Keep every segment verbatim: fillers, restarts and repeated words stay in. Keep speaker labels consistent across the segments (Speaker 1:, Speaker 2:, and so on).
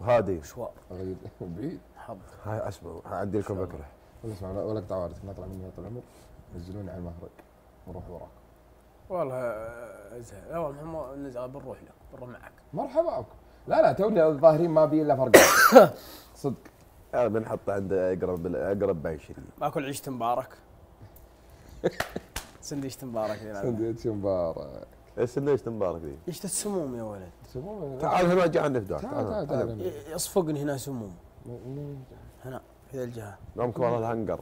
Speaker 1: هادي
Speaker 2: مشوار
Speaker 3: بعيد.
Speaker 2: حظ.
Speaker 1: هاي اسمع اعدي لكم فكره.
Speaker 3: اسمع ولا قطع واردك نطلع مني طول العمر نزلوني على المهرج ونروح وراك.
Speaker 2: والله زين لا والله مو نزل بنروح له بنروح معك.
Speaker 3: مرحبا بكم. لا لا توني الظاهرين ما بي الا فرق. صدق.
Speaker 1: انا بنحط عند اقرب اقرب بعشرين.
Speaker 2: باكل عيشة مبارك. سندويشة مبارك.
Speaker 3: سندويشة مبارك.
Speaker 1: ايش سندويشة مبارك ذي؟
Speaker 2: عيشة السموم يا ولد.
Speaker 3: سموم.
Speaker 1: تعال هنا جاء نفداك.
Speaker 3: تعال تعال.
Speaker 2: يصفقني هنا سموم. هنا في ذا الجهة.
Speaker 1: نومكم ورا الهنقر.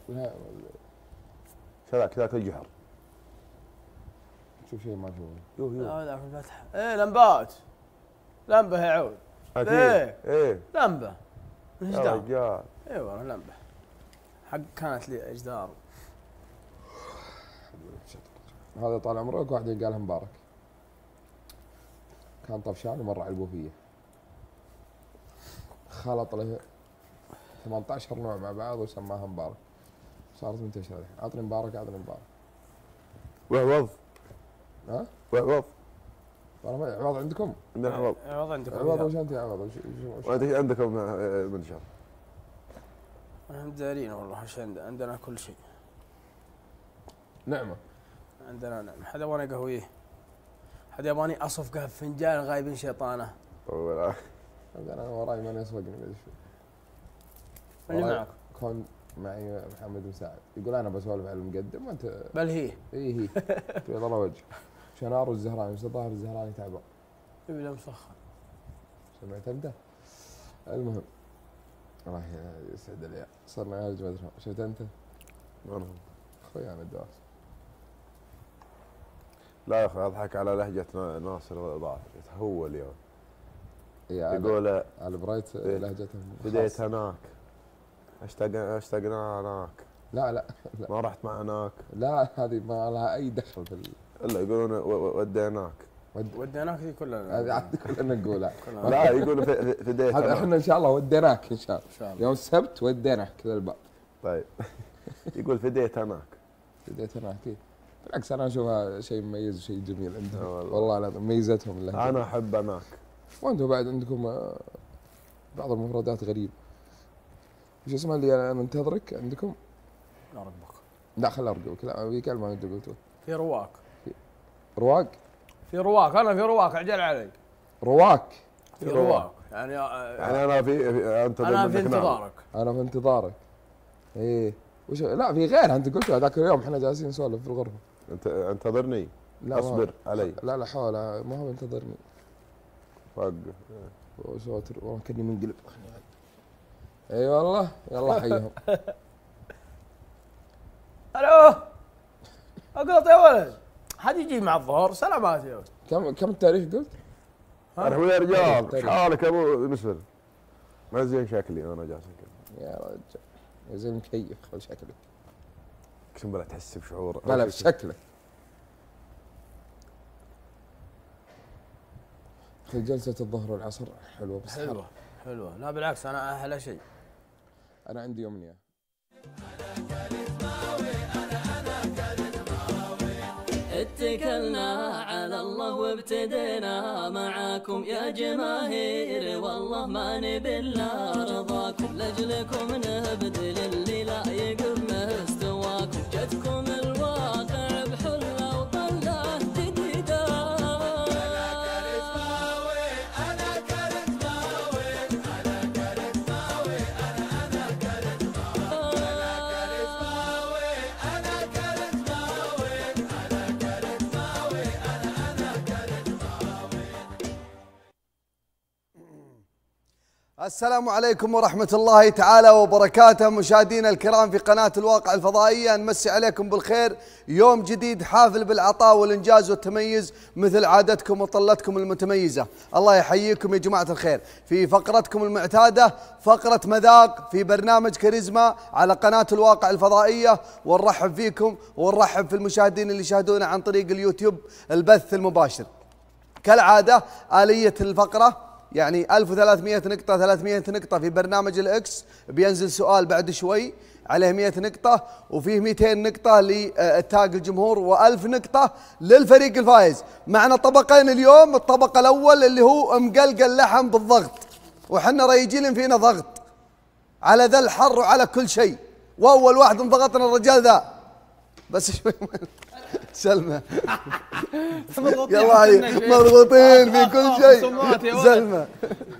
Speaker 1: شذاك ذاك الجحر.
Speaker 3: شوف شيء ما تشوفه.
Speaker 1: يو يو.
Speaker 2: لا ذاك الفتح. ايه لمبات. لمبة يا عود.
Speaker 1: ايه ايه.
Speaker 2: لمبة. من
Speaker 1: يا رجال.
Speaker 2: اي والله لمبة. حق كانت لي اجدار.
Speaker 3: هذا طال عمرك واحد قالها مبارك. كان طفشان ومر على البوفيه. خلط له ثمانية عشر نوع مع بعض وسماها مبارك. صارت منتشرة الحين. اعطني مبارك اعطني مبارك.
Speaker 1: وعوض.
Speaker 3: ها؟
Speaker 1: وعوض.
Speaker 3: والله عوض عندكم؟
Speaker 1: عندنا عوض.
Speaker 2: عوض عندكم.
Speaker 3: عوض وش انت يا عوض؟
Speaker 1: وانت عندكم منشر.
Speaker 2: احنا دارين والله عشان عندنا كل شيء.
Speaker 3: نعمة.
Speaker 2: عندنا نعمة. حدا يبغاني قهويه. حدا يبغاني اصفقه بفنجان غايبين شيطانه.
Speaker 3: والله. انا وراي من يسوقني ما ادري شو.
Speaker 2: اللي معك؟
Speaker 3: كون معي محمد مساعد يقول انا بسولف على المقدم وانت
Speaker 2: بل هي.
Speaker 3: اي هي. بيض الله وجه. شنار والزهراني بس الظاهر الزهراني تعبان.
Speaker 2: يبي مسخن.
Speaker 3: سمعت انت؟ المهم الله يسعد العيال صرنا عيال ما ادري شفت انت؟ اخوي انا الدواس.
Speaker 1: لا يا اخي اضحك على لهجة ناصر ضعف هو اليوم.
Speaker 3: يقول على برايت لهجتهم
Speaker 1: بديت هناك اشتقنا اشتقنا هناك.
Speaker 3: لا لا لا
Speaker 1: ما رحت معنا.
Speaker 3: لا هذه ما لها اي دخل في
Speaker 1: الا يقولون وديناك.
Speaker 2: وديناك ذي كلنا.
Speaker 3: هذه كلنا نقولها.
Speaker 1: لا يقولوا فديت.
Speaker 3: هذا احنا ان شاء الله وديناك ان شاء الله. يوم السبت وديناك كذا الباب.
Speaker 1: طيب. يقول فديت هناك.
Speaker 3: فديت هناك. بالعكس انا اشوفها شيء مميز وشيء جميل عندهم. والله لا ميزتهم اللهجة.
Speaker 1: انا احب هناك.
Speaker 3: وانتم بعد عندكم بعض المفردات غريبة. وش اسمها اللي انا انتظرك عندكم؟
Speaker 2: ارقبك.
Speaker 3: لا خل ارقبك. لا في كلمة انت قلتوها.
Speaker 2: في رواق.
Speaker 3: في رواق؟
Speaker 2: في رواق انا في رواق عجل عليك.
Speaker 3: رواق.
Speaker 2: في رواق يعني يعني
Speaker 1: انا في انتظر
Speaker 2: انا في انتظارك.
Speaker 3: انا في انتظارك. ايه وش لا في غيرها انت قلتها ذاك اليوم احنا جالسين نسولف في الغرفة.
Speaker 1: انت انتظرني.
Speaker 3: لا
Speaker 1: اصبر علي.
Speaker 3: لا لا حول ما هو انتظرني.
Speaker 1: وقف.
Speaker 3: وصوت والله كني منقلب. اي أيوة والله يلا حيهم.
Speaker 2: الو اقلط يا ولد. حد يجي مع الظهر سلامات يا ولد.
Speaker 3: كم كم التاريخ قلت؟
Speaker 1: مرحبا يا رجال حالك ابو مسفر. ما زين شكلي انا جالس
Speaker 3: يا رجال يا زين مكيف خل شكلك.
Speaker 1: اقسم بالله تحس بشعور.
Speaker 3: لا لا بشكلك. في جلسة الظهر والعصر حلوة بس
Speaker 2: حلوة حلوة. لا بالعكس انا احلى شيء.
Speaker 3: انا عندي امنية.
Speaker 4: اتكلنا على الله وابتدينا معاكم يا جماهير والله ما نبي الا رضاكم لاجلكم نبذل اللي لا يقف مستواكم جتكم الواقع بحله وطله جديده. انا كارثماوي انا كارثماوي انا كارثماوي انا انا كارثماوي انا كارثماوي انا كارثماوي
Speaker 5: السلام عليكم ورحمة الله تعالى وبركاته مشاهدينا الكرام في قناة الواقع الفضائية. نمسي عليكم بالخير. يوم جديد حافل بالعطاء والإنجاز والتميز مثل عادتكم وطلتكم المتميزة. الله يحييكم يا جماعة الخير في فقرتكم المعتادة فقرة مذاق في برنامج كاريزما على قناة الواقع الفضائية. ونرحب فيكم ونرحب في المشاهدين اللي يشاهدونا عن طريق اليوتيوب البث المباشر. كالعادة آلية الفقرة يعني ألف وثلاثمئة نقطة ثلاثمئة نقطة في برنامج الإكس بينزل سؤال بعد شوي عليه مئة نقطة وفيه مئتين نقطة للتاج الجمهور وألف نقطة للفريق الفائز. معنا طبقين اليوم. الطبق الأول اللي هو مقلقل لحم بالضغط وحنا ريجين فينا ضغط على ذا الحر وعلى كل شيء، واول واحد انضغطنا الرجال ذا بس شوي. سلمى يلا هي مضغوطين في كل شيء. سلمى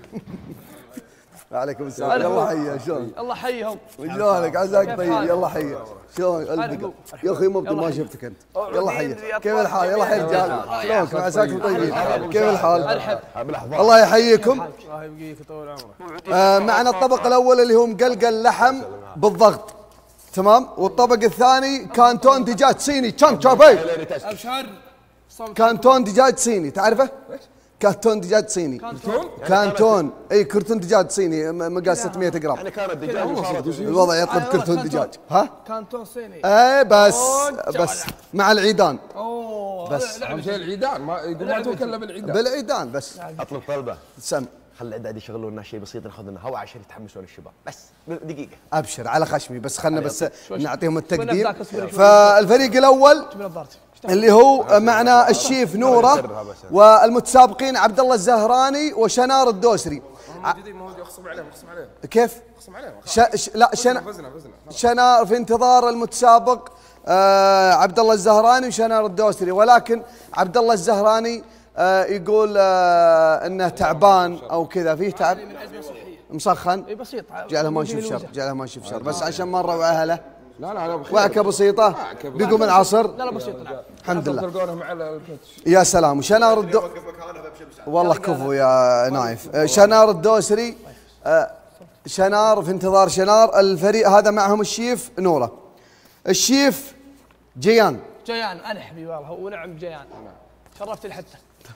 Speaker 5: وعليكم السلام. يلا حيا شلون؟
Speaker 2: الله حيهم.
Speaker 5: شلونك عساك طيب؟ يلا حيا شلون؟ قلبك يا اخي مبدو ما شفتك انت. يلا حيا كيف الحال؟ يلا حيا رجال شلونك؟ عساكم طيبين؟ كيف الحال؟ الله يحييكم.
Speaker 2: الله يبقيك طول عمرك.
Speaker 5: آه معنا الطبق الاول اللي هو مقلقل لحم بالضغط، تمام؟ والطبق الثاني كانتون دجاج صيني. كم شافي؟
Speaker 2: ابشر.
Speaker 5: كانتون دجاج صيني، تعرفه؟ كانتون دجاج صيني. كانتون؟ كانتون اي كرتون دجاج صيني مقاس ستمئة جرام.
Speaker 1: يعني كان الدجاج
Speaker 5: الوضع يطلب كرتون دجاج. ها؟
Speaker 2: كانتون صيني.
Speaker 5: اي بس بس مع العيدان.
Speaker 2: اوه
Speaker 5: بس
Speaker 3: اهم شيء العيدان، ما يقول ما توكل الا بالعيدان.
Speaker 5: بالعيدان بس.
Speaker 1: اطلب طلبه.
Speaker 5: سم.
Speaker 1: خلي العداد يشغلوا لنا شيء بسيط ناخذ لنا هواء عشان يتحمسون الشباب، بس دقيقه.
Speaker 5: ابشر على خشمي بس، خلنا بس نعطيهم التقديم. فالفريق الاول اللي هو معنا الشيف نوره والمتسابقين عبد الله الزهراني وشنار الدوسري.
Speaker 3: موجودين موجودين اخصم عليهم اخصم عليهم
Speaker 5: كيف؟
Speaker 3: اخصم عليهم
Speaker 5: ش... ش... لا شنا...
Speaker 3: فزنا فزنا
Speaker 5: شنار في انتظار المتسابق آه عبد الله الزهراني وشنار الدوسري، ولكن عبد الله الزهراني آه يقول آه انه تعبان او كذا، فيه تعب مسخن.
Speaker 2: اي بسيط.
Speaker 5: جعله ما نشوف شر، جعله ما نشوف شر، بس عشان مره واهله.
Speaker 3: لا لا لا
Speaker 5: وعكه بسيطه بيقوم العصر.
Speaker 2: لا لا بسيط.
Speaker 5: الحمد لله.
Speaker 3: تلقونه مع الفتش.
Speaker 5: يا سلام. وشنار الدو... والله كفو يا نايف. شنار الدوسري آه شنار في انتظار شنار. الفريق هذا معهم الشيف نوره، الشيف جيان.
Speaker 2: جيان انا حبيبي والله، ونعم جيان شرفت الحته.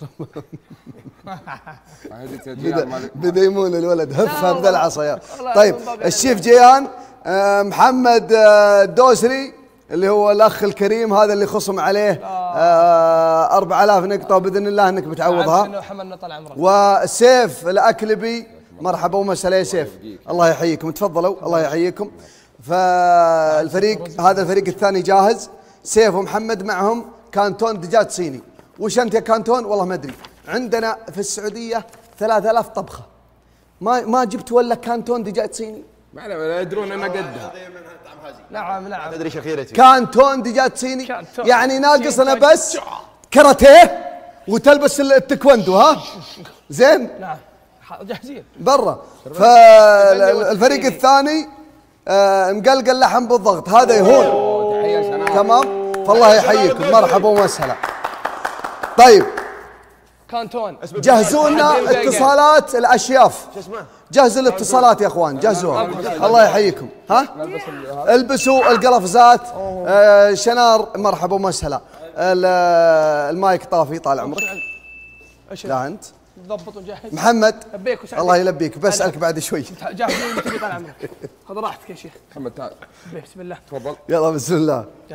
Speaker 5: بدا يمون الولد هفها بذا العصا يا. طيب الشيف جيان آه محمد آه الدوسري اللي هو الاخ الكريم هذا اللي خصم عليه آه أربعة آلاف نقطه، وباذن الله انك بتعوضها. وسيف الاكلبي مرحبا ومسهلا يا سيف، الله يحييكم. تفضلوا الله يحييكم. فالفريق هذا الفريق الثاني جاهز، سيف ومحمد معهم كانتون دجاج صيني. وش انت يا كانتون؟ والله ما ادري. عندنا في السعوديه ثلاثة آلاف طبخه، ما ما جبت ولا كانتون دجاج صيني.
Speaker 3: ما لا يدرون ان قدها.
Speaker 2: نعم نعم.
Speaker 1: تدري ايش اخيرتي؟
Speaker 5: كانتون دجاج صيني يعني ناقصنا بس كاراتيه وتلبس التايكوندو. ها زين؟
Speaker 2: نعم جاهزين
Speaker 5: برا. فالفريق الثاني آه مقلقل لحم بالضغط، هذا يهون. تمام. فالله يحييكم مرحبا ومسهلا. طيب
Speaker 2: كانتون
Speaker 5: جهزوا لنا اتصالات الاشياف.
Speaker 1: شو اسمه؟
Speaker 5: جهزوا الاتصالات يا اخوان، جهزوها. الله يحييكم. ها البسوا القفازات. آه شنار مرحبا ومسهلا. المايك طافي طال عمرك. لا انت
Speaker 2: ضبط وجهز.
Speaker 5: محمد
Speaker 2: لبيك وسعدك.
Speaker 5: الله يلبيك، بسألك بعد شوي.
Speaker 2: جاهزين تبي طال عمرك. خذ راحتك يا شيخ.
Speaker 3: محمد تعال
Speaker 2: بسم الله
Speaker 3: تفضل.
Speaker 5: يلا بسم الله.
Speaker 2: يلا.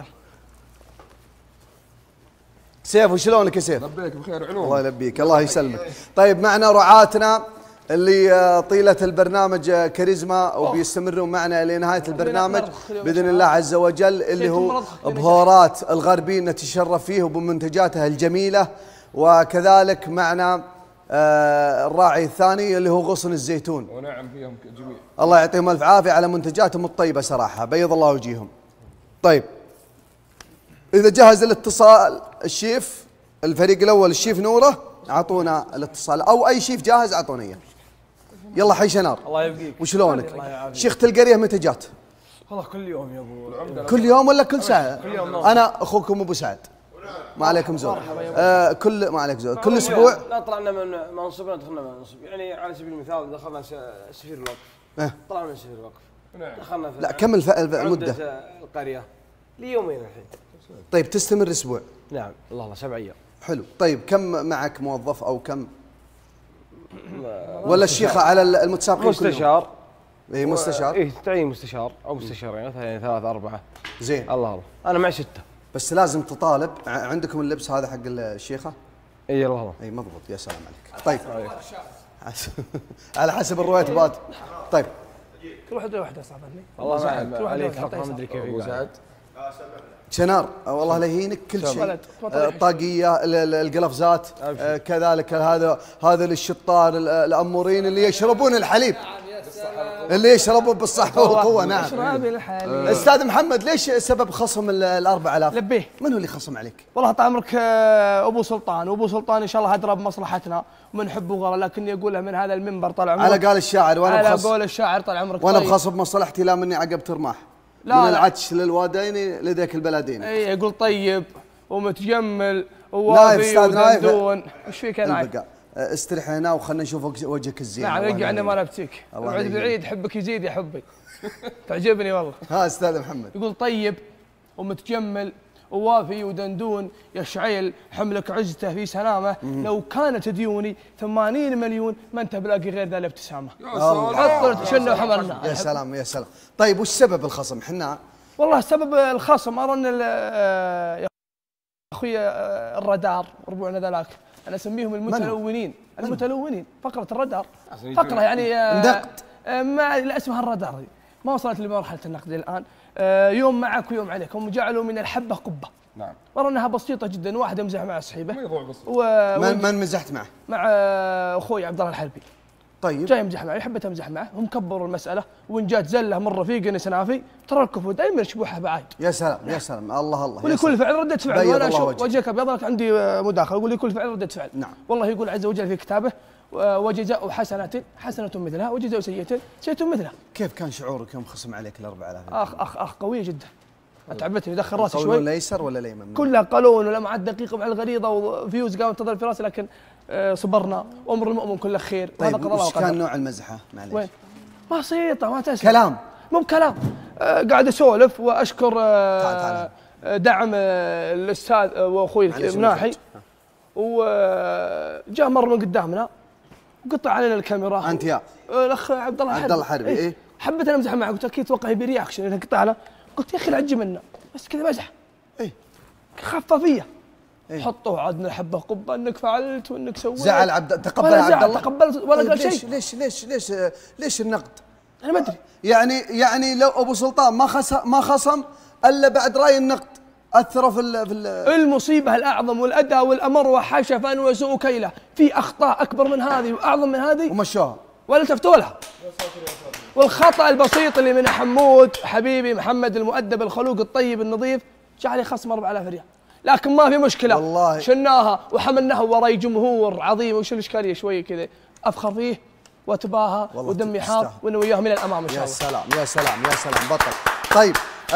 Speaker 5: سيف وشلونك يا سيف؟
Speaker 3: لبيك بخير علوم.
Speaker 5: الله يلبيك الله يسلمك. طيب معنا رعاتنا اللي طيلة البرنامج كاريزما وبيستمرون معنا لنهاية البرنامج بإذن الله عز وجل، اللي هو بهورات الغربي نتشرف فيه وبمنتجاته الجميلة. وكذلك معنا آه الراعي الثاني اللي هو غصن الزيتون،
Speaker 3: ونعم فيهم جميع.
Speaker 5: الله يعطيهم الف عافيه على منتجاتهم الطيبه صراحه، بيض الله وجيههم. طيب اذا جهز الاتصال الشيف الفريق الاول الشيف نوره اعطونا الاتصال، او اي شيف جاهز اعطونا اياه. يلا حي شنار.
Speaker 2: الله يبقيك.
Speaker 5: وشلونك؟ شيخ القريه متى جات؟
Speaker 2: والله كل يوم يا ابو.
Speaker 5: كل يوم ولا كل ساعه؟
Speaker 2: كل يوم.
Speaker 5: انا اخوكم ابو سعد. ما عليكم زود. آه كل ما عليك زود. كل اسبوع.
Speaker 2: لا طلعنا من منصبنا دخلنا من منصب، يعني على سبيل المثال دخلنا سفير الوقف.
Speaker 5: اه.
Speaker 2: طلعنا من سفير الوقف. دخلنا في
Speaker 5: لا كم الف... المده؟
Speaker 2: القريه ليومين الحين.
Speaker 5: طيب تستمر اسبوع؟
Speaker 2: نعم الله الله سبع ايام.
Speaker 5: حلو. طيب كم معك موظف او كم؟ ولا الشيخه على المتسابقين
Speaker 2: مستشار.
Speaker 5: اي مستشار.
Speaker 2: اي تعيين مستشار او مستشارين يعني ثلاثة أربعة.
Speaker 5: زين.
Speaker 2: الله الله. أنا معي ستة.
Speaker 5: بس لازم تطالب. عندكم اللبس هذا حق الشيخة؟
Speaker 2: اي الله الله.
Speaker 5: اي مضبوط. يا سلام عليك. طيب. على حسب الرواتبات. طيب.
Speaker 2: كل واحد له واحدة صاحبتني. الله سعد عليك حق ما ادري كيف
Speaker 3: ابو سعد.
Speaker 5: شنار والله لا يهينك كل شيء.
Speaker 2: ولد.
Speaker 5: الطاقيه ال- ال- القلفزات آه، كذلك هذا هذا للشطار ال- الامورين اللي يشربون الحليب، اللي يشربون بالصحة والقوة. نعم.
Speaker 2: اشرب الحليب.
Speaker 5: استاذ محمد، ليش سبب خصم ال- الأربع آلاف؟
Speaker 2: لبيه.
Speaker 5: من هو اللي خصم عليك؟
Speaker 2: والله طال عمرك آه، ابو سلطان، وابو سلطان ان شاء الله ادرى بمصلحتنا ومنحب وغلا، لكني اقولها من هذا المنبر طال عمرك
Speaker 5: على قال الشاعر وانا
Speaker 2: على
Speaker 5: بخص
Speaker 2: قول الشاعر طال عمرك.
Speaker 5: وانا
Speaker 2: طيب.
Speaker 5: بخصب مصلحتي لا مني عقب رماح،
Speaker 2: لا
Speaker 5: من
Speaker 2: لا.
Speaker 5: العطش للوادين لذيك البلدين.
Speaker 2: اي يقول طيب ومتجمل
Speaker 5: نايف
Speaker 2: ووافي
Speaker 5: أستاذ نايف.
Speaker 2: ودندون. ايش فيك يا نايف؟
Speaker 5: البقاء. استرح هنا وخلنا نشوف وجهك الزين.
Speaker 2: نعم
Speaker 5: الله
Speaker 2: رجعني
Speaker 5: يهنيك.
Speaker 2: ما نبتك.
Speaker 5: الله
Speaker 2: ابعد
Speaker 5: يهنيك.
Speaker 2: بعيد حبك يزيد يا حبي. تعجبني والله.
Speaker 5: ها استاذ محمد.
Speaker 2: يقول طيب ومتجمل ووافي ودندون يا شعيل، حملك عزته في سلامه، لو كانت ديوني ثمانين مليون ما انت بلاقي غير ذا الابتسامه. حط شنو وحملنا.
Speaker 5: يا سلام يا سلام. طيب وش سبب الخصم؟ حنا
Speaker 2: والله سبب الخصم ارى ان ال- آه، يا اخوي آه، الرادار ربعنا ذاك انا اسميهم المتلونين. المتلونين فقره الرادار فقره يعني آه،
Speaker 5: نقد.
Speaker 2: آه، ما لا اسمها الرادار دي. ما وصلت لمرحله النقد الان. آه، يوم معك ويوم عليك، هم جعلوا من الحبه قبه.
Speaker 3: نعم.
Speaker 2: ورا انها بسيطه جدا، واحد يمزح مع صحيبه
Speaker 3: موضوع بسيط.
Speaker 2: و-
Speaker 5: من من مزحت معه؟
Speaker 2: مع آه، اخوي عبد الله الحلبي
Speaker 5: طيب
Speaker 2: جاي يمزح معي، حبيت امزح معه، هم كبروا المساله، وان جات زله من رفيقنا سنافي ترى الكفو دائما يشبوحها بعايد.
Speaker 5: يا سلام يا سلام. الله الله. يا
Speaker 2: ولكل
Speaker 5: سلام.
Speaker 2: فعل ردة فعل.
Speaker 5: بيض
Speaker 2: وانا
Speaker 5: الله
Speaker 2: اشوف
Speaker 5: وجهك.
Speaker 2: وجهك ابيض لك عندي آه، مداخله، يقول لكل فعل ردة فعل.
Speaker 5: نعم.
Speaker 2: والله يقول عز وجل في كتابه آه، وجزاء حسنة حسنة مثلها وجزاء سيئة سيئة مثلها.
Speaker 5: كيف كان شعورك يوم خصم عليك الأربع آلاف؟
Speaker 2: اخ اخ اخ قوية جدا. تعبتني دخل راسي
Speaker 5: قولون
Speaker 2: شوي.
Speaker 5: الأيسر ولا الأيمن؟
Speaker 2: كلها قانون ولمعات دقيقة مع الغريضة وفيوز قامت تظل في راسي، لكن آه، صبرنا وامر المؤمن كله خير. وهذا
Speaker 5: طيب
Speaker 2: قضاء الله
Speaker 5: وش كان
Speaker 2: وقدر.
Speaker 5: نوع المزحة؟ معليش.
Speaker 2: وين؟ بسيطة ما تسمع.
Speaker 5: كلام.
Speaker 2: مو بكلام. آه، قاعد اسولف واشكر آه،
Speaker 5: تعال تعال.
Speaker 2: آه، دعم آه، الاستاذ آه، واخوي
Speaker 5: معليش
Speaker 2: مناحي،
Speaker 5: وقفت.
Speaker 2: وجاء مر من قدامنا وقطع علينا الكاميرا.
Speaker 5: أنت يا
Speaker 2: آه، الاخ عبد الله
Speaker 5: عبد الله الحربي، إيه.
Speaker 2: حبيت انا امزح معه، قلت اكيد اتوقع يبي رياكشن اذا قطع له، قلت يا اخي لا تجي منا بس كذا مزح.
Speaker 5: إيه.
Speaker 2: خفافيه.
Speaker 5: إيه.
Speaker 2: حطوا عدنا حبه قبه انك فعلت وانك سويت.
Speaker 5: زعل عبد تقبل
Speaker 2: ولا
Speaker 5: عبد
Speaker 2: زعل،
Speaker 5: الله؟
Speaker 2: تقبلت ولا
Speaker 5: طيب
Speaker 2: قال
Speaker 5: ليش
Speaker 2: شيء.
Speaker 5: ليش ليش ليش آه، ليش النقد؟
Speaker 2: انا ما ادري.
Speaker 5: يعني يعني لو أبو سلطان ما خصم ما خصم إلا بعد رأي النقد أثر في ال في ال
Speaker 2: المصيبة الأعظم والأدى والأمر وحشفا وسوء كيلة، في أخطاء أكبر من هذه وأعظم من هذه
Speaker 5: ومشوها.
Speaker 2: ولا التفتوا لها. والخطأ البسيط اللي من حمود حبيبي محمد المؤدب الخلوق الطيب النظيف جعل يخصم أربعة آلاف ريال، لكن ما في مشكلة.
Speaker 5: والله.
Speaker 2: شلناها وحملناها وراي جمهور عظيم. وش الإشكالية شوية كذا أفخر فيه وأتباهى
Speaker 5: والله
Speaker 2: ودمي حار
Speaker 5: تستاهل.
Speaker 2: وأنا وياه من الأمام إن شاء
Speaker 5: يا
Speaker 2: الله.
Speaker 5: سلام يا سلام يا سلام بطل. طيب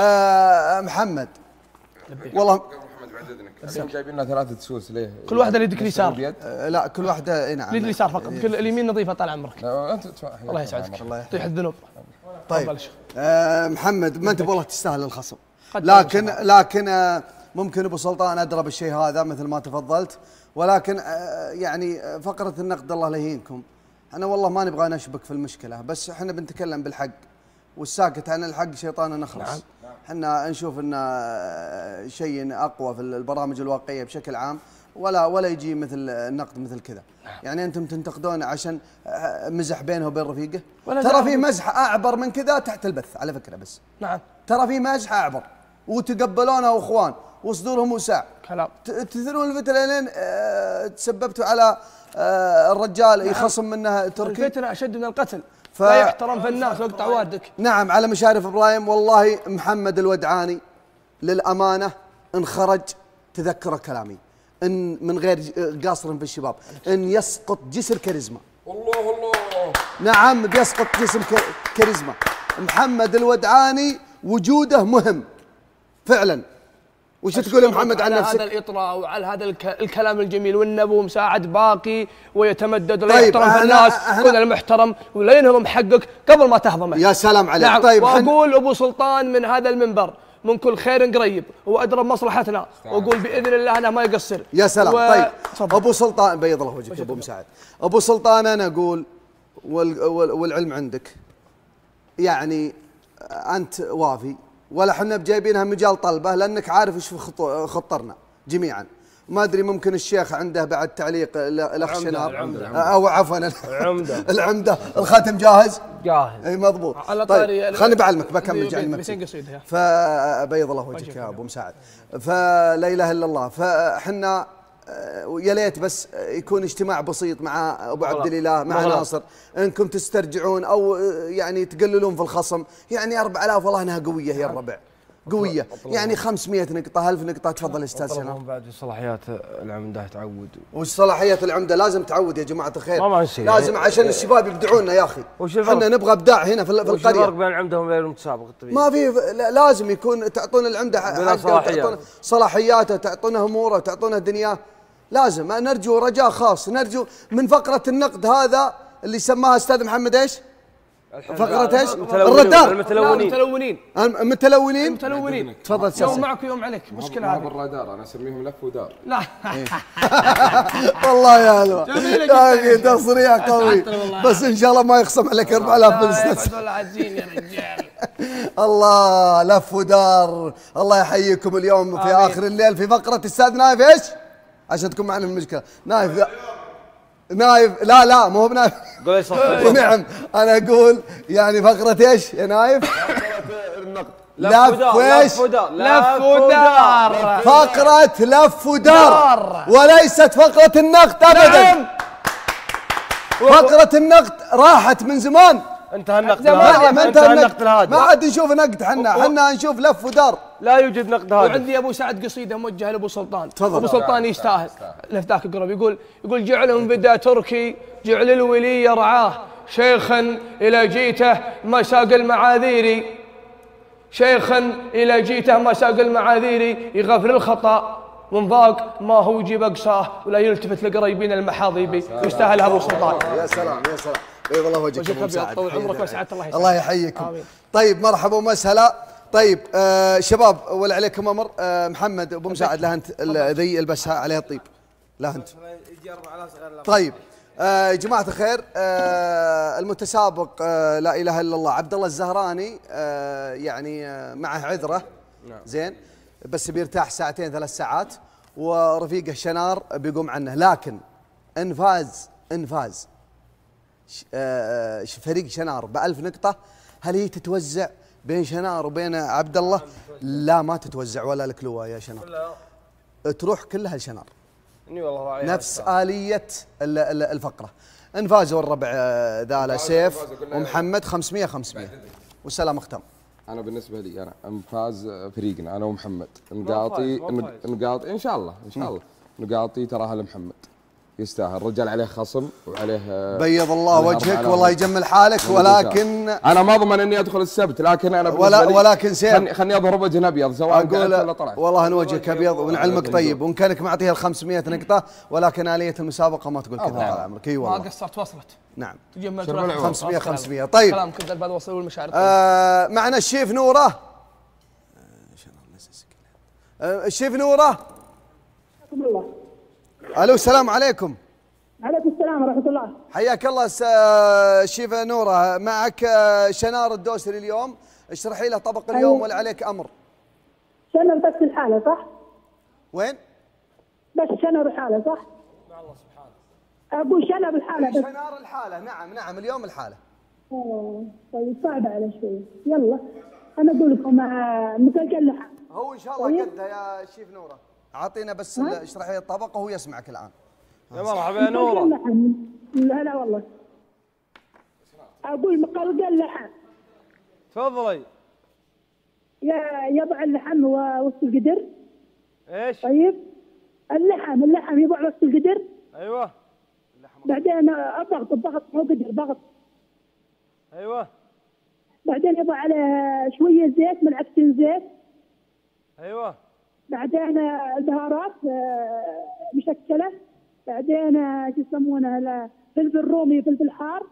Speaker 5: آه محمد والله
Speaker 3: محمد بعد اذنك الحين جايبين لنا ثلاثة سوس ليه؟
Speaker 2: كل واحدة اللي يدك اليسار.
Speaker 3: بيد؟
Speaker 5: آه لا كل واحدة إيه نعم.
Speaker 2: اليد اليسار فقط، كل اليمين نظيفة طال عمرك.
Speaker 3: لا انت تدفع.
Speaker 2: الله يسعدك.
Speaker 5: الله يحفظك.
Speaker 2: طيح الذنوب.
Speaker 5: طيب
Speaker 2: تفضل شيخ.
Speaker 5: آه محمد ما انت والله تستاهل الخصم،
Speaker 2: قد
Speaker 5: لكن لكن آه ممكن ابو سلطان ادرى بالشيء هذا مثل ما تفضلت، ولكن آه يعني آه، فقره النقد الله لا يهينكم. انا والله ما نبغى نشبك في المشكله، بس احنا بنتكلم بالحق، والساكت عن الحق شيطان نخرس.
Speaker 2: نعم.
Speaker 5: احنا نشوف ان آه، شيء اقوى في البرامج الواقعيه بشكل عام، ولا ولا يجي مثل النقد مثل كذا. يعني انتم تنتقدون عشان آه، مزح بينه وبين رفيقه،
Speaker 2: ولا
Speaker 5: ترى
Speaker 2: زعل.
Speaker 5: في مزح اعبر من كذا تحت البث على فكره، بس
Speaker 2: نعم
Speaker 5: ترى في مزح اعبر وتقبلونه اخوان وصدورهم وسع.
Speaker 2: كلام.
Speaker 5: ت- تثيرون الفتنه لين آه، تسببتوا على آه، الرجال يخصم منه تركي.
Speaker 2: الفتنة أشد من القتل.
Speaker 5: ف-
Speaker 2: لا يحترم في الناس واقطع وادك.
Speaker 5: نعم على مشارف ابراهيم. والله محمد الودعاني للامانه ان خرج تذكر كلامي، ان من غير ج- قاصر في الشباب، ان يسقط جسر كاريزما.
Speaker 3: الله الله.
Speaker 5: نعم بيسقط جسم ك- كاريزما. محمد الودعاني وجوده مهم فعلا. وش تقول يا محمد عن
Speaker 2: على هذا
Speaker 5: نفسك؟
Speaker 2: الإطراء وعلى هذا الك... الكلام الجميل، والنبو مساعد باقي ويتمدد ولا
Speaker 5: طيب،
Speaker 2: يحترم في
Speaker 5: أنا-
Speaker 2: الناس.
Speaker 5: أنا-
Speaker 2: كن المحترم ولا ينهضم حقك قبل ما تهضمه.
Speaker 5: يا سلام عليك.
Speaker 2: نعم.
Speaker 5: طيب حن-
Speaker 2: وأقول أبو سلطان من هذا المنبر من كل خير قريب، هو أدرى بمصلحتنا، وأقول بإذن الله أنا ما يقصر.
Speaker 5: يا سلام.
Speaker 2: و...
Speaker 5: طيب
Speaker 2: تفضل.
Speaker 5: ابو سلطان بيض الله وجهك ابو مساعد. ابو سلطان انا اقول وال وال والعلم عندك، يعني انت وافي ولا احنا بجايبينها مجال طلبه، لانك عارف ايش في خطو- خطرنا جميعا. ما ادري ممكن الشيخ عنده بعد تعليق الاخ شنار
Speaker 6: العمدة.
Speaker 5: او عفوا
Speaker 6: العمدة
Speaker 5: العمده. الخاتم جاهز؟
Speaker 6: جاهز.
Speaker 5: اي مضبوط.
Speaker 2: على
Speaker 5: طيب
Speaker 2: طاري
Speaker 5: خليني بعلمك بكمل جاي
Speaker 2: بيتين قصيده.
Speaker 5: فبيض الله وجهك يا ابو مساعد. فلا اله الا الله. فاحنا يا ليت بس يكون اجتماع بسيط مع ابو عبد الاله مع مغلق. ناصر انكم تسترجعون او يعني تقللون في الخصم، يعني أربعة آلاف والله انها قويه يا الربع، قويه يعني خمسمئة نقطه ألف نقطه. تفضل استاذ سلام.
Speaker 6: بعد صلاحيات العمده تعود.
Speaker 5: وش صلاحيات العمده؟ لازم تعود يا جماعه الخير،
Speaker 6: ما نسي
Speaker 5: لازم
Speaker 6: يعني
Speaker 5: عشان الشباب يبدعونا يا اخي. احنا نبغى ابداع هنا في القريه.
Speaker 6: وش الفرق بين العمده وبين المتسابق الطبيعي؟
Speaker 5: ما في، لازم يكون تعطون العمده حقه، تعطون صلاحياته، تعطونه اموره، تعطونه دنياه. لازم نرجو رجاء خاص، نرجو من فقره النقد هذا اللي سماها استاذ محمد ايش؟ فقرة ايش؟ الرادار.
Speaker 2: المتلونين. المتلونين.
Speaker 5: المتلونين.
Speaker 2: المتلونين.
Speaker 5: تفضل سيدي.
Speaker 2: يوم معك ويوم عليك، مشكلة هذه.
Speaker 3: الرادار انا اسميهم لف ودار.
Speaker 2: لا.
Speaker 5: والله يا هلوة. يا اخي تصريح قوي. بس ان شاء الله ما يخصم عليك أربعة آلاف بالاستاذ.
Speaker 2: والله عزين يا رجال.
Speaker 5: الله لف ودار. الله يحييكم اليوم في اخر الليل في فقرة استاذ نايف ايش؟ عشان تكون معنا في المشكلة. نايف نايف لا لا مو بنايف. نعم انا اقول يعني فقرة ايش يا نايف؟ لف ويش؟
Speaker 2: لف ودار.
Speaker 5: فقرة لف ودار وليست فقرة النقد ابدا. فقرة النقد راحت من زمان.
Speaker 6: انتهى النقد
Speaker 5: الهادي. ما انتهى النقد الهادي. ما عاد نشوف نقد حنا، حنا نشوف لف ودار.
Speaker 6: لا يوجد نقد هادي.
Speaker 2: وعندي ابو سعد قصيده موجهه لابو سلطان.
Speaker 5: تفضل.
Speaker 2: ابو سلطان يستاهل. لفتاك قرب يقول يقول جعلهم بدا تركي جعل الولي يرعاه شيخا الى جيته ما ساق المعاذيري شيخا الى جيته ما ساق المعاذيري يغفر الخطا ومن ضاق ما هو يجيب اقصاه ولا يلتفت لقريبين المحاضيبي. يستاهل ابو سلطان.
Speaker 5: يا سلام يا سلام. بيض الله وجهك ابو مساعد.
Speaker 2: طول عمرك وسعادة الله يسعدك.
Speaker 5: الله يحييكم. طيب مرحبا ومسهلا. طيب آه شباب ولا عليكم امر. آه محمد ابو مساعد لا انت ذي البسها عليها الطيب. لا انت. طيب آه يا جماعه الخير آه المتسابق آه لا اله الا الله عبد الله الزهراني آه يعني آه معه عذره زين بس بيرتاح ساعتين ثلاث ساعات ورفيقه شنار بيقوم عنه، لكن ان فاز ان فاز فريق شنار بألف نقطة هل هي تتوزع بين شنار وبين عبد الله؟ لا ما تتوزع ولا الكلوة يا شنار، تروح كلها لشنار. نفس آلية الفقرة. ان فازوا الربع ذالا سيف ومحمد خمسمئة خمسمئة والسلام اختم.
Speaker 3: انا بالنسبه لي انا فاز فريقنا انا ومحمد نقاطي نقاطي ان شاء الله ان شاء الله نقاطي تراها لمحمد يستاهل. الرجال عليه خصم وعليه
Speaker 5: بيض الله وجهك والله يجمل حالك، ولكن
Speaker 3: انا ما اضمن اني ادخل السبت، لكن انا
Speaker 5: ولا ولكن سيف
Speaker 3: خلني اظهر وجه ابيض سواء قلت ولا طلعت.
Speaker 5: والله ان وجهك ابيض ونعلمك طيب وان كانك معطيها ال خمسمئة نقطه، ولكن اليه المسابقه ما تقول كذا طال عمرك. اي والله
Speaker 2: ما قصرت وصلت.
Speaker 5: نعم
Speaker 2: تجملت
Speaker 5: خمسمئة خمسمئة. طيب
Speaker 2: كلام كذا بعد وصل المشاعر.
Speaker 5: آه معنا الشيف نوره. آه الشيف نوره. الو السلام عليكم.
Speaker 7: عليكم السلام ورحمة الله.
Speaker 5: حياك الله الشيف نوره. معك شنار الدوسري اليوم، اشرحي له طبق اليوم أيوة. ولا عليك امر؟
Speaker 7: شنر بس الحالة صح؟
Speaker 5: وين؟
Speaker 7: بس شنر الحالة صح؟
Speaker 5: الله سبحانه.
Speaker 7: اقول شنر الحالة بس.
Speaker 5: شنار الحالة نعم نعم اليوم الحالة.
Speaker 7: اوه طيب صعبة على شوي، يلا انا اقول لكم مثل اللحم.
Speaker 5: هو ان شاء الله طيب. قدها يا شيف نوره. اعطينا بس اشرحي الطبق وهو يسمعك الان.
Speaker 6: يا مرحبا يا نوره.
Speaker 7: لا لا والله اقول مقلقل اللحم.
Speaker 6: تفضلي.
Speaker 7: يضع اللحم وسط القدر.
Speaker 6: ايش؟
Speaker 7: طيب اللحم اللحم يضع وسط القدر.
Speaker 6: ايوه.
Speaker 7: بعدين الضغط الضغط مو قدر ضغط.
Speaker 6: ايوه.
Speaker 7: بعدين يضع عليه شويه زيت ملعقتين زيت.
Speaker 6: ايوه.
Speaker 7: بعدين البهارات مشكله. بعدين شو يسمونه فلفل رومي فلفل حار.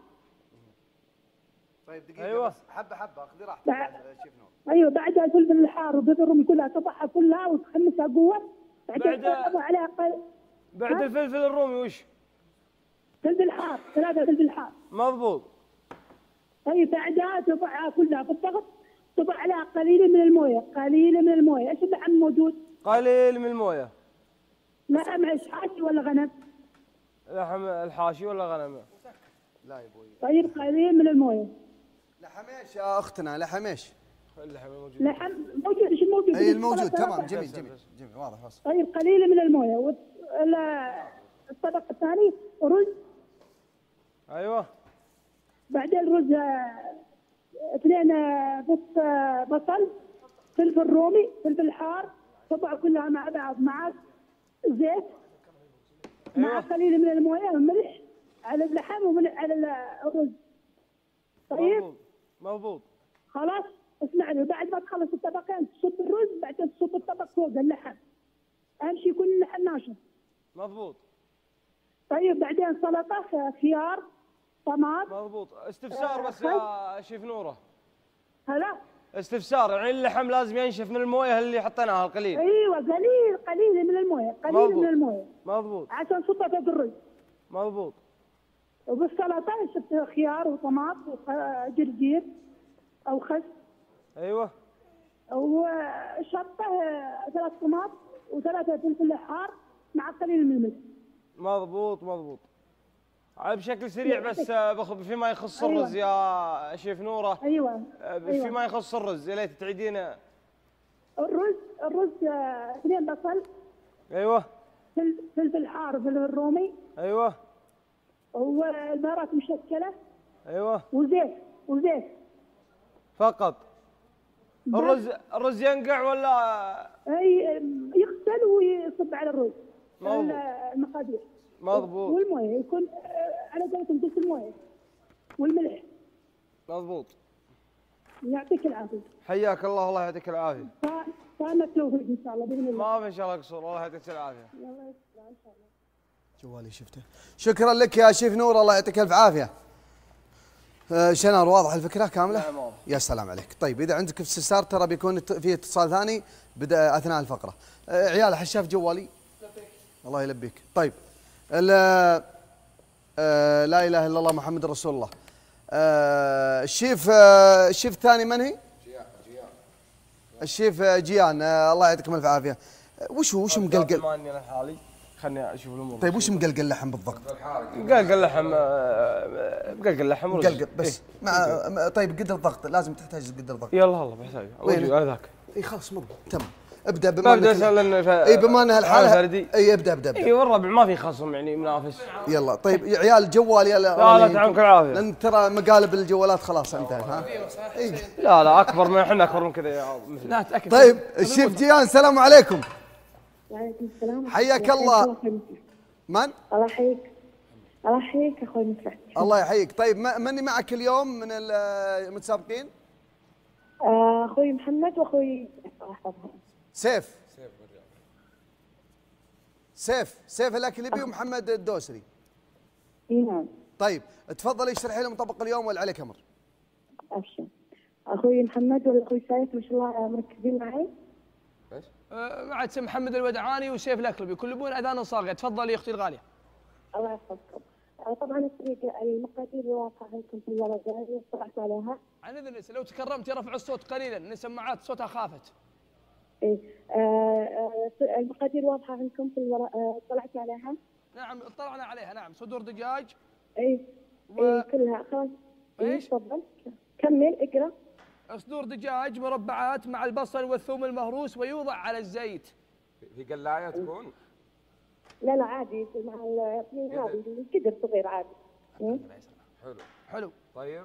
Speaker 5: طيب دقيقه
Speaker 7: أيوة.
Speaker 5: بس حبه حبه خذي راحتك شيف نور.
Speaker 7: ايوه بعدها الفلفل الحار والفلفل الرومي كلها تطحها كلها وتحمسها قوه.
Speaker 6: بعدين
Speaker 7: تضع عليها قل...
Speaker 6: بعد الفلفل الرومي وش؟
Speaker 7: فلفل حار ثلاثه فلفل حار.
Speaker 6: مضبوط.
Speaker 7: طيب بعدها تضعها كلها في الضغط تضع عليها قليل من المويه قليل من المويه. ايش اللحم موجود؟
Speaker 6: قليل من المويه.
Speaker 7: لحم ايش حاشي ولا غنم؟
Speaker 6: لحم الحاشي ولا غنم؟
Speaker 5: لا يا ابوي.
Speaker 7: طيب قليل من المويه.
Speaker 5: لحم ايش يا اختنا؟ لحم ايش؟
Speaker 6: اللحم موجود.
Speaker 7: لحم موجود، ايش الموجود؟
Speaker 5: اي الموجود تمام. جميل جميل جميل واضح واضح.
Speaker 7: طيب قليل من المويه. والطبق الثاني رز.
Speaker 6: ايوه.
Speaker 7: بعدين رز آه، اثنين آه، بص آه، بصل، فلفل رومي، فلفل حار، طبعا كلها مع بعض مع زيت مع
Speaker 6: أيوة.
Speaker 7: قليل من المويه وملح على اللحم وملح على الرز. طيب
Speaker 6: مضبوط مضبوط.
Speaker 7: خلاص اسمعني، بعد ما تخلص الطبقين تصب الرز، بعدين تصب الطبق فوق اللحم. اهم شيء يكون اللحم ناشف.
Speaker 6: مضبوط
Speaker 7: طيب بعدين سلطه، خيار، طماط.
Speaker 6: مضبوط. استفسار بس يا شيف نوره.
Speaker 7: هلا.
Speaker 6: استفسار، يعني اللحم لازم ينشف من المويه اللي حطيناها القليل؟
Speaker 7: ايوه قليل قليل من المويه، قليل
Speaker 6: مضبوط.
Speaker 7: من المويه
Speaker 6: مضبوط
Speaker 7: عشان صبها فوق الرز.
Speaker 6: مضبوط.
Speaker 7: وبالسلطه شفت خيار وطماط وجرجير او خس.
Speaker 6: ايوه.
Speaker 7: وشطه ثلاث طماط وثلاثه فلفل حار مع قليل من الملح.
Speaker 6: مضبوط مضبوط. على بشكل سريع بس بخ- فيما يخص
Speaker 7: أيوة.
Speaker 6: الرز يا شيف نوره.
Speaker 7: ايوه
Speaker 6: فيما
Speaker 7: أيوة.
Speaker 6: يخص الرز يا ليت تعيدينا.
Speaker 7: الرز الرز آه، اثنين بصل،
Speaker 6: ايوه.
Speaker 7: فل- فلفل حار وفلفل رومي،
Speaker 6: ايوه.
Speaker 7: والبهارات مشكله
Speaker 6: ايوه.
Speaker 7: وزيت وزيت.
Speaker 6: فقط.
Speaker 7: بس.
Speaker 6: الرز الرز ينقع ولا؟
Speaker 7: اي يغسل ويصب على الرز.
Speaker 6: مضبوط.
Speaker 7: المقادير.
Speaker 6: مضبوط.
Speaker 7: والمويه يكون آه، على درجه نص المويه والملح.
Speaker 6: مضبوط.
Speaker 7: يعطيك العافيه.
Speaker 6: حياك الله، الله يعطيك العافيه.
Speaker 7: كان التوفيق ان شاء الله باذن الله.
Speaker 6: ما في ان شاء الله قصور، الله يعطيك العافيه.
Speaker 7: يلا يسلمك ان شاء الله.
Speaker 5: جوالي شفته. شكرا لك يا شيف نور، الله يعطيك الف عافيه. آه، شنار واضح الفكره كامله؟
Speaker 6: نعم واضح.
Speaker 5: يا سلام عليك. طيب اذا عندك استفسار ترى بيكون ات- في اتصال ثاني بدا اثناء الفقره. آه، عيال حشاف جوالي. الله يلبيك. طيب ال- آه، لا اله الا الله محمد رسول الله. آه، الشيف آه، الشيف الثاني من هي؟ الشيف آه، جيان. آه، الله يعطيكم الف عافيه. آه، وش هو وش مقلقل؟
Speaker 6: ماني انا حالي، خلني اشوف الامور.
Speaker 5: طيب وش مقلقل اللحم بالضبط؟
Speaker 6: مقلقل لحم. آه، مقلقل لحم ورز.
Speaker 5: مقلقل بس.
Speaker 6: إيه.
Speaker 5: مع مع- طيب قدر الضغط لازم تحتاج قدر الضغط.
Speaker 6: يلا الله بحتاج.
Speaker 5: وين؟
Speaker 6: موجود هذاك.
Speaker 5: اي خلاص مضبوط تمام. ابدا بما
Speaker 6: ببدا
Speaker 5: إنك-
Speaker 6: اسال
Speaker 5: اي بما انها الحاله
Speaker 6: فردي.
Speaker 5: اي ابدا ابدا ابدا
Speaker 6: اي والربع ما في خصم يعني منافس.
Speaker 5: يلا. طيب يا عيال جوال يا
Speaker 6: لا لا تعطيك العافيه.
Speaker 5: لان ترى مقالب الجوالات خلاص انتهت ها. إيه.
Speaker 6: لا لا اكبر من احنا اكبر من كذا يا مثل.
Speaker 2: لا تاكد.
Speaker 5: طيب الشيف جيان السلام عليكم.
Speaker 7: وعليكم السلام.
Speaker 5: حياك الله. من؟
Speaker 7: الله يحييك. الله يحييك اخوي مفلح.
Speaker 5: الله يحييك. طيب ما- مني معك اليوم من المتسابقين؟
Speaker 7: آه، اخوي محمد واخوي
Speaker 5: سيف. سيف سيف الاكلبي ومحمد الدوسري.
Speaker 7: اي نعم.
Speaker 5: طيب تفضلي اشرحي لهم طبق اليوم ولا عليك امر.
Speaker 7: ابشر. اخوي محمد واخوي سيف ما شاء الله مركزين معي.
Speaker 2: آه، معك سم محمد الودعاني وسيف الاكلبي كلبون اذان صاغيه. تفضلي يا اختي الغاليه.
Speaker 7: الله يحفظكم. آه، طبعا الطريقه المقادير واقعه عندكم في الورقه اطلعت عليها.
Speaker 2: عن اذن نسا لو تكرمتي رفع الصوت قليلا ان سماعات صوتها خافت.
Speaker 7: ايه آه، آه، المقادير واضحه عندكم في الورقه اطلعت عليها.
Speaker 2: نعم اطلعنا عليها. نعم صدور دجاج.
Speaker 7: ايه
Speaker 2: و...
Speaker 7: ايه كلها خلاص.
Speaker 2: إيش؟
Speaker 7: تفضل كمل اقرا.
Speaker 2: صدور دجاج مربعات مع البصل والثوم المهروس ويوضع على الزيت.
Speaker 3: في قلايه تكون؟
Speaker 7: لا لا عادي مع ال- هذه القدر صغير عادي. إيه؟
Speaker 3: حلو.
Speaker 2: حلو.
Speaker 3: طيب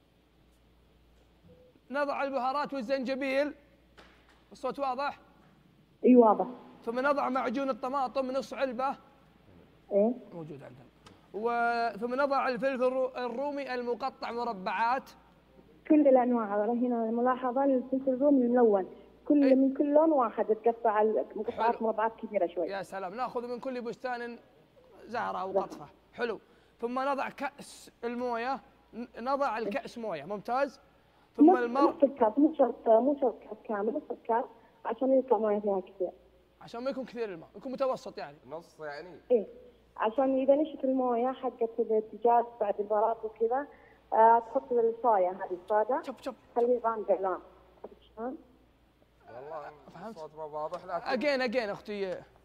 Speaker 2: نضع البهارات والزنجبيل. الصوت واضح؟
Speaker 7: اي واضح.
Speaker 2: ثم نضع معجون الطماطم نص علبه.
Speaker 7: ايه
Speaker 2: موجود عندنا. وثم نضع الفلفل الرو- الرومي المقطع مربعات.
Speaker 7: كل الانواع هنا ملاحظه الفلفل الرومي الملون كل
Speaker 2: إيه.
Speaker 7: من كل لون واحد تقطع مقطعات
Speaker 2: حلو.
Speaker 7: مربعات كبيره شوي.
Speaker 2: يا سلام. ناخذ من كل بستان زهره او قطفه. حلو. ثم نضع كاس المويه. ن- نضع الكاس مويه. ممتاز. ثم
Speaker 7: نص
Speaker 2: المر
Speaker 7: نص الكاس مو شرط مو شرط كاس كامل نص الكاس عشان يطلع مويه فيها كثير.
Speaker 2: عشان ما يكون كثير الماء يكون متوسط يعني.
Speaker 3: نص يعني.
Speaker 7: ايه عشان اذا نشف المويه حقت الدجاج بعد البهارات وكذا آه تحط الصايه هذه الصاده
Speaker 2: شوف شوف
Speaker 7: خليه يبان قلان. عرفت شلون؟
Speaker 3: والله
Speaker 2: فهمت.
Speaker 3: الصوت ما واضح لكن
Speaker 2: اجين اجين اختي.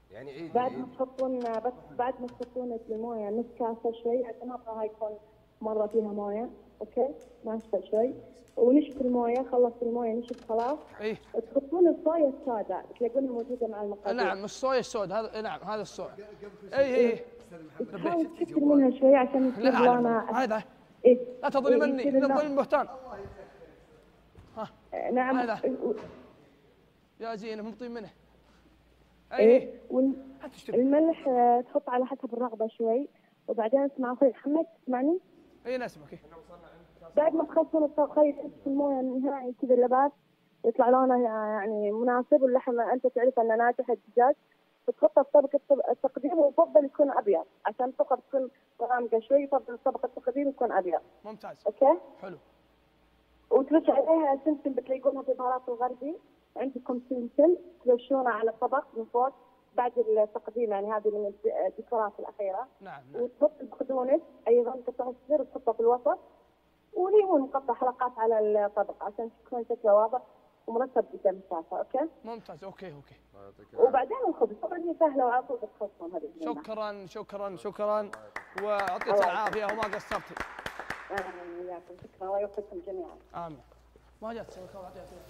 Speaker 3: يعني عيد
Speaker 8: بعد ما تحطون بس بعد ما تحطون في المويه نص كاسه شوي عشان ما ابغاها يكون مره فيها مويه، اوكي؟ ناشفه شوي ونشف المويه، خلص المويه نشف خلاص.
Speaker 2: ايه
Speaker 8: تحطون الصويا السوداء تلاقونها موجوده مع المقادير.
Speaker 2: نعم الصويا السود هذا، نعم هذا الصويا. اي اي
Speaker 8: تحاول تكثر منها شوي عشان يصير لونها.
Speaker 2: هذا
Speaker 8: ايه
Speaker 2: لا تظني مني نظن بهتان. ها
Speaker 8: نعم
Speaker 2: هذا يا زين مبطين منه.
Speaker 8: ايه والملح تحط على حسب الرغبه شوي. وبعدين اسمع اخوي محمد تسمعني؟
Speaker 2: اي انا اسمعك.
Speaker 8: بعد ما تخلصون الطبخه في المويه النهائي كذا اللبات يطلع لونه يعني مناسب، واللحم انت تعرف انه ناجح الدجاج، بتحطه في طبق التقديم ويفضل يكون ابيض عشان الفقر تكون غامقه شوي، يفضل طبق التقديم يكون ابيض.
Speaker 2: ممتاز.
Speaker 8: اوكي؟
Speaker 2: حلو.
Speaker 8: وترش عليها سمسم بتلاقونها في البهارات الغربي، عندكم سمسم ترشونه على الطبق من فوق بعد التقديم، يعني هذه من الديكورات الاخيره.
Speaker 2: نعم نعم.
Speaker 8: وتحط البقدونس ايضا قطع صغير وتحطه في الوسط، وليمون مقطع حلقات على الطبق عشان تكون شكله واضح ومرتب قدام الشاشه. اوكي؟
Speaker 2: ممتاز. اوكي اوكي.
Speaker 8: وبعدين الخبز طبعا هي سهله وعلى طول بتخلصون هذه.
Speaker 2: شكرا شكرا شكرا ويعطيك العافيه وما قصرتي.
Speaker 8: اهلا وياكم، شكرا الله يوفقكم جميعا.
Speaker 2: امين. ما جات تسوي كوره عطيها.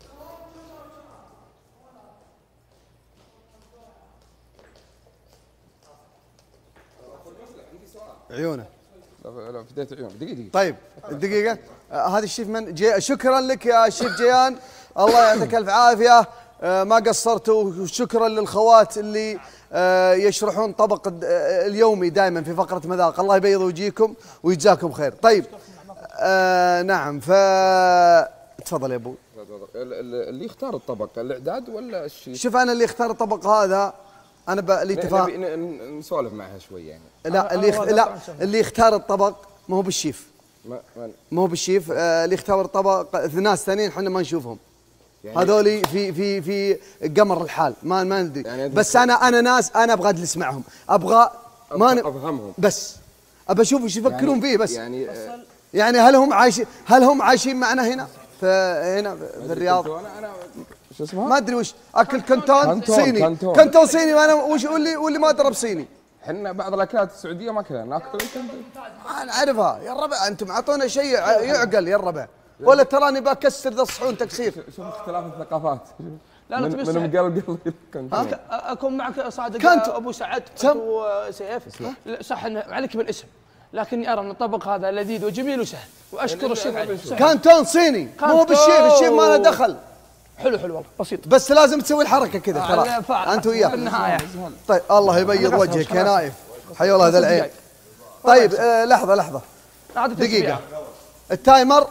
Speaker 5: عيونه
Speaker 3: لا لا فديت عيون. دقيقه دقيقه.
Speaker 5: طيب دقيقه آه هذا الشيف من جي... شكرا لك يا شيف جيان، الله يعطيك الف عافيه. آه ما قصرتوا، وشكرا للخوات اللي آه يشرحون طبق اليومي دائما في فقره مذاق، الله يبيض وجيكم ويجزاكم خير. طيب آه نعم ف تفضل يا ابو.
Speaker 3: اللي يختار الطبق الاعداد ولا الشيف؟
Speaker 5: شوف انا اللي اختار الطبق هذا انا ب... اللي تفا...
Speaker 3: نسولف معها شوي يعني.
Speaker 5: لا اللي يخ... لا اللي يختار الطبق ما هو بالشيف، ما, ما هو بالشيف. آه اللي يختار الطبق ناس ثانيين احنا ما نشوفهم، يعني هذولي في في في قمر الحال ما ما ندري يعني. بس انا انا ناس انا ابغى اجلس معهم، ابغى ما ن... افهمهم، بس ابى اشوف ايش يفكرون يعني فيه. بس يعني آه يعني هل هم عايشين هل هم عايشين معنا هنا في هنا في الرياض؟ انا انا شو اسمها؟ ما ادري وش اكل كنتون صيني، كنتون, كنتون صيني، وانا وش واللي واللي ما درب صيني.
Speaker 3: احنا بعض الاكلات السعوديه ما كلها ناكل كنتون.
Speaker 5: انا اعرفها يا الربع، انتم اعطونا شيء يعقل يا الربع، ولا تراني بكسر ذا الصحون تكسير.
Speaker 3: شوف اختلاف الثقافات.
Speaker 2: لا لا
Speaker 3: من من مقلقل كنتون.
Speaker 2: اكون معك صادق ابو سعد وسيف صح عليك بالاسم، لكني ارى ان الطبق هذا لذيذ وجميل وسهل واشكر الشيف عليه.
Speaker 5: كانتون صيني مو بالشيف، الشيف ما له دخل.
Speaker 2: حلو حلو والله بسيط،
Speaker 5: بس لازم تسوي الحركه كذا ترى انت وياه
Speaker 2: في النهايه.
Speaker 5: طيب الله يبيض وجهك يا نايف، حي الله هذا العين. طيب آه لحظه لحظه دقيقه، التايمر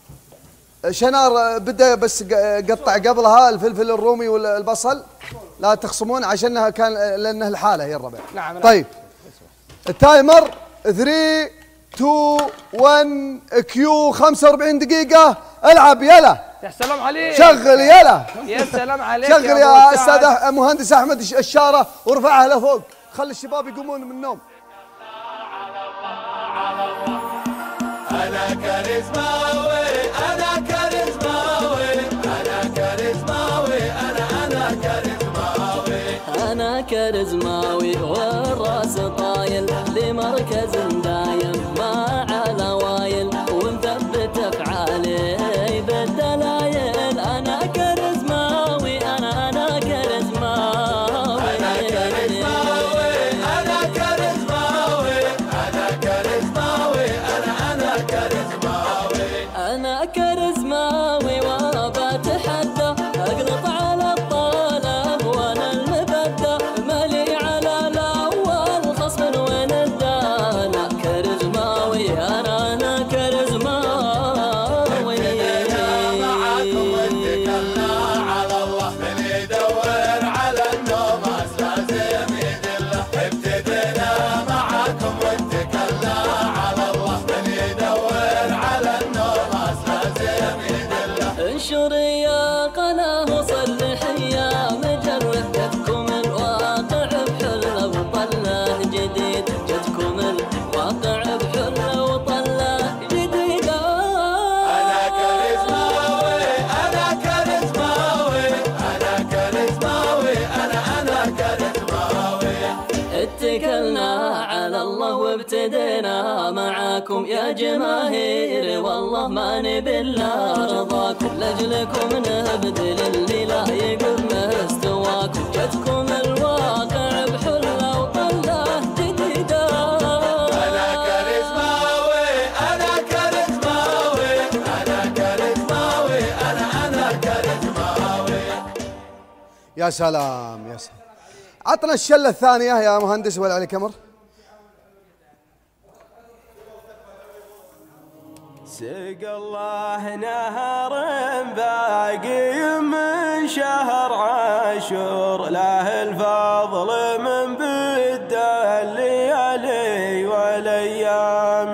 Speaker 5: شنار بدا بس قطع قبلها الفلفل الرومي والبصل، لا تخصمون عشانها كان لانه الحاله هي الربع.
Speaker 2: نعم.
Speaker 5: طيب التايمر ثلاثة اثنين واحد كيو خمسة وأربعين دقيقة، العب يلا.
Speaker 2: يا سلام عليك،
Speaker 5: شغل يلا.
Speaker 2: يا سلام عليك
Speaker 5: شغل يا استاذ مهندس احمد الشاره وارفعها لفوق، خلي الشباب يقومون من النوم.
Speaker 4: انا كاريزماوي انا كاريزماوي انا كاريزماوي انا انا كاريزماوي
Speaker 9: انا كاريزماوي والراس طايل لمركز دايم ما على وايل ومثبت افعالي بالدلايل. انا كاريزماوي انا انا كاريزماوي
Speaker 4: انا كاريزماوي انا كاريزماوي انا كاريزماوي انا انا كاريزماوي
Speaker 9: انا كاريزماوي وبتحدى اقلط على الطلب وانا المبدى مالي على الاول خصم وين الدانا. كاريزماوي انا انا كاريزماوي
Speaker 4: معاكم واتكلنا على الله من يدور على النوم لازم يدله. ابتدينا معاكم واتكلنا على الله من يدور على النوم لازم
Speaker 9: اتكلنا على الله وابتدينا معاكم يا جماهير، والله ما نبي الا رضاكم، لاجلكم نبذل اللي لا يقوم مستواكم، جتكم الواقع بحله وطله جديده.
Speaker 4: انا كاريزماوي انا كاريزماوي انا كاريزماوي انا انا كاريزماوي.
Speaker 5: يا سلام يا سلام. عطنا الشله الثانيه يا مهندس ولي علي كمر.
Speaker 10: سق الله نهر باقي من شهر عاشور، له الفضل من بد الليالي والايام،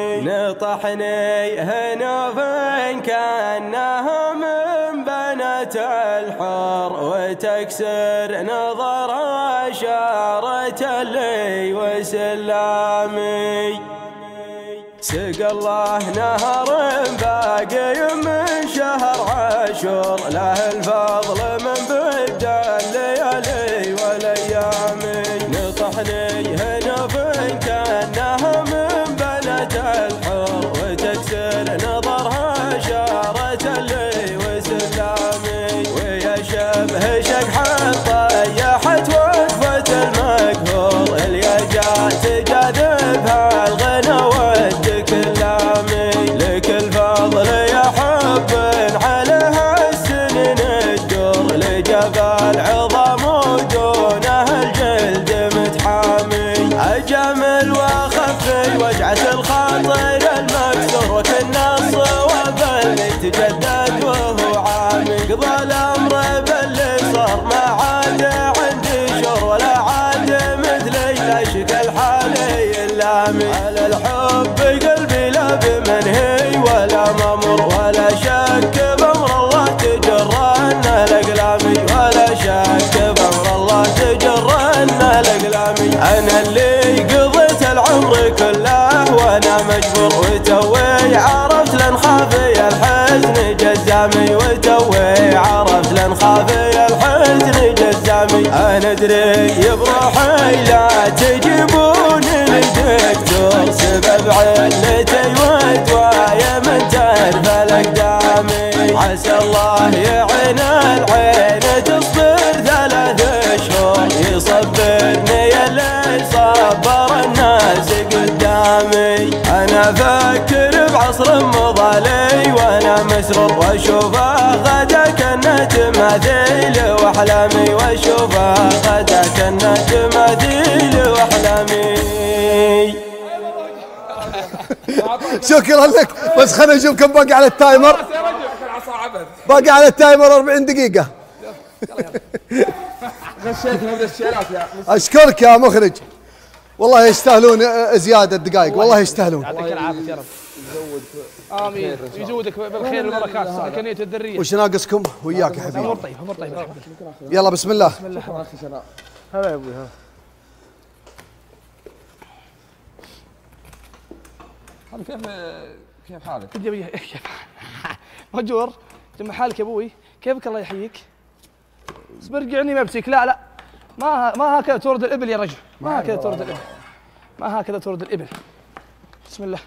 Speaker 10: نطحني هنوف كانها من بنات الحور، وتكسر نظر اشاره اللي وسلامي. سق الله نهر باقي من شهر عاشور، له الفضل من بد الليالي والايام، نطحني هنف كانها من بنات الحور، وتكسر نظرها شارة اللي وسلامي، ويا شبه شقحة طيحت وقفة المقهور، اليجات تجاذبها الغنى والتكلامي، لك الفضل يا حب عليها السنين الجور، لجبال عظام ودونه الجلد متحامي، اجمل واخفي وجعة الخاطر المكسور، وكنا الصواب اللي تجدد وهو عامي، قضى الامر باللي صار ما عاد عندي شر، ولا عاد مثلي لا شك الحالي اللامي، على الحب قلبي لا بمنهي ولا ممر، ولا شك بامر الله تجرن الاقلامي، ولا شك بامر الله تجرن الاقلامي، انا اللي قضيت العمر كله وانا مجبور، وتوي عرفت لن خافي الحزن جزامي، وتوي عرفت لن خافي الحزن جزامي، انا ادري بروحي لا تجيبوني للدكتور، سبب علتي ودوايا من تعرف الاقدامي، عسى الله يعين العين تصبر ثلاث شهور، يصبرني اللي صبر الناس قدامي، انا افكر بعصر مضى لي وانا مسرور، واشوفه غدا كانه تماثيل واحلامي، واشوفه غدا كانه تماثيل واحلامي.
Speaker 5: شكرا لك، بس خلينا نشوف كم باقي على التايمر. باقي على التايمر أربعين دقيقة.
Speaker 3: غشيتنا بالشيلات يا
Speaker 5: اشكرك يا مخرج، والله يستاهلون زيادة دقائق، والله يستاهلون.
Speaker 2: يعطيك العافية يا رب. امين، يزودك بالخير والبركات، صحة نية الذرية.
Speaker 5: وش ناقصكم؟ وياك يا حبيبي.
Speaker 2: امور طيب، امور طيب.
Speaker 5: يلا بسم الله.
Speaker 2: بسم الله. هلا يا ابوي. ها
Speaker 3: كيف كيف حالك؟
Speaker 2: كيف مهجور؟ جمع حالك يا ابوي، كيفك الله يحييك؟ بس برجعني ما بسيك، لا لا ما ما هكذا تورد الابل يا رجل، ما هكذا تورد الابل، ما هكذا تورد الابل. بسم الله.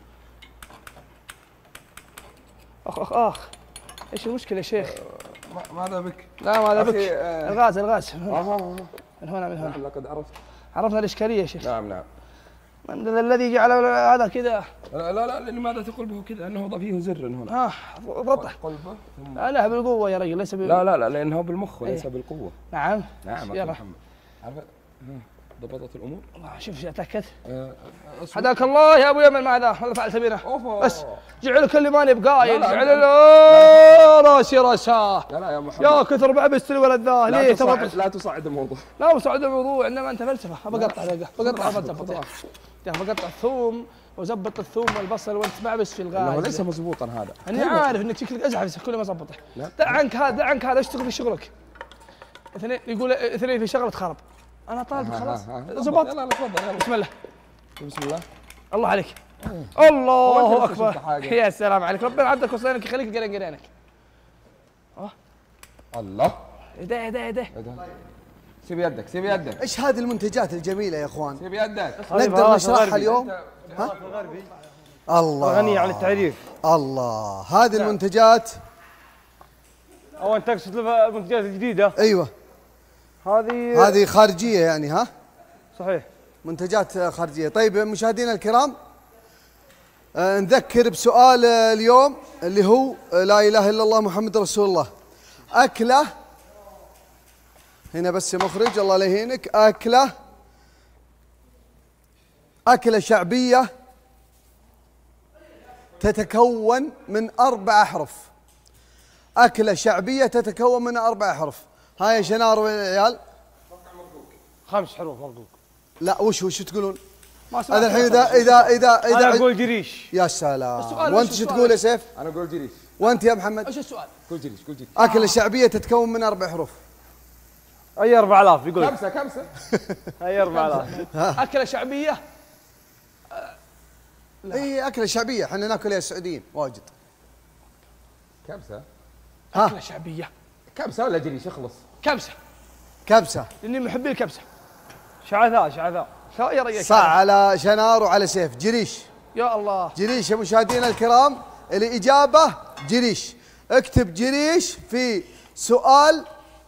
Speaker 2: اخ اخ اخ ايش المشكلة يا شيخ؟
Speaker 3: ماذا بك؟
Speaker 2: لا ماذا بك؟
Speaker 3: آه
Speaker 2: الغاز الغاز من
Speaker 3: هنا
Speaker 2: من هنا من هنا.
Speaker 3: لقد عرفت.
Speaker 2: عرفنا الاشكالية يا شيخ.
Speaker 3: نعم نعم.
Speaker 2: من الذي جعل هذا كذا؟
Speaker 3: لا لا لا لماذا تقول به كذا؟ انه فيه زر هنا.
Speaker 2: اه ضبطه.
Speaker 3: قلبه ثم
Speaker 2: لا بالقوة يا رجل، ليس بال...
Speaker 3: لا لا لا لانه بالمخ وليس
Speaker 2: ايه.
Speaker 3: بالقوة.
Speaker 2: نعم.
Speaker 3: نعم
Speaker 2: يلا
Speaker 3: محمد. عرفت؟ ضبطت الامور؟
Speaker 2: شوف اتاكد.
Speaker 3: أه
Speaker 2: حداك الله يا ابو يمن ماذا؟ ماذا فعلت بنا؟ بس جعلك اللي ماني بقايل، جعل له راسي راساه.
Speaker 3: لا لا يا محمد
Speaker 2: يا كثر بعبست الولد ذا، ليه
Speaker 3: تصعد لا تصعد الموضوع.
Speaker 2: لا تصعد الموضوع، انما انت فلسفه، بقطع بقطع بقطع بقطع الثوم وزبط الثوم والبصل وانت معبس في الغاز.
Speaker 3: هو ليس مضبوطا هذا.
Speaker 2: انا عارف انك شكلك ازعف كل ما ظبطه. دع عنك هذا، دع عنك هذا، اشتغل في شغلك. اثنين يقول اثنين في شغله خرب. انا طالب خلاص زبط.
Speaker 3: يلا تفضل.
Speaker 2: بسم الله
Speaker 3: بسم الله.
Speaker 2: الله عليك. الله اكبر. يا سلام عليك، ربنا عبدك وصينك يخليك قرين قرينك.
Speaker 3: الله.
Speaker 2: ايه ده ايه ده ايه ده؟
Speaker 3: سيب يدك سيب يدك.
Speaker 5: ايش هذه المنتجات الجميله يا اخوان؟
Speaker 3: سيب يدك.
Speaker 5: نقدر نشرحها اليوم؟ ها؟ الله
Speaker 6: غنية عن التعريف.
Speaker 5: الله هذه المنتجات.
Speaker 6: او انت تقصد المنتجات الجديده؟
Speaker 5: ايوه
Speaker 6: هذه
Speaker 5: هذه خارجيه يعني. ها
Speaker 6: صحيح
Speaker 5: منتجات خارجيه. طيب مشاهدينا الكرام آه نذكر بسؤال اليوم اللي هو لا اله الا الله محمد رسول الله. اكله هنا بس يا مخرج الله لا يهينك. اكله اكله شعبيه تتكون من اربع احرف. اكله شعبيه تتكون من اربع احرف. هاي يا شنار والعيال
Speaker 6: خمس حروف مبروك.
Speaker 5: لا وش وش تقولون؟ هذا الحين اذا اذا اذا اذا
Speaker 6: انا اقول جريش.
Speaker 5: يا سلام. وانت شو تقول يا سيف؟
Speaker 3: انا اقول جريش.
Speaker 5: وانت يا محمد؟
Speaker 2: ايش السؤال؟
Speaker 3: قول جريش قول جريش.
Speaker 5: اكله شعبيه تتكون من اربع حروف.
Speaker 6: اي أربعة آلاف يقول.
Speaker 3: كمسه كمسه.
Speaker 6: اي أربعة آلاف.
Speaker 2: اكله شعبيه.
Speaker 5: اي اكله شعبيه احنا ناكلها السعوديين واجد.
Speaker 3: كبسه.
Speaker 2: اكله شعبيه.
Speaker 3: كبسه ولا جريش اخلص.
Speaker 2: كبسه.
Speaker 5: كبسه.
Speaker 2: لاني محبي الكبسه.
Speaker 6: شعثاء شعثاء.
Speaker 2: يا رجال
Speaker 5: صح على شنار وعلى سيف. جريش.
Speaker 2: يا الله.
Speaker 5: جريش يا مشاهدينا الكرام. الاجابه جريش. اكتب جريش في سؤال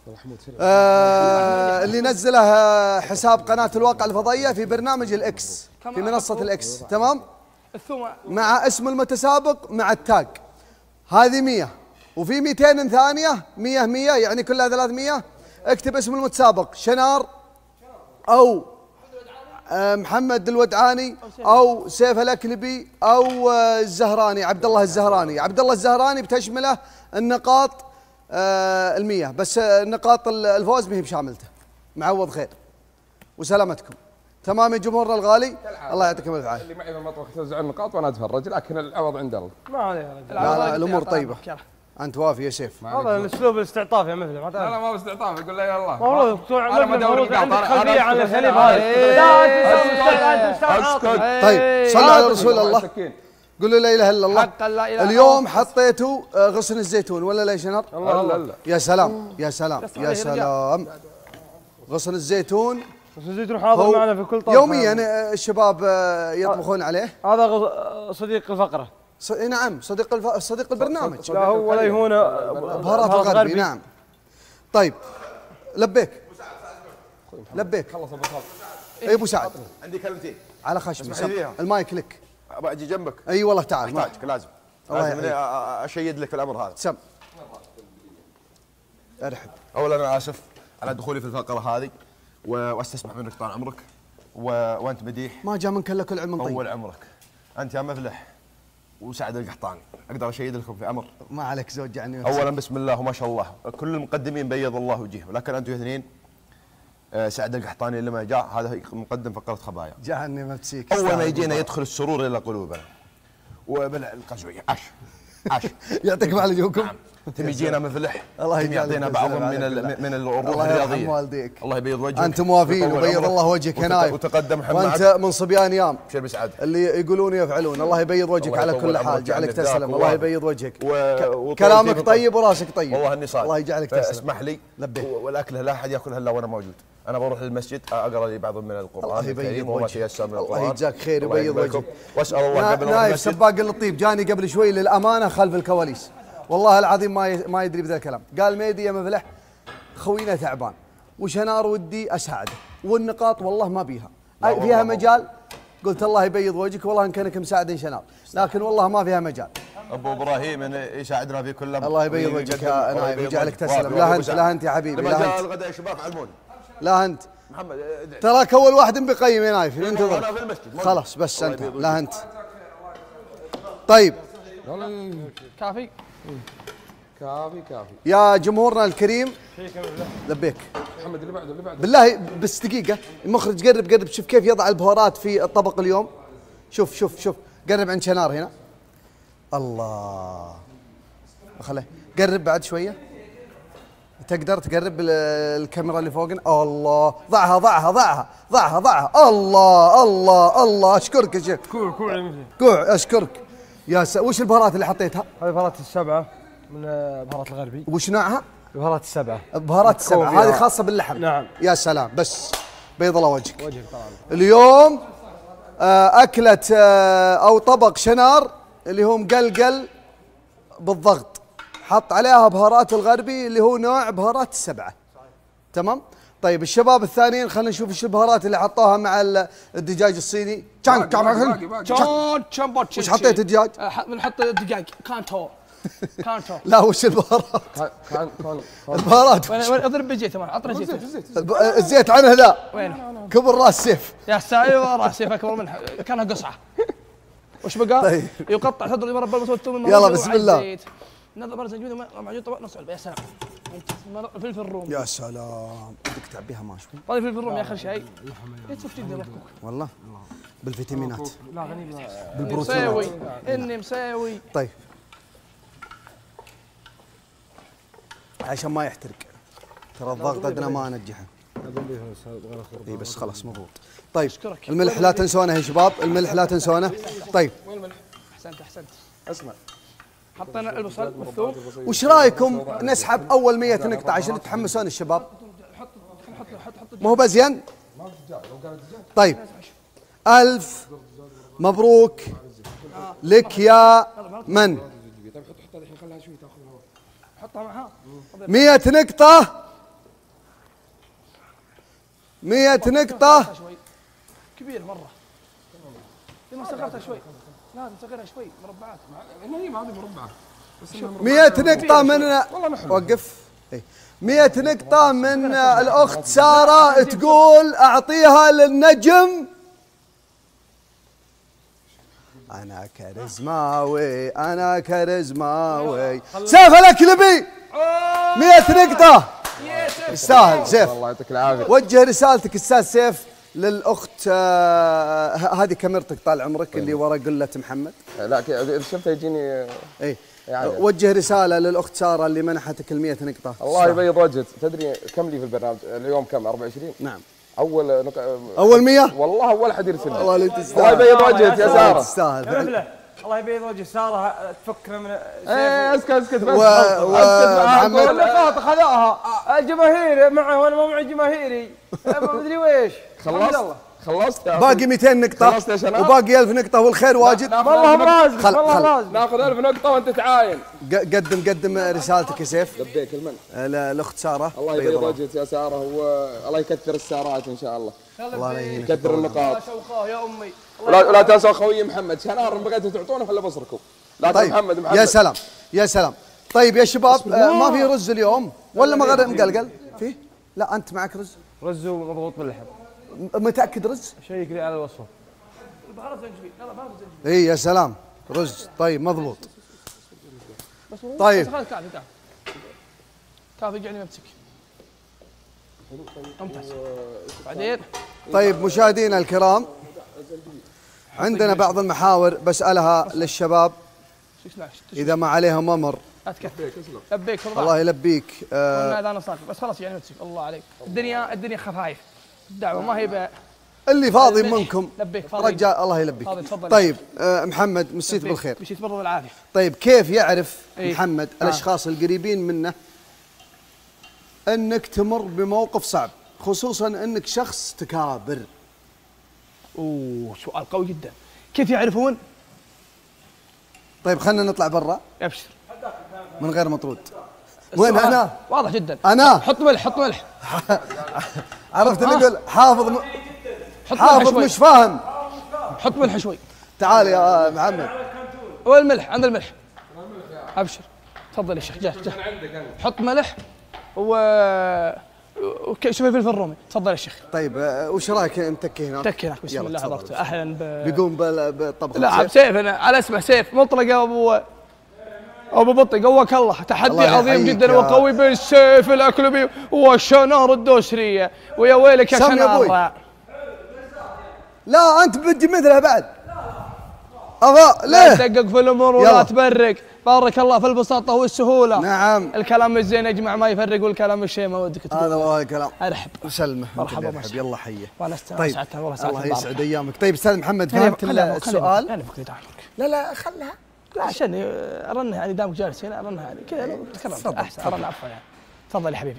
Speaker 5: آه اللي نزله حساب قناه الواقع الفضائيه في برنامج الاكس في منصه الاكس. تمام. مع اسم المتسابق مع التاج. هذه مية وفي مئتين ثانيه. مية مية يعني كلها ثلاثمية. اكتب اسم المتسابق شنار او محمد الودعاني او سيف الاكلبي او الزهراني عبد الله الزهراني. عبد الله الزهراني بتشمله النقاط المية بس النقاط الفوز ما هي بشاملته. معوض خير وسلامتكم. تمام يا جمهورنا الغالي الله يعطيكم العافيه.
Speaker 3: اللي معي في المطبخ يوزع النقاط وانا اتفرج لكن العوض عند الله.
Speaker 6: ما عليه.
Speaker 5: لا لا الامور طيبه. انت وافي يا سيف.
Speaker 6: هذا الاسلوب الاستعطاف يا مثل.
Speaker 3: لا لا ما باستعطاف يقول لا يا الله.
Speaker 6: والله
Speaker 3: انا ما ادور
Speaker 6: عندك خلفيه عن الخليف هذا. لا
Speaker 3: اسكت.
Speaker 5: طيب صلوا على رسول الله. قولوا لا اله الا الله. اليوم حطيتوا غصن الزيتون ولا لا يا شنر؟
Speaker 3: الله لا.
Speaker 5: يا سلام يا سلام يا سلام. غصن الزيتون.
Speaker 6: غصن الزيتون حاضر معنا في كل طبخ.
Speaker 5: يوميا الشباب يطبخون عليه.
Speaker 6: هذا صديق الفقره.
Speaker 5: ص... نعم صديق الف... صديق البرنامج.
Speaker 6: لا هو ولا يهون
Speaker 5: بهارات الغربي. نعم. طيب لبيك لبيك.
Speaker 3: خلص ابو سعد.
Speaker 5: اي ابو سعد
Speaker 1: عندي كلمتين
Speaker 5: على خشمي. المايك لك.
Speaker 1: ابى اجي جنبك.
Speaker 5: اي والله تعال.
Speaker 1: احتاجك لازم. لازم اشيد لك في الامر هذا.
Speaker 5: سم. ارحب.
Speaker 1: اولا انا اسف على دخولي في الفقره هذه واستسمح منك طال عمرك و... وانت مديح.
Speaker 5: ما جاء منك الا كل علم طيب.
Speaker 1: طول عمرك. انت يا مفلح وسعد القحطاني اقدر اشيد لكم في امر.
Speaker 5: ما عليك زوج عني.
Speaker 1: اولا بسم الله وما شاء الله كل المقدمين بيض الله وجهه ولكن انتم اثنين آه سعد القحطاني اللي ما جاء هذا مقدم فقره خبايا.
Speaker 5: جعلني ما تسيك.
Speaker 1: اول ما يجينا يدخل السرور الى قلوبنا وبلع القزويه. عاش عاش.
Speaker 5: يعطيكم على جوكم.
Speaker 1: نعم. تم يجينا مفلح.
Speaker 5: الله
Speaker 1: يعطينا بعض من ال من الروح الرياضيه.
Speaker 5: والديك.
Speaker 1: الله يبيض وجهك.
Speaker 5: انتم موافين وبيض الله وجهك يا نايف.
Speaker 1: وتقدم محمد.
Speaker 5: وانت من صبيان يام.
Speaker 1: بشر بسعد.
Speaker 5: اللي يقولون يفعلون. الله يبيض وجهك على كل حال. جعلك تسلم. الله يبيض وجهك.
Speaker 1: و...
Speaker 5: كلامك طيب وراسك طيب.
Speaker 1: والله اني صادق.
Speaker 5: الله يجعلك تسلم.
Speaker 1: اسمح لي.
Speaker 5: لبيك.
Speaker 1: والاكله لا احد ياكلها الا وانا موجود. انا بروح للمسجد اقرا لي بعض من القران
Speaker 5: الله يبيض وجهك.
Speaker 1: الله
Speaker 5: يجزاك خير ويبيض وجهك.
Speaker 1: واسال الله قبل
Speaker 5: نايف سباق الطيب جاني قبل شوي للامانه خلف الكواليس. والله العظيم ما ما يدري بذا الكلام. قال ميدي يا مفلح خوينا تعبان وشنار ودي اساعده والنقاط والله ما بيها فيها مجال. قلت الله يبيض وجهك والله ان كانك مساعد شنار لكن والله ما فيها مجال.
Speaker 1: ابو ابراهيم يساعدنا في كل امر.
Speaker 5: الله يبيض وجهك يا نايف ويجعلك تسلم. لا انت لا انت يا حبيبي.
Speaker 1: لما جاء الغداء يا شباب علموني.
Speaker 5: لا انت
Speaker 1: محمد
Speaker 5: تراك اول واحد بقيم يا نايف انتظر.
Speaker 1: انا في المسجد
Speaker 5: خلاص بس انت لا انت. طيب
Speaker 2: كافي
Speaker 3: كافي كافي.
Speaker 5: يا جمهورنا الكريم لبيك.
Speaker 3: محمد اللي بعده اللي بعده
Speaker 5: بالله بس دقيقة المخرج قرب قرب شوف كيف يضع البهارات في الطبق اليوم. شوف شوف شوف قرب عند شنار هنا. الله خله قرب بعد شوية. تقدر تقرب الكاميرا اللي فوقنا. الله ضعها ضعها ضعها ضعها ضعها. الله الله الله اشكرك يا شيخ.
Speaker 6: كوع كوع
Speaker 5: كوع اشكرك يا س... وش البهارات اللي حطيتها؟
Speaker 6: هذه بهارات السبعة من بهارات الغربي.
Speaker 5: وش نوعها؟
Speaker 6: بهارات السبعه.
Speaker 5: بهارات السبعه هذه خاصه باللحم.
Speaker 6: نعم.
Speaker 5: يا سلام بس بيض الله وجهك.
Speaker 6: وجهك طبعا.
Speaker 5: اليوم آه، اكله آه، او طبق شنار اللي هو مقلقل بالضغط، حط عليها بهارات الغربي اللي هو نوع بهارات السبعه. تمام؟ طيب الشباب الثانيين خلينا نشوف ايش البهارات اللي حطوها مع الدجاج الصيني. كان كان
Speaker 2: جون شامبوتشي.
Speaker 5: وش حطيت الدجاج؟
Speaker 2: بنحط الدجاج كانتو. كانتو.
Speaker 5: لا وش البهارات؟
Speaker 3: كان كان
Speaker 5: البهارات
Speaker 2: وين اضرب بالزيت كمان عطنا زيت.
Speaker 5: الزيت عنه لا.
Speaker 2: وينه؟
Speaker 5: كبر راس سيف.
Speaker 2: يا سايب راس سيف اكبر منها كانها قصعه. وش بقى؟
Speaker 5: طيب.
Speaker 2: يقطع تضرب مربى المسوي الثوم.
Speaker 5: يلا بسم الله.
Speaker 2: نضرب مرة زنجبيل ومعجون طبق نص علبة. يا سلام. فلفل رومي.
Speaker 5: يا سلام بدك تعبيها ما شوي.
Speaker 2: طيب فلفل رومي اخر شيء. يتشوف جدا مفكوك.
Speaker 5: والله بالفيتامينات.
Speaker 2: لا غني
Speaker 5: بالبروتينات.
Speaker 2: مساوي اني مساوي.
Speaker 5: طيب عشان ما يحترق ترى الضغط ادنى ما انجحه. اي بس خلاص مضبوط. طيب الملح لا تنسونه يا شباب، الملح لا تنسونه. طيب
Speaker 2: وين الملح؟ احسنت احسنت.
Speaker 3: اسمع
Speaker 2: حطينا البصل والثوم.
Speaker 5: وش رايكم نسحب اول مية نقطة عشان يتحمسون الشباب؟ ما هو بزين؟ طيب ألف مبروك لك يا من؟
Speaker 2: حطها معها.
Speaker 5: مية نقطة مية نقطة
Speaker 2: كبير مرة. لما صغرتها شوي. لا نصغرها شوي مربعات.
Speaker 3: هي ما هذه مربعة.
Speaker 5: مية نقطة من وقف. مية نقطة من الأخت سارة تقول أعطيها للنجم. أنا كاريزماوي أنا كاريزماوي. سيف الأكلبي مية نقطة يستاهل. سيف
Speaker 3: الله يعطيك العافية.
Speaker 5: وجه رسالتك أستاذ سيف للأخت آه هذه كاميرتك طال عمرك اللي ورا قلة محمد.
Speaker 3: لا إذا شفتها يجيني.
Speaker 5: إيه
Speaker 3: يعني
Speaker 5: وجه رسالة للأخت سارة اللي منحتك المية نقطة.
Speaker 3: الله يبيض وجهك. تدري كم لي في البرنامج اليوم؟ كم؟ أربعة وعشرين.
Speaker 5: نعم.
Speaker 3: اول نق...
Speaker 5: اول مية
Speaker 3: والله اول حد يرسل.
Speaker 5: الله لا تستاهل.
Speaker 3: الله يبيض وجهك يا ساره.
Speaker 5: تستاهل.
Speaker 6: الله يبيض وجه ساره تفكنا من
Speaker 3: ايه اسكت اسكت بس.
Speaker 5: ومحمد
Speaker 6: النقاط خذاها الجماهير معه وانا ما معي جماهيري ما ادري ويش.
Speaker 3: خلصت خلصت
Speaker 5: باقي مئتين نقطة وباقي ألف نقطة والخير واجد.
Speaker 6: والله مرازق والله مرازق.
Speaker 3: ناخذ ألف نقطة وانت تعاين.
Speaker 5: قدم قدم رسالتك يا سيف.
Speaker 3: لبيك المن.
Speaker 5: الاخت سارة.
Speaker 3: الله يبيض وجهك يا سارة والله يكثر السارات ان شاء الله.
Speaker 5: الله يعينك.
Speaker 3: يكثر النقاط.
Speaker 2: يا امي.
Speaker 3: ولا ولا تنسوا خوي محمد شنار بغيتوا تعطونه خلي بصركم. لا
Speaker 5: طيب
Speaker 3: محمد محمد.
Speaker 5: يا سلام يا سلام. طيب يا شباب آه ما في رز اليوم ولا ما غير مقلقل؟ فيه؟ لا انت معك رز؟
Speaker 6: رز ومضغوط باللحم.
Speaker 5: متأكد رز؟
Speaker 6: شيك لي على الوصفة.
Speaker 2: البهارات زنجبيل يلا بهارات زنجبيل.
Speaker 5: اي يا سلام رز. طيب مضبوط. طيب
Speaker 2: كافي كافي كافي جعلني ممسك. ممتاز. بعدين
Speaker 5: طيب مشاهدينا الكرام عندنا بعض المحاور بسألها للشباب إذا ما عليهم أمر.
Speaker 2: لا تكفي. لبيك
Speaker 5: الله يلبيك.
Speaker 2: آه انا صافي بس خلاص يعني ممسك. الله عليك. الدنيا الدنيا خفايف. الدعوة ما هي ب
Speaker 5: اللي فاضي منكم
Speaker 2: لبيك فاضي.
Speaker 5: رجال الله يلبيك. طيب آه محمد مسيت بالخير.
Speaker 2: مشيت برا بالعافية.
Speaker 5: طيب كيف يعرف
Speaker 2: ايه؟
Speaker 5: محمد آه. الأشخاص القريبين منه أنك تمر بموقف صعب خصوصا أنك شخص تكابر؟
Speaker 2: اوه سؤال قوي جدا. كيف يعرفون؟
Speaker 5: طيب خلينا نطلع برا.
Speaker 2: ابشر.
Speaker 5: من غير مطرود. وين انا؟
Speaker 2: واضح جدا.
Speaker 5: انا
Speaker 2: حط ملح حط ملح.
Speaker 5: عرفت اللي يقول حافظ م...
Speaker 2: حط
Speaker 5: حافظ مش فاهم.
Speaker 2: حط ملح شوي.
Speaker 5: تعال يا محمد.
Speaker 2: وين الملح؟ عند الملح. ابشر. تفضل يا شيخ جاهز جاهز. حط ملح و شوف الفلفل الرومي. تفضل يا شيخ.
Speaker 5: طيب وش رايك نتكي هنا؟
Speaker 2: تكي هناك بسم الله حضرته. اهلا ب
Speaker 5: بيقوم بالطبخ.
Speaker 2: لا بسيف انا على اسمه سيف مطلق يا ابو ابو بطي. قواك الله. تحدي الله عظيم جدا وقوي بين السيف الاكلبي والشنار الدوسريه. ويا ويلك يا شنار.
Speaker 5: لا انت بدي مثلها بعد. أبا ليه؟
Speaker 2: لا تدقق في الامور ولا تبرق. بارك الله في البساطه والسهوله.
Speaker 5: نعم.
Speaker 2: الكلام الزين يا جماعه ما يفرق والكلام الشيء ما ودك تقول.
Speaker 5: هذا هو الكلام.
Speaker 2: ارحب
Speaker 5: وسلمه.
Speaker 2: مرحبا مرحبا.
Speaker 5: يلا حيه.
Speaker 2: وانا
Speaker 5: طيب الله يسعد ايامك. طيب استاذ محمد فهمت السؤال؟
Speaker 2: انا بكري دامك.
Speaker 5: لا لا خلها.
Speaker 2: لا عشان ارنها يعني دامك جالس هنا ارنها يعني كذا تكرمت احسن ارنها عفوا يعني. تفضل يا حبيبي.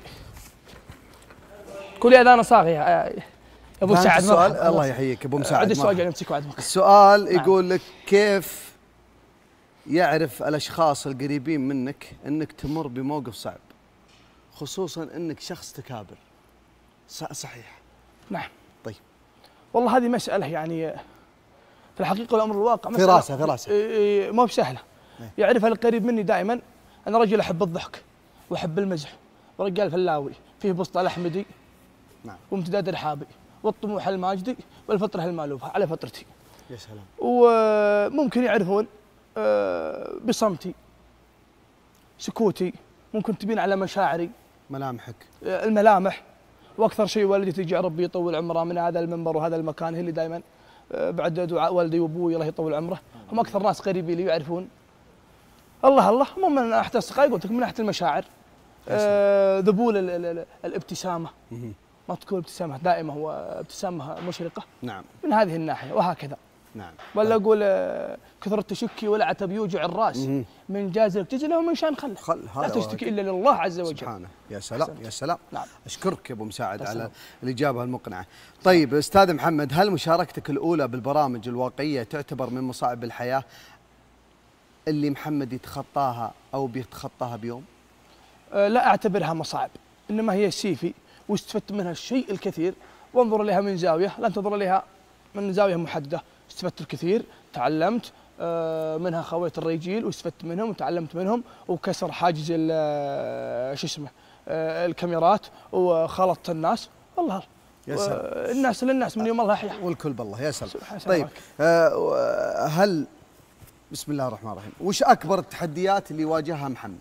Speaker 2: كل اذان صاغي يا ابو سعد.
Speaker 5: السؤال الله يحييك ابو مساعد.
Speaker 2: عد السؤال يمسك وعدمك.
Speaker 5: السؤال نعم. يقول لك كيف يعرف الاشخاص القريبين منك انك تمر بموقف صعب، خصوصا انك شخص تكابر؟ صحيح.
Speaker 2: نعم.
Speaker 5: طيب.
Speaker 2: والله هذه مساله يعني في الحقيقه والامر الواقع
Speaker 5: فراسه فراسه
Speaker 2: ما بسهله. يعرفها القريب مني دائما. انا رجل احب الضحك واحب المزح، ورجال فلاوي فيه بسطه الاحمدي
Speaker 5: نعم
Speaker 2: وامتداد الرحابي والطموح الماجدي والفطره المالوفه على فطرتي.
Speaker 5: يا سلام.
Speaker 2: وممكن يعرفون بصمتي، سكوتي، ممكن تبين على مشاعري،
Speaker 5: ملامحك،
Speaker 2: الملامح. واكثر شيء والدي تجي ربي يطول عمره من هذا المنبر وهذا المكان، هي اللي دائما بعد دعاء والدي وابوي الله يطول عمره هم اكثر ناس قريبين لي يعرفون. الله الله مو من ناحيه الصقايق، قلت لك من ناحيه المشاعر. آه ذبول الابتسامه، ما تكون ابتسامه دائمه، هو ابتسامه مشرقه.
Speaker 5: نعم.
Speaker 2: من هذه الناحيه وهكذا.
Speaker 5: نعم.
Speaker 2: ولا اقول كثر التشكي والعتب يوجع الراس،
Speaker 5: مم.
Speaker 2: من جازلك تجله ومن شان خله
Speaker 5: خل
Speaker 2: لا تشتكي الا لله عز وجل
Speaker 5: سبحانه. يا سلام يا سلام.
Speaker 2: نعم.
Speaker 5: اشكرك يا ابو مساعد على الاجابه المقنعه. طيب استاذ محمد، هل مشاركتك الاولى بالبرامج الواقعيه تعتبر من مصاعب الحياه اللي محمد يتخطاها او بيتخطاها بيوم؟
Speaker 2: أه لا اعتبرها مصاعب، انما هي سيفي واستفدت منها الشيء الكثير، وانظر لها من زاويه لا تنظر لها من زاويه محدده. استفدت الكثير، تعلمت أه منها خويت الرجيل واستفدت منهم وتعلمت منهم، وكسر حاجز شو اسمه أه الكاميرات وخلطت الناس. والله
Speaker 5: يا سلام.
Speaker 2: الناس للناس من يوم الله يحيى
Speaker 5: والكل بالله. يا سلام. طيب أه هل بسم الله الرحمن الرحيم، وش اكبر التحديات اللي واجهها محمد؟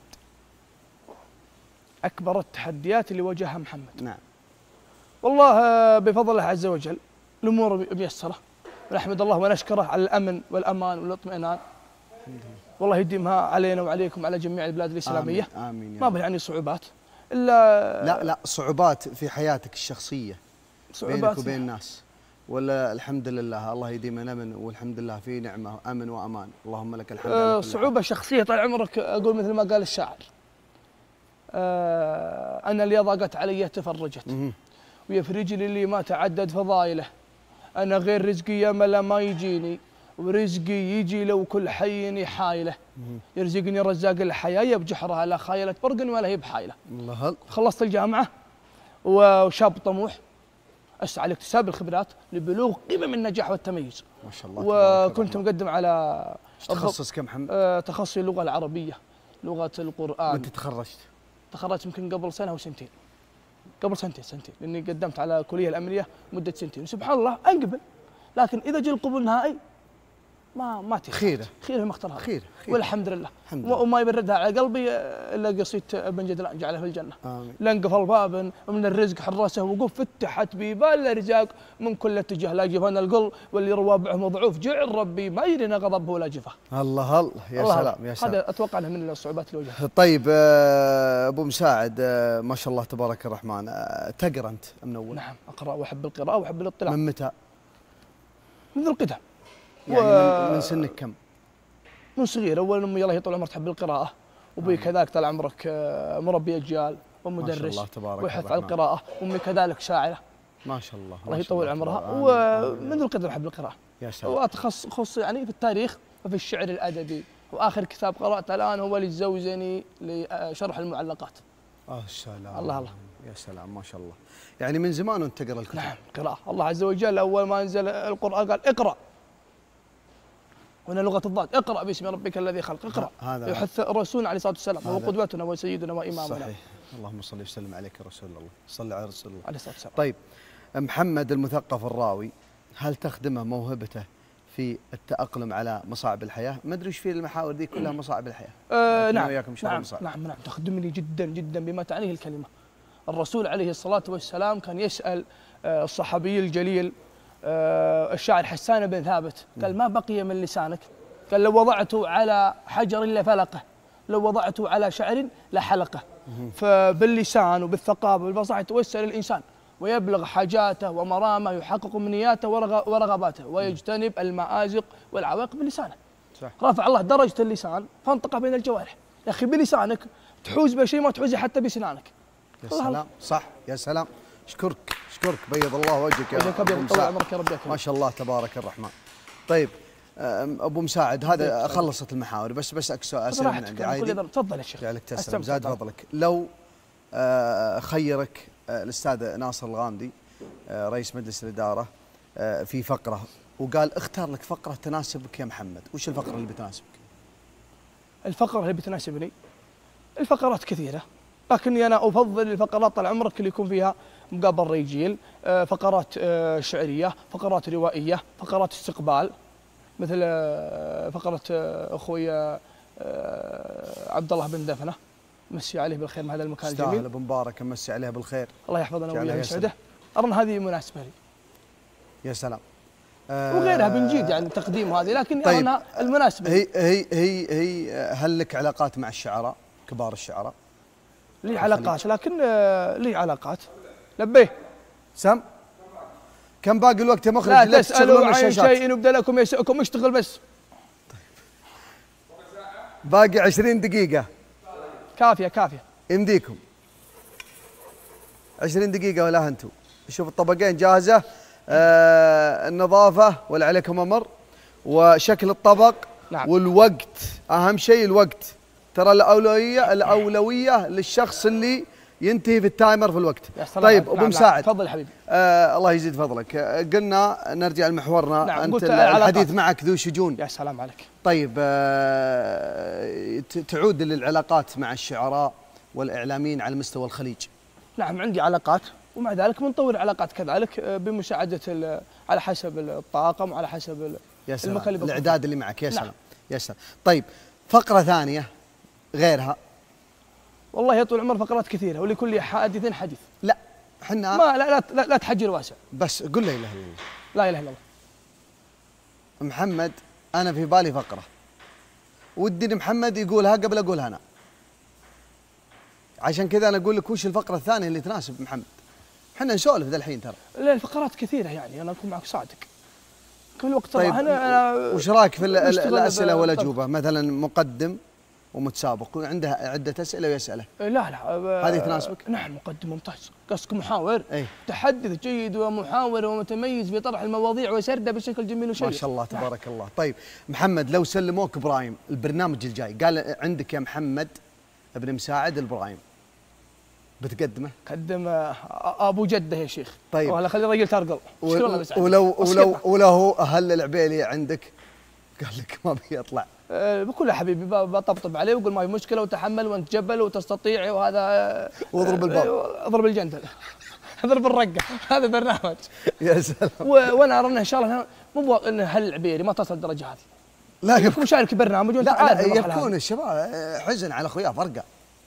Speaker 2: اكبر التحديات اللي واجهها محمد.
Speaker 5: نعم.
Speaker 2: والله بفضل الله عز وجل الامور ميسره، ونحمد الله ونشكره على الامن والامان والاطمئنان. والله يديمها علينا وعليكم على جميع البلاد الاسلاميه.
Speaker 5: امين امين.
Speaker 2: ما به يعني صعوبات الا
Speaker 5: لا لا صعوبات في حياتك الشخصيه صعوبات بينك وبين الناس، ولا الحمد لله الله يديم الامن والحمد لله في نعمه امن وامان، اللهم لك الحمد.
Speaker 2: أه صعوبه شخصيه طال عمرك، اقول مثل ما قال الشاعر أه انا اللي ضاقت علي تفرجت ويفرج لي اللي ما تعدد فضايله. انا غير رزقي يا ملا ما يجيني، ورزقي يجي لو كل حي حايله. يرزقني رزاق الحياه بجحرها لا خايله برق ولا هي بحايله.
Speaker 5: الله.
Speaker 2: خلصت الجامعه وشاب طموح اسعى لاكتساب الخبرات لبلوغ قمم النجاح والتميز.
Speaker 5: ما شاء الله.
Speaker 2: وكنت مقدم على
Speaker 5: تخصص كم محمد؟
Speaker 2: آه تخصصي اللغه العربيه، لغه القران.
Speaker 5: متى تخرجت؟
Speaker 2: تخرجت يمكن قبل سنه وسنتين. قبل سنتين سنتين لاني قدمت على الكليه الامنيه مده سنتين، وسبحان الله انقبل، لكن اذا جاء القبول النهائي ما ما تخير.
Speaker 5: خيره
Speaker 2: خيره ما اختارها.
Speaker 5: خير خير
Speaker 2: والحمد لله.
Speaker 5: الحمد لله.
Speaker 2: وما يبردها على قلبي الا قصيت ابن جدلان جعله في الجنه.
Speaker 5: امين.
Speaker 2: لانقفل باب من الرزق حراسه وقف، فتحت بيبان الارزاق من كل اتجاه، لا جفن القل واللي روابعه مضعوف جعل ربي ما يرينا غضبه ولا جفاه.
Speaker 5: الله الله. يا الله سلام يا سلام.
Speaker 2: هذا اتوقع انه من الصعوبات اللي واجهتها.
Speaker 5: طيب ابو مساعد، ما شاء الله تبارك الرحمن، تقرا انت من اول؟
Speaker 2: نعم اقرا واحب القراءه واحب الاطلاع.
Speaker 5: من متى؟
Speaker 2: منذ القدم.
Speaker 5: يعني و... من سنك كم؟
Speaker 2: من صغير. اولا امي الله يطول عمرك تحب القراءه، وابوي كذلك طال عمرك مربي اجيال ومدرس ويحث على القراءه، وامي كذلك شاعره
Speaker 5: ما شاء الله
Speaker 2: الله يطول عمرها. ومنذ القدم احب القراءه.
Speaker 5: يا سلام.
Speaker 2: واتخصص يعني في التاريخ وفي الشعر الادبي، واخر كتاب قراته الان هو للزوزني لشرح المعلقات.
Speaker 5: اه سلام.
Speaker 2: الله الله.
Speaker 5: يا سلام ما شاء الله. يعني من زمان وانت تقرا الكتب؟
Speaker 2: نعم قراءه. الله عز وجل اول ما انزل القران قال اقرا، هنا لغة الضاد، اقرأ باسم ربك الذي خلق، اقرأ.
Speaker 5: هذا
Speaker 2: يحث الرسول عليه الصلاة والسلام، هو قدوتنا وسيدنا وإمامنا.
Speaker 5: صحيح. اللهم صل وسلم عليك يا رسول الله، صل على رسول الله
Speaker 2: عليه الصلاة والسلام.
Speaker 5: طيب محمد المثقف الراوي، هل تخدمه موهبته في التأقلم على مصاعب الحياة؟ ما ادري ايش في المحاور ذي كلها مصاعب الحياة.
Speaker 2: آه نعم نعم, نعم نعم تخدمني جدا جدا بما تعنيه الكلمة. الرسول عليه الصلاة والسلام كان يسأل آه الصحابي الجليل آه الشاعر حسان بن ثابت، قال ما بقي من لسانك؟ قال لو وضعته على حجر لفلقه، لو وضعته على شعر لحلقه. فباللسان وبالثقافة وبالفصاحة يتوسل الإنسان ويبلغ حاجاته ومرامه، يحقق امنياته ورغباته، ويجتنب المآزق والعوائق بلسانه. صح. رفع الله درجة اللسان فانطق بين الجوارح. يا أخي بلسانك تحوز بشيء ما تحوزه حتى بسنانك.
Speaker 5: يا سلام صح يا سلام. اشكرك اشكرك بيض الله وجهك يا
Speaker 2: وجهك
Speaker 5: ابو
Speaker 2: ابيض طول
Speaker 5: مساعد.
Speaker 2: عمرك يا رب يكرمك.
Speaker 5: ما شاء الله تبارك الرحمن. طيب ابو مساعد هذا خلصت المحاور بس بس اسئله من عندي عادي.
Speaker 2: تفضل يا شيخ.
Speaker 5: جعلك تسلم زاد فضلك. لو آه خيرك آه الاستاذ ناصر الغامدي آه رئيس مجلس الاداره آه في فقره وقال اختار لك فقره تناسبك يا محمد، وش الفقره اللي بتناسبك؟
Speaker 2: الفقره اللي بتناسبني الفقرات كثيره، لكني انا افضل الفقرات طال عمرك اللي يكون فيها مقابل رجيل، آه فقرات آه شعريه، فقرات روائيه، فقرات استقبال، مثل آه فقره آه اخوي آه عبد الله بن دفنه، مسي عليه بالخير من هذا المكان الجميل.
Speaker 5: استاهل ابو مبارك مسي عليه بالخير.
Speaker 2: الله يحفظنا وياه ويسعده. اظن هذه مناسبه لي.
Speaker 5: يا سلام.
Speaker 2: آه وغيرها بنجيد يعني تقديم هذه، لكن
Speaker 5: طيب
Speaker 2: أنا المناسبه
Speaker 5: هي هي هي هي هل لك علاقات مع الشعراء كبار الشعراء؟
Speaker 2: لي علاقات لكن آه لي علاقات. لبيه
Speaker 5: سم كم باقي الوقت يا مخرج؟
Speaker 2: لا تسالوا عن شيء يبدا لكم يسؤكم، اشتغل بس.
Speaker 5: باقي عشرين دقيقة.
Speaker 2: كافية كافية.
Speaker 5: يمديكم. عشرين دقيقة ولا انتم. شوف الطبقين جاهزة. آه النظافة ولا عليكم أمر، وشكل الطبق.
Speaker 2: نعم.
Speaker 5: والوقت أهم شيء الوقت. ترى الأولوية الأولوية للشخص اللي ينتهي في التايمر في الوقت. طيب أبو مساعد.
Speaker 2: تفضل حبيبي.
Speaker 5: آه الله يزيد فضلك. آه قلنا نرجع لمحورنا.
Speaker 2: نعم.
Speaker 5: أنت الحديث معك ذو شجون.
Speaker 2: يا سلام عليك.
Speaker 5: طيب آه تعود للعلاقات مع الشعراء والإعلاميين على مستوى الخليج.
Speaker 2: نعم عندي علاقات، ومع ذلك بنطور علاقات كذلك بمساعدة على حسب الطاقم وعلى حسب
Speaker 5: يا سلام الإعداد اللي معك. يا سلام. نعم. يا سلام. طيب فقرة ثانية غيرها.
Speaker 2: والله يا طول العمر فقرات كثيرة ولكل حادث حديث.
Speaker 5: لا احنا
Speaker 2: ما لا لا, لا, لا تحجر واسع.
Speaker 5: بس قل لا اله الا الله.
Speaker 2: لا اله الا الله.
Speaker 5: محمد انا في بالي فقرة ودي محمد يقولها قبل اقولها انا، عشان كذا انا اقول لك وش الفقرة الثانية اللي تناسب محمد. احنا نسولف ذا الحين ترى.
Speaker 2: لا الفقرات كثيرة يعني انا اكون معك صادق. كل وقت
Speaker 5: طيب
Speaker 2: انا انا
Speaker 5: وش رايك في الاسئلة والاجوبة؟ مثلا مقدم ومتسابق وعنده عدة أسئلة ويسأله.
Speaker 2: لا لا
Speaker 5: هذه تناسبك؟
Speaker 2: نعم مقدم ممتاز، قصدك محاور.
Speaker 5: أي.
Speaker 2: تحدث جيد ومحاور ومتميز في طرح المواضيع وسردها بشكل جميل وشيق.
Speaker 5: ما شاء الله تبارك نعم. الله. طيب محمد لو سلموك برايم البرنامج الجاي قال عندك يا محمد ابن مساعد البرايم بتقدمه؟
Speaker 2: قدم ابو جده يا شيخ.
Speaker 5: طيب
Speaker 2: والله خلي الرجل ترقل.
Speaker 5: ولو ولو ولو ولو هل العبيلي عندك قال لك ما بيطلع؟
Speaker 2: أه بقول يا حبيبي بطبطب عليه واقول ما في مشكله وتحمل وانت جبل وتستطيع وهذا
Speaker 5: واضرب الباب.
Speaker 2: اضرب الجندل اضرب الرقه هذا برنامج.
Speaker 5: يا سلام.
Speaker 2: وانا ارى انه ان شاء الله مو انه هل العبيري ما تصل الدرجه هذه.
Speaker 5: لا
Speaker 2: يكون مشارك برنامج وانت
Speaker 5: لا لا يكون الشباب حزن على اخوياه فرقه.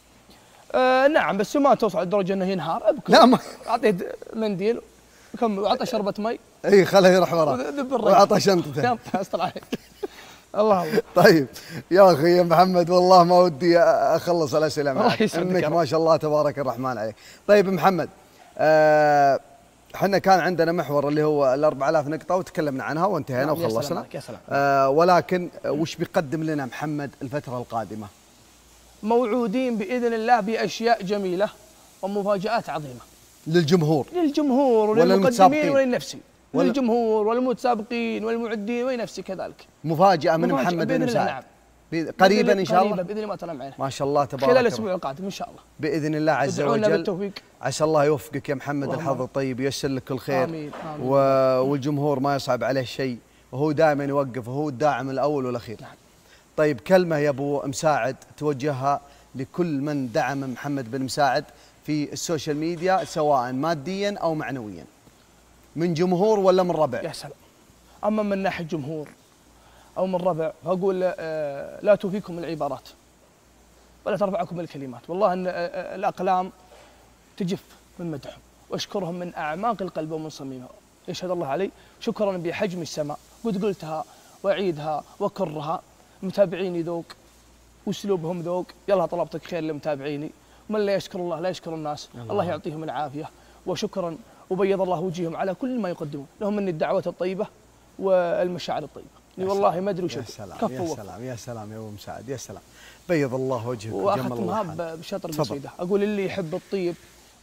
Speaker 2: آه نعم بس ما توصل لدرجه انه ينهار ابكي.
Speaker 5: لا ما
Speaker 2: اعطيه منديل وكم واعطى شربه مي.
Speaker 5: اي خله يروح وراه واعطى شنطته.
Speaker 2: استر عليك. الله الله.
Speaker 5: طيب يا اخي يا محمد والله ما ودي اخلص الاسئله معك
Speaker 2: انك
Speaker 5: ما شاء الله تبارك الرحمن عليك. طيب محمد احنا آه كان عندنا محور اللي هو ال أربعة آلاف نقطه وتكلمنا عنها وانتهينا وخلصنا.
Speaker 2: يا سلام.
Speaker 5: آه ولكن وش بيقدم لنا محمد الفتره القادمه؟
Speaker 2: موعودين باذن الله باشياء جميله ومفاجات عظيمه
Speaker 5: للجمهور
Speaker 2: للجمهور وللمقدمين وللنفسي للجمهور والمتسابقين والمعدين ولنفسي كذلك.
Speaker 5: مفاجاه من محمد بن مساعد.
Speaker 2: نعم.
Speaker 5: قريبا ان شاء الله.
Speaker 2: قريبا باذن الله ما تنام عينه.
Speaker 5: ما شاء الله تبارك
Speaker 2: خلال الاسبوع القادم ان شاء الله
Speaker 5: باذن الله عز وجل.
Speaker 2: بالتوفيق.
Speaker 5: عسى الله يوفقك يا محمد الحظ الطيب وييسر لك كل خير.
Speaker 2: آمين. آمين.
Speaker 5: و... والجمهور ما يصعب عليه شيء وهو دائما يوقف وهو الداعم الاول والاخير.
Speaker 2: نعم.
Speaker 5: طيب كلمه يا ابو مساعد توجهها لكل من دعم محمد بن مساعد في السوشيال ميديا سواء ماديا او معنويا من جمهور ولا من ربع.
Speaker 2: يا سلام. اما من ناحيه جمهور او من ربع فاقول آه لا توفيكم العبارات ولا ترفعكم الكلمات، والله ان آه الاقلام تجف من مدحهم واشكرهم من اعماق القلب ومن صميمها. يشهد الله علي شكرا بحجم السماء. قد قلتها واعيدها واكرها. متابعيني ذوق واسلوبهم ذوق. يلا طلبتك خير لمتابعيني. من لا يشكر الله لا يشكر الناس. الله, الله يعطيهم العافيه وشكرا وبيض الله وجههم على كل ما يقدمون. لهم مني الدعوات الطيبه والمشاعر الطيبه. والله ما ادري وش.
Speaker 5: يا سلام يا سلام يا سلام يا ابو مساعد يا سلام. بيض الله وجهك
Speaker 2: واختمها بشطر بسيطه. اقول اللي يحب الطيب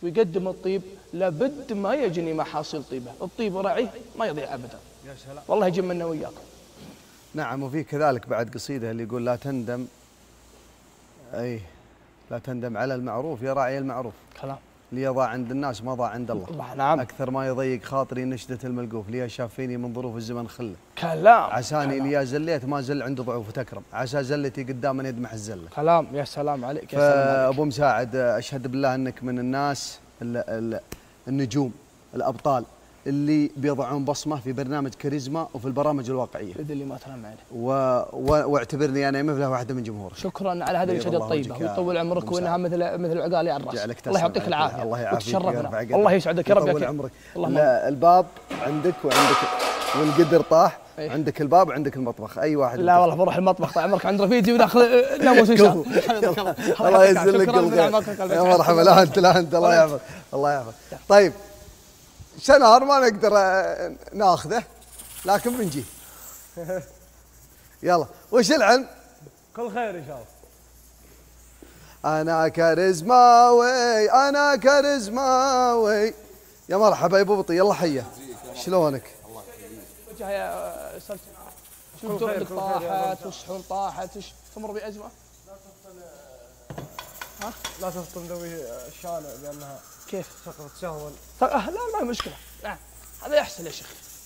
Speaker 2: ويقدم الطيب لابد ما يجني محاصيل طيبه، الطيب ورعيه ما يضيع ابدا. يا سلام. والله يجملنا وياكم.
Speaker 5: نعم. وفي كذلك بعد قصيده اللي يقول لا تندم، اي لا تندم على المعروف يا راعي المعروف.
Speaker 2: كلام.
Speaker 5: لي ضاع عند الناس ما ضاع عند الله.
Speaker 2: نعم.
Speaker 5: اكثر ما يضيق خاطري نشده الملقوف، لي شافيني من ظروف الزمن خله.
Speaker 2: كلام.
Speaker 5: عساني
Speaker 2: كلام.
Speaker 5: لي زليت ما زل عند ضعوف تكرم، عسى زلتي قدام من يدمح الزله.
Speaker 2: كلام. يا سلام عليك يا سلام عليك.
Speaker 5: ابو مساعد اشهد بالله انك من الناس ال ال النجوم الابطال اللي بيضعون بصمه في برنامج كاريزما وفي البرامج الواقعيه.
Speaker 2: بإذن اللي ما تنام عليه.
Speaker 5: و... و... واعتبرني انا مثله واحده من جمهورك.
Speaker 2: شكرا على هذه الاشاده الطيبه ويطول عمرك وانها مثل مثل العقالي على الراس. الله يعطيك العافيه.
Speaker 5: الله يعافيك
Speaker 2: وتشرفنا. الله يسعدك يا رب.
Speaker 5: يطول عمرك. الباب عندك وعندك والقدر طاح. أيه. عندك الباب وعندك المطبخ، اي واحد.
Speaker 2: لا والله بروح المطبخ طال عمرك عند رفيجي وداخل ناموس ان شاء الله.
Speaker 5: الله يجزل لك الخير. يا مرحبا. لا انت لا انت الله يعافيك. الله يعافيك. طيب شنار ما نقدر ناخذه لكن بنجي. يلا وش العلم؟
Speaker 6: كل خير ان شاء الله.
Speaker 5: انا كاريزماوي انا كاريزماوي. يا مرحبا يا ابو بطي. يلا حيه. شلونك؟
Speaker 2: يا استاذ شو الدرج طاحت والصحون طاحت، ايش تمر بازمه؟
Speaker 6: ها؟ لا تفطن ذوي الشارع لانها
Speaker 2: كيف؟
Speaker 6: سقطت سهوا.
Speaker 2: لا ما مشكله. نعم هذا يحصل يا شيخ.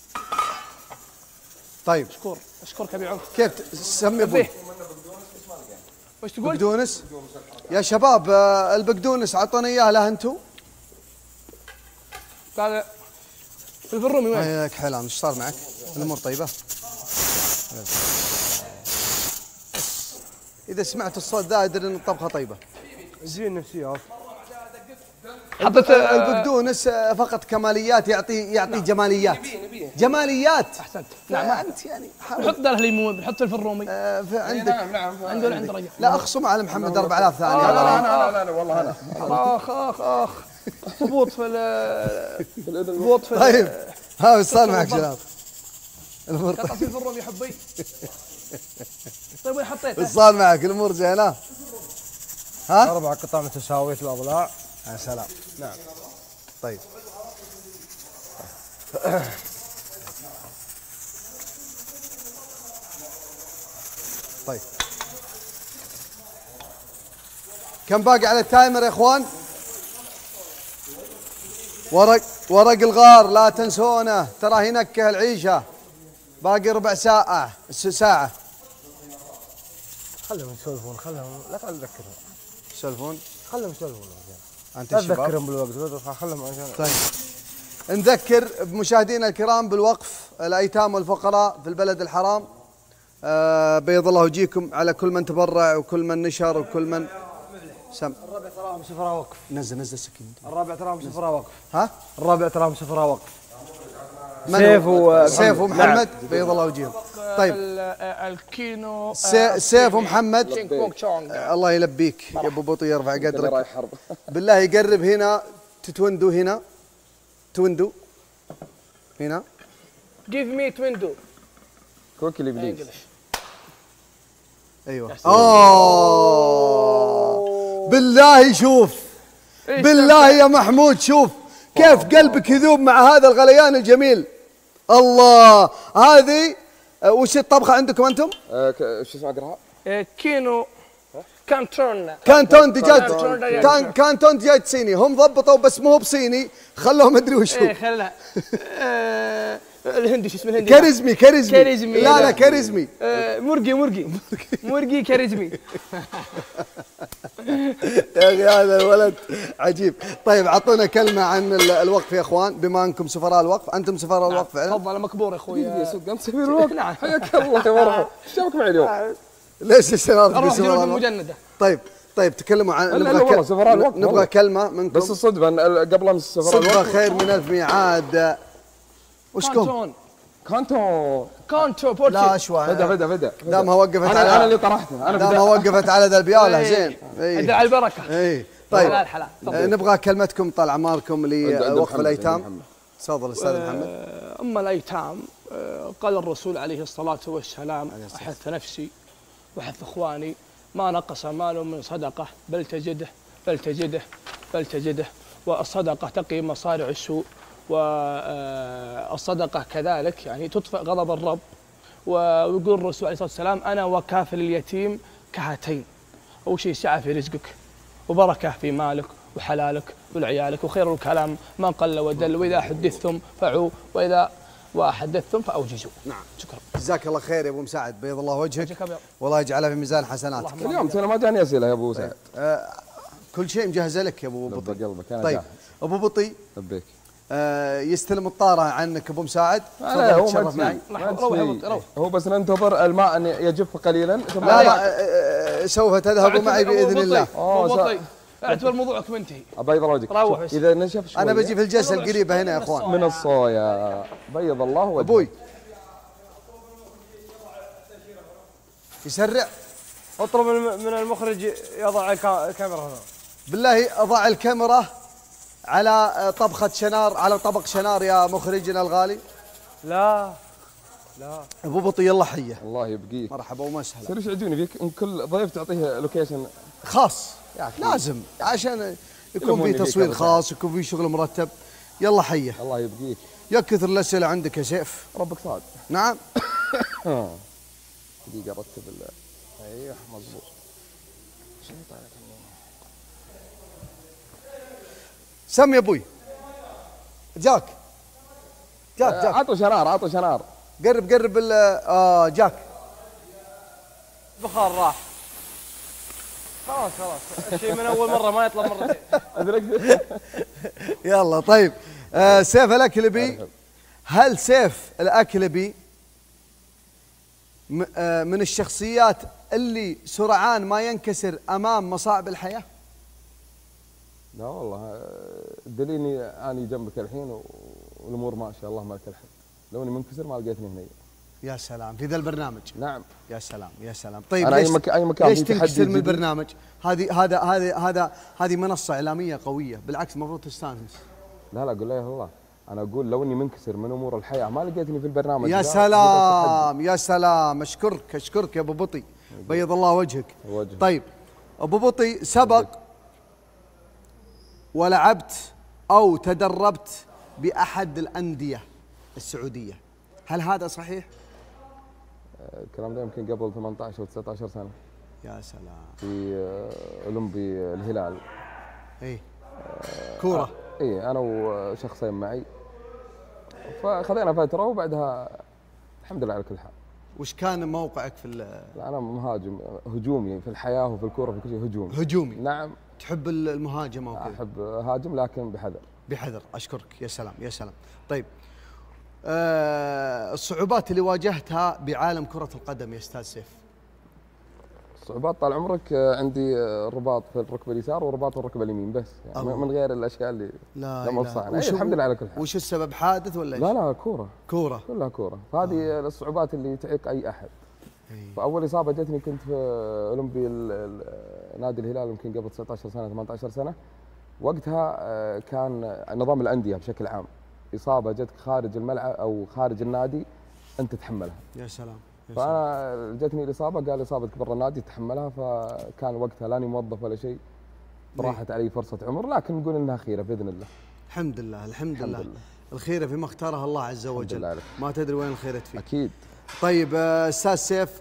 Speaker 5: طيب
Speaker 2: مشكور اشكرك ابي عمر.
Speaker 5: كيف تسمي ابوي؟
Speaker 2: وش تقول؟
Speaker 5: بقدونس. يا شباب البقدونس اعطونا اياه له انتم.
Speaker 2: قال فلفل رومي وين؟
Speaker 5: هيك حلام. ايش صار معك؟ الامور طيبه؟ اذا سمعت الصوت ذا ادري ان الطبخه طيبه.
Speaker 6: زين نفسي.
Speaker 5: حطيت البقدونس فقط كماليات، يعطي يعطي نعم. جماليات. جماليات.
Speaker 2: احسنت. نعم انت يعني نحط له ليمون بنحط فلفل رومي.
Speaker 5: آه عندك.
Speaker 2: نعم نعم عنده عند رجل.
Speaker 5: لا اخصم على محمد أربعة آلاف ثانيه.
Speaker 2: آه
Speaker 5: لا
Speaker 2: لا لا لا والله انا. اخ اخ اخ هبوط في هبوط في.
Speaker 5: طيب ها ايش صار معك شباب؟
Speaker 2: الامور طيبه. فلفل رومي حبي. طيب وين حطيته؟
Speaker 5: ايش صار معك؟ الامور زينه؟ ها؟
Speaker 6: أربع قطع متساوية الأضلاع.
Speaker 5: يا سلام.
Speaker 6: نعم.
Speaker 5: طيب. طيب. كم باقي على التايمر يا اخوان؟ ورق ورق الغار لا تنسونه، ترى ينكه العيشة. باقي ربع ساعة ساعة.
Speaker 6: خلهم يسولفون خلهم لا تذكرهم.
Speaker 5: يسولفون؟
Speaker 6: خلهم يسولفون.
Speaker 5: انت الشباب
Speaker 6: تذكرهم بالوقت خلهم عشان.
Speaker 5: طيب نذكر بمشاهدينا الكرام بالوقف الايتام والفقراء في البلد الحرام. آه بيض الله وجيكم على كل من تبرع وكل من نشر وكل من سم.
Speaker 6: الرابع تراهم سفراء وقف.
Speaker 5: نزل نزل سكين.
Speaker 6: الرابع تراهم سفراء وقف.
Speaker 5: ها؟
Speaker 6: الرابع تراهم سفراء وقف.
Speaker 5: سيف و سيف ومحمد. نعم. بيض الله وجيهم. طيب
Speaker 2: الكينو
Speaker 5: سيف ومحمد. الله يلبيك يا ابو بطي يرفع قدرك. بالله يقرب هنا تتوندو هنا توندو هنا.
Speaker 2: Give me تويندو.
Speaker 3: كوكلي بليز.
Speaker 5: ايوه. اوه بالله شوف بالله يا محمود شوف كيف قلبك يذوب مع هذا الغليان الجميل. الله هذه وش الطبخه عندكم انتم؟
Speaker 3: شو اسمها اقراها؟
Speaker 2: كينو كانتون.
Speaker 5: كانتون دجاج. كانتون دجاج صيني. هم ضبطوا بس مو بصيني خلوه ما ادري وش هو.
Speaker 2: ايه خلها الهندي شو اسمه الهندي؟
Speaker 5: كاريزمي كاريزمي.
Speaker 2: كاريزمي.
Speaker 5: لا لا كاريزمي.
Speaker 2: مرقي مرقي مرقي كاريزمي.
Speaker 5: يا اخي هذا الولد عجيب. طيب اعطونا كلمه عن الوقف يا اخوان بما انكم سفراء الوقف. انتم سفراء الوقف فعلا.
Speaker 2: تفضل مكبور يا اخوي.
Speaker 3: يا سيدي قام سفير الوقف. نعم حياك الله يا مرحبا. ايش جابك معي اليوم؟
Speaker 5: ليش الشباب
Speaker 2: اروح جنوب المجندة.
Speaker 5: طيب طيب تكلموا عن نبغى ك... نبغى كلمه منكم.
Speaker 3: بس الصدفه قبل امس سفراء
Speaker 5: الوقف. صدفه خير من الف ميعاد. وشكم؟
Speaker 3: كانتو
Speaker 2: كانتو بورتي.
Speaker 5: لا شوي.
Speaker 3: بدا بدا بدا
Speaker 5: دامها وقفت
Speaker 3: أنا
Speaker 5: على
Speaker 3: انا اللي طرحته. انا
Speaker 5: دامها وقفت على ذا البياله زين.
Speaker 2: اي على البركه.
Speaker 5: اي طيب نبغى كلمتكم طال اعماركم لوقف الايتام. تفضل استاذ محمد.
Speaker 2: اما الايتام قال الرسول عليه الصلاه والسلام احث نفسي وحث اخواني ما نقص مال من صدقه بل تجده بل تجده بل تجده والصدقة تقي مصارع السوء، والصدقة كذلك يعني تطفئ غضب الرب. ويقول الرسول عليه الصلاة والسلام أنا وكافل اليتيم كهاتين. أول شيء سعة في رزقك وبركة في مالك وحلالك ولعيالك، وخير الكلام ما قل ودل، وإذا حدثتم فعوا وإذا وحدثتم فأوجزوا.
Speaker 5: نعم
Speaker 2: شكرا.
Speaker 5: جزاك الله خير يا ابو مساعد، بيض الله وجهك والله يجعلها في ميزان حسناتك.
Speaker 3: اليوم ترى ما جاني اسئله يا ابو سعد.
Speaker 5: آه كل شيء مجهزه لك يا ابو بطي.
Speaker 3: قلبك انا
Speaker 5: طيب
Speaker 3: جاهز.
Speaker 5: ابو بطي
Speaker 3: لبيك.
Speaker 5: آه يستلم الطاره عنك ابو مساعد.
Speaker 3: لا هو
Speaker 5: تشرف معي.
Speaker 3: ما هو بس ننتظر الماء ان يجف قليلا ثم
Speaker 5: لا لا آه سوف تذهب معي باذن الله.
Speaker 2: ابو بطي اعتبر موضوعك منتهي.
Speaker 3: ابيض الله وجهك.
Speaker 2: روح بس.
Speaker 3: اذا نشف شوي
Speaker 5: انا بجي في الجلسه القريبه هنا يا اخوان.
Speaker 3: من الصويا بيض الله وجهك.
Speaker 5: ابوي يسرع.
Speaker 6: اطلب من المخرج يضع الكاميرا هنا.
Speaker 5: بالله اضع الكاميرا على طبخة شنار، على طبق شنار يا مخرجنا الغالي.
Speaker 6: لا لا
Speaker 5: ابو بطي يلا حيه.
Speaker 3: الله يبقيك.
Speaker 5: مرحبا ومسهلا.
Speaker 3: سير ايش يعجبني فيك ان كل ضيف تعطيه لوكيشن
Speaker 5: خاص لازم عشان يكون في تصوير خاص، يكون في شغل مرتب. يلا حيه.
Speaker 3: الله يبقيك.
Speaker 5: يا كثر الاسئله عندك يا سيف.
Speaker 3: ربك صاد.
Speaker 5: نعم.
Speaker 3: دقيقه ارتب ال ايوه مضبوط.
Speaker 5: سم يا ابوي. جاك جاك جاك
Speaker 3: عطوا شنار عطوا شنار.
Speaker 5: قرب قرب ال اه جاك.
Speaker 6: بخار راح. خلاص خلاص الشيء من اول مره ما يطلع مرتين.
Speaker 5: يلا طيب آه سيف الاكلبي، هل سيف الاكلبي آه من الشخصيات اللي سرعان ما ينكسر امام مصاعب الحياه؟
Speaker 3: لا والله دليني اني جنبك الحين والامور ما شاء الله ما لك الحين. لو اني منكسر ما لقيتني هنا.
Speaker 5: يا سلام في ذا البرنامج.
Speaker 3: نعم
Speaker 5: يا سلام يا سلام. طيب
Speaker 3: أنا
Speaker 5: ليش
Speaker 3: أي, مك... أي مكان
Speaker 5: ليش تنكسر من البرنامج؟ هذه هذا هذا هذا هذه منصه اعلاميه قويه، بالعكس المفروض تستانس.
Speaker 3: لا لا قول لا الله، انا اقول لو اني منكسر من امور الحياه ما لقيتني في البرنامج.
Speaker 5: يا سلام يا سلام. اشكرك اشكرك يا ابو بطي، بيض الله وجهك.
Speaker 3: وجه.
Speaker 5: طيب ابو بطي سبق ولعبت او تدربت باحد الانديه السعوديه، هل هذا صحيح؟
Speaker 3: الكلام ده يمكن قبل ثمانية عشر او تسعة عشر سنه.
Speaker 5: يا سلام.
Speaker 3: في اولمبي الهلال.
Speaker 5: اي كوره.
Speaker 3: اي انا وشخصين معي، فخذينا فتره وبعدها الحمد لله على كل حال.
Speaker 5: وش كان موقعك في ال؟
Speaker 3: لا انا مهاجم هجومي في الحياه وفي الكوره في كل شيء هجومي.
Speaker 5: هجومي.
Speaker 3: نعم.
Speaker 5: تحب المهاجمه وكذا؟
Speaker 3: احب هاجم لكن بحذر.
Speaker 5: بحذر. اشكرك يا سلام يا سلام. طيب آه الصعوبات اللي واجهتها بعالم كره القدم يا استاذ سيف؟
Speaker 3: الصعوبات طال عمرك عندي رباط في الركبه اليسار ورباط في الركبه اليمين بس، يعني الله. من غير الاشياء اللي
Speaker 5: لا
Speaker 3: لما تصحنا. أيه الحمد لله على كل حال.
Speaker 5: وش السبب، حادث ولا ايش؟
Speaker 3: لا لا كوره
Speaker 5: كوره
Speaker 3: كلها كوره، فهذه آه. الصعوبات اللي تعيق اي احد. أي. فاول اصابه جتني كنت في اولمبي نادي الهلال يمكن قبل تسعة عشر سنه ثمانية عشر سنه، وقتها كان نظام الانديه بشكل عام اصابه جتك خارج الملعب او خارج النادي انت تتحملها.
Speaker 5: يا سلام.
Speaker 3: فانا جتني الاصابه قال اصابتك برا النادي تتحملها، فكان وقتها لاني موظف ولا شيء، راحت علي فرصه عمر، لكن نقول انها خيره باذن الله.
Speaker 5: الحمد لله الحمد, الحمد لله. لله الخيره فيما اختارها الله عز وجل، ما تدري وين الخيره فيه.
Speaker 3: اكيد.
Speaker 5: طيب استاذ سيف،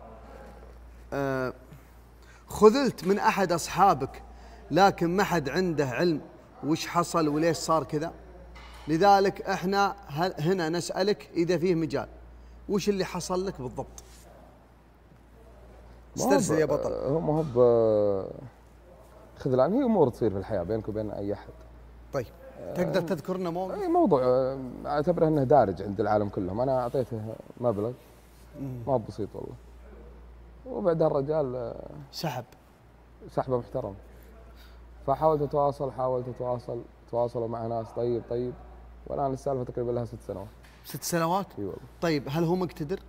Speaker 5: آه خذلت من احد اصحابك لكن ما حد عنده علم وش حصل وليش صار كذا، لذلك احنا هنا نسالك اذا فيه مجال وش اللي حصل لك بالضبط؟ استرسل يا بطل.
Speaker 3: هو ما هو خذلان، هي امور تصير في الحياه بينك وبين اي احد.
Speaker 5: طيب تقدر تذكر لنا موقف؟
Speaker 3: اي موضوع اعتبره انه دارج عند العالم كلهم، انا اعطيته مبلغ ما هو بسيط والله، وبعدها الرجال
Speaker 5: سحب
Speaker 3: سحبه محترم، فحاولت اتواصل حاولت اتواصل تواصلوا مع ناس طيب طيب، والان السالفه تقريبا لها ست سنوات.
Speaker 5: ست سنوات؟
Speaker 3: اي والله.
Speaker 5: طيب هل هو مقتدر؟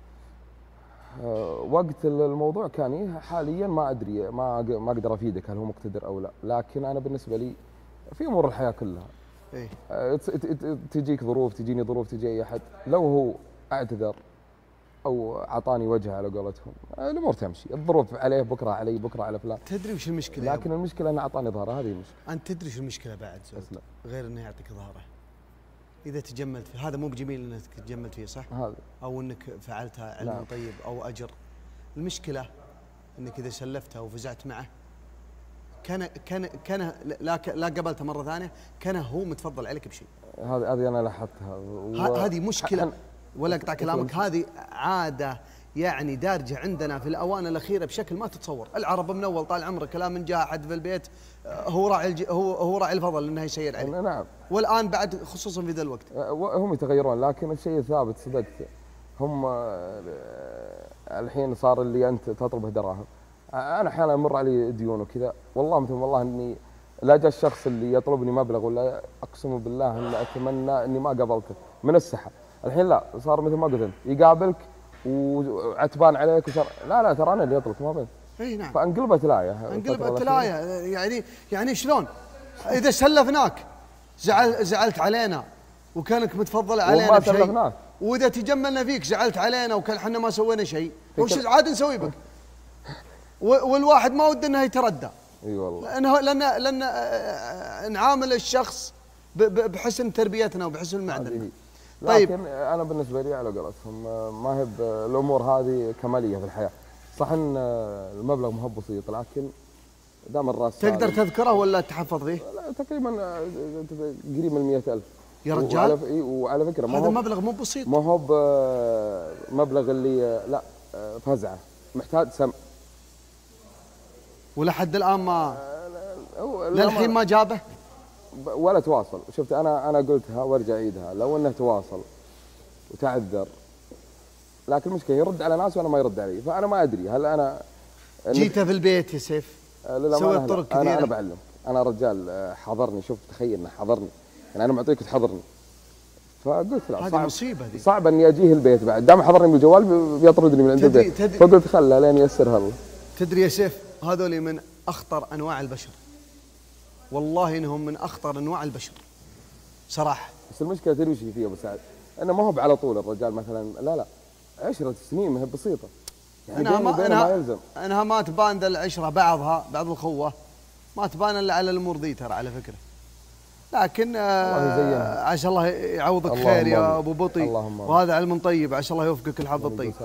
Speaker 3: أه وقت الموضوع كان إيه حاليا ما ادري، ما ما اقدر افيدك هل هو مقتدر او لا، لكن انا بالنسبه لي في امور الحياه كلها
Speaker 5: ايه
Speaker 3: أه تجيك ظروف، تجيني ظروف، تجي اي احد، لو هو اعتذر او اعطاني وجه على قولتهم، الامور تمشي، الظروف عليه بكره علي، بكره على فلان.
Speaker 5: تدري وش المشكله؟
Speaker 3: لكن المشكله انه اعطاني ظهره، هذه المشكله.
Speaker 5: انت تدري وش المشكله بعد زود؟ غير انه يعطيك ظهره. اذا تجملت فيه، هذا مو بجميل انك تجملت فيه صح؟
Speaker 3: هذا
Speaker 5: او انك فعلتها علم
Speaker 3: نعم.
Speaker 5: طيب او اجر. المشكله انك اذا سلفتها وفزعت معه كان كان كان لا لا قبلته مره ثانيه، كان هو متفضل عليك بشيء.
Speaker 3: هذه هذه انا لاحظتها. و...
Speaker 5: هذه مشكله ولا اقطع كلامك، هذه عاده يعني دارجه عندنا في الاوان الاخيره بشكل ما تتصور. العرب من اول طال عمرك كلام من جاء احد في البيت هو راعي الج... هو هو راعي الفضل انه يسير عليه.
Speaker 3: نعم.
Speaker 5: والان بعد خصوصا في ذا الوقت
Speaker 3: هم يتغيرون، لكن الشيء الثابت صدقت، هم الحين صار اللي انت تطلبه دراهم. انا احيانا امر علي ديون وكذا، والله مثل والله اني لا جاء الشخص اللي يطلبني مبلغ ولا اقسم بالله اني اتمنى اني ما قابلته من السحه. الحين لا، صار مثل ما قلت انت، يقابلك وعتبان عليك وصار لا لا ترى انا اللي اطلب ما بين.
Speaker 5: اي نعم.
Speaker 3: فانقلبت الايه.
Speaker 5: انقلبت الايه يعني يعني شلون؟ اذا سلفناك زعل زعلت علينا وكانك متفضل علينا بشيء، واذا تجملنا فيك زعلت علينا وكان احنا ما سوينا شيء، وش عاد نسوي بك؟ والواحد ما وده انه يتردى.
Speaker 3: اي والله.
Speaker 5: لانه لان لان نعامل الشخص بحسن تربيتنا وبحسن المعدن.
Speaker 3: طيب لكن انا بالنسبه لي على قولتهم ما هي الامور هذه كماليه في الحياه. صح ان المبلغ ما هو بسيط، لكن دام الراس
Speaker 5: تقدر تذكره ولا تحفظ فيه؟
Speaker 3: لا تقريبا قريب من مئة ألف
Speaker 5: يا رجال.
Speaker 3: وعلى, وعلى فكره
Speaker 5: هذا مبلغ مو بسيط،
Speaker 3: ما هو بمبلغ اللي لا فزعه، محتاج سمع.
Speaker 5: ولحد الان ما للحين ما جابه
Speaker 3: ولا تواصل. شفت انا انا قلتها وارجع اعيدها، لو انه تواصل وتعذر، لكن المشكله يرد على ناس وانا ما يرد علي، فانا ما ادري هل انا
Speaker 5: جيته في البيت يا سيف؟
Speaker 3: سويت طرق كثيره. انا انا بعلمك، انا رجال حضرني، شوف تخيل انه حضرني، يعني انا معطيك تحضرني. فقلت لا،
Speaker 5: هذه مصيبه دي،
Speaker 3: صعب اني اجيه البيت بعد، دام حضرني بالجوال بيطردني من عند البيت. فقلت خله لين ييسرها الله.
Speaker 5: تدري يا سيف هذول من اخطر انواع البشر، والله انهم من اخطر انواع البشر صراحه.
Speaker 3: بس المشكله تدري وش فيها ابو سعد؟ انه ما هو على طول الرجال مثلا، لا لا عشرة سنين ما هي بسيطه، يعني
Speaker 5: انها ما,
Speaker 3: أنها ما يلزم.
Speaker 5: انها ما تبان ذا العشره، بعضها بعض الخوه ما تبان الا على الامور ذي ترى على فكره. لكن آه عسى الله يعوضك خير يا ابو بطي، وهذا علم طيب، عسى الله يوفقك الحظ الطيب.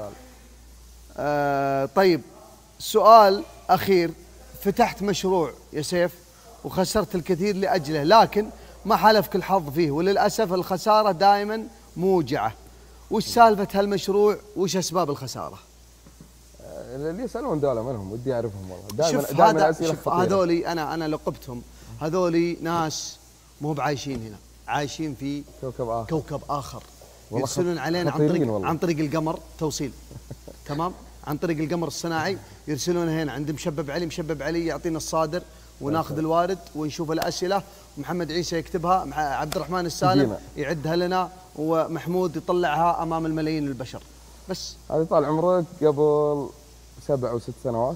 Speaker 5: آه طيب سؤال اخير، فتحت مشروع يا سيف وخسرت الكثير لاجله، لكن ما حالفك الحظ فيه، وللاسف الخساره دائما موجعه. وش سالفه هالمشروع؟ وش اسباب الخساره؟
Speaker 3: اللي يسالون دولة منهم ودي اعرفهم والله. دائما
Speaker 5: شوف هذا، شوف هذولي انا انا لقبتهم، هذولي ناس مو بعايشين هنا، عايشين في
Speaker 3: كوكب اخر
Speaker 5: كوكب اخر يرسلون علينا عن طريق والله. عن طريق القمر توصيل تمام، عن طريق القمر الصناعي يرسلون هنا عند مشبب علي، مشبب علي يعطينا الصادر وناخذ الوارد ونشوف الاسئله، محمد عيسى يكتبها، مع عبد الرحمن السالم يعدها لنا، ومحمود يطلعها امام الملايين البشر. بس
Speaker 3: هذه طال عمرك قبل سبع او ست سنوات.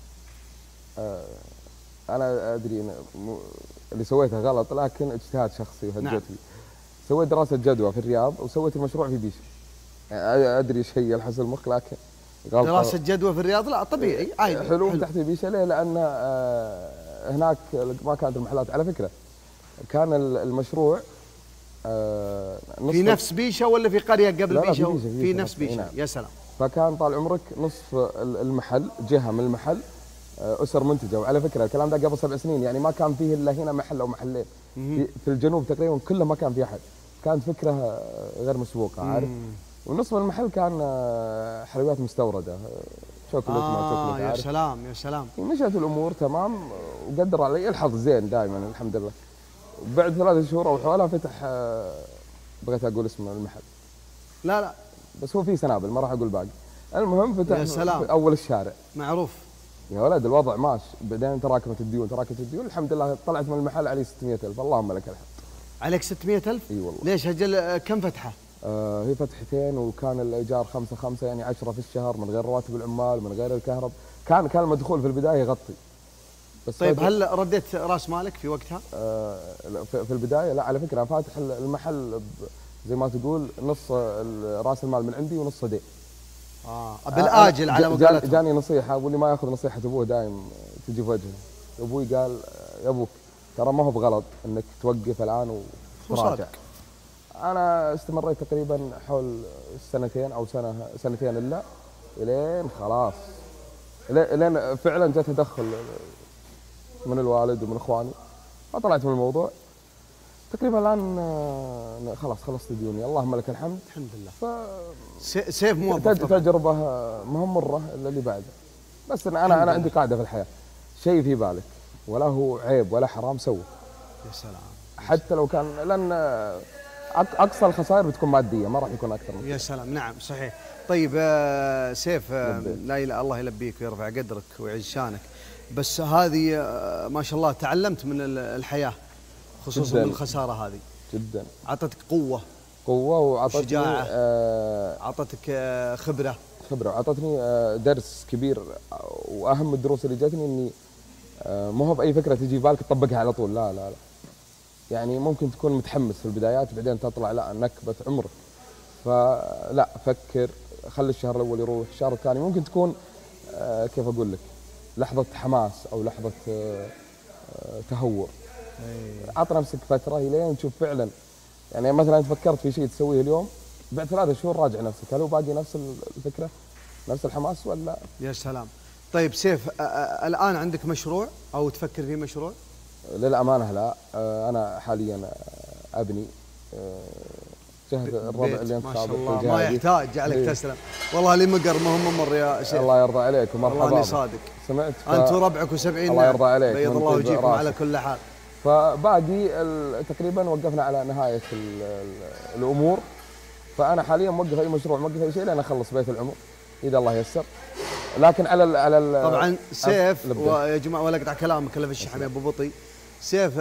Speaker 3: آه انا ادري إن اللي سويته غلط، لكن اجتهاد شخصي وهجتي. نعم. سويت دراسه جدوى في الرياض وسويت المشروع في بيش. يعني ادري شيء يلحس المخ، لكن
Speaker 5: غلط. دراسه جدوى في الرياض لا طبيعي عادي.
Speaker 3: حلو, حلو. تحت بيشه ليه؟ لان آه هناك ما كانت المحلات على فكره. كان المشروع آه
Speaker 5: في نفس بيشه ولا في قريه قبل بيشه؟ في, بيشة في نفس بيشه.
Speaker 3: نعم.
Speaker 5: يا سلام.
Speaker 3: فكان طال عمرك نصف المحل، جهه من المحل اسر منتجه، وعلى فكره الكلام ده قبل سبع سنين، يعني ما كان فيه الا هنا محل او محلين. في, في الجنوب تقريبا كله ما كان فيه احد، كانت فكره غير مسبوقه عارف. ونصف المحل كان حلويات مستورده، شوكولات
Speaker 5: آه
Speaker 3: ما شوكولات
Speaker 5: يا
Speaker 3: عارف.
Speaker 5: سلام يا سلام.
Speaker 3: مشت الامور تمام، وقدر علي الحظ زين دائما الحمد لله. بعد ثلاثة شهور او حولها فتح، بغيت اقول اسم المحل
Speaker 5: لا لا
Speaker 3: بس هو في سنابل ما راح اقول باقي. المهم فتح
Speaker 5: يا سلام.
Speaker 3: في اول الشارع
Speaker 5: معروف
Speaker 3: يا ولد، الوضع ماشي. بعدين تراكمت الديون تراكمت الديون الحمد لله، طلعت من المحل علي ستمئة ألف، اللهم لك الحمد.
Speaker 5: عليك ستمئة ألف؟
Speaker 3: اي والله.
Speaker 5: ليش هجل كم فتحه؟
Speaker 3: آه هي فتحتين، وكان الايجار خمسة خمسة يعني عشرة في الشهر، من غير رواتب العمال من غير الكهرب. كان كان المدخول في البدايه يغطي.
Speaker 5: بس طيب هل رديت راس مالك في وقتها؟
Speaker 3: آه في البدايه لا، على فكره فاتح المحل زي ما تقول نص راس المال من عندي ونص دين.
Speaker 5: اه بالاجل على ما قالت.
Speaker 3: جاني نصيحه، واللي ما ياخذ نصيحه ابوه دايم تجي في وجهه. ابوي قال يا ابوك ترى ما هو بغلط انك توقف الان وتراجع. انا استمريت تقريبا حول سنتين او سنه سنتين الا الين خلاص الين فعلا جاء تدخل من الوالد ومن اخواني، فطلعت من الموضوع. تقريبا الان خلاص خلصت ديوني اللهم لك الحمد.
Speaker 5: الحمد لله.
Speaker 3: ف
Speaker 5: سيف موظف
Speaker 3: تجربه ما هي مره الا اللي بعده. بس انا انا, أنا عندي قاعده في الحياه، شيء في بالك ولا هو عيب ولا حرام سوه.
Speaker 5: يا سلام.
Speaker 3: حتى لو كان، لان اقصى الخسائر بتكون ماديه ما راح يكون اكثر من.
Speaker 5: يا سلام. نعم صحيح. طيب آه سيف آه لا إله الله يلبيك ويرفع قدرك ويعز شانك. بس هذه آه ما شاء الله تعلمت من الحياه خصوصا من الخساره هذه.
Speaker 3: جدا.
Speaker 5: اعطتك قوه.
Speaker 3: قوه وعطتني
Speaker 5: شجاعه. آه اعطتك آه خبره.
Speaker 3: خبره وعطتني آه درس كبير، واهم الدروس اللي جاتني اني آه ما هو باي فكره تجي بالك تطبقها على طول، لا لا لا. يعني ممكن تكون متحمس في البدايات بعدين تطلع لا نكبه عمرك. فلا فكر، خلي الشهر الاول يروح، الشهر الثاني ممكن تكون آه كيف اقول لك لحظه حماس او لحظه آه آه تهور. عط نفسك فتره الين تشوف فعلا. يعني مثلا انت فكرت في شيء تسويه اليوم، بعد ثلاثة شهور راجع نفسك، هل هو باقي نفس الفكره نفس الحماس ولا؟
Speaker 5: يا سلام. طيب سيف الان عندك مشروع او تفكر في مشروع؟
Speaker 3: للامانه لا. انا حاليا ابني جهد الربع اللي انت
Speaker 5: ما شاء الله ما يحتاج جعلك إيه؟ تسلم والله لي مقر ما هم ممر يا شيخ.
Speaker 3: الله يرضى عليك ومرحبا.
Speaker 5: والله اني صادق.
Speaker 3: سمعت ف...
Speaker 5: انتم ربعك وسبعين.
Speaker 3: الله يرضى عليك.
Speaker 5: بيض الله وجهكم على كل حال.
Speaker 3: فباقي تقريبا وقفنا على نهايه الامور، فانا حاليا موقف اي مشروع موقف اي شيء لين اخلص بيت العمر اذا الله ييسر. لكن على ال على ال
Speaker 5: طبعا سيف ويا جماعه ولا اقطع كلامك الا في الشحن يا ابو بطي. سيف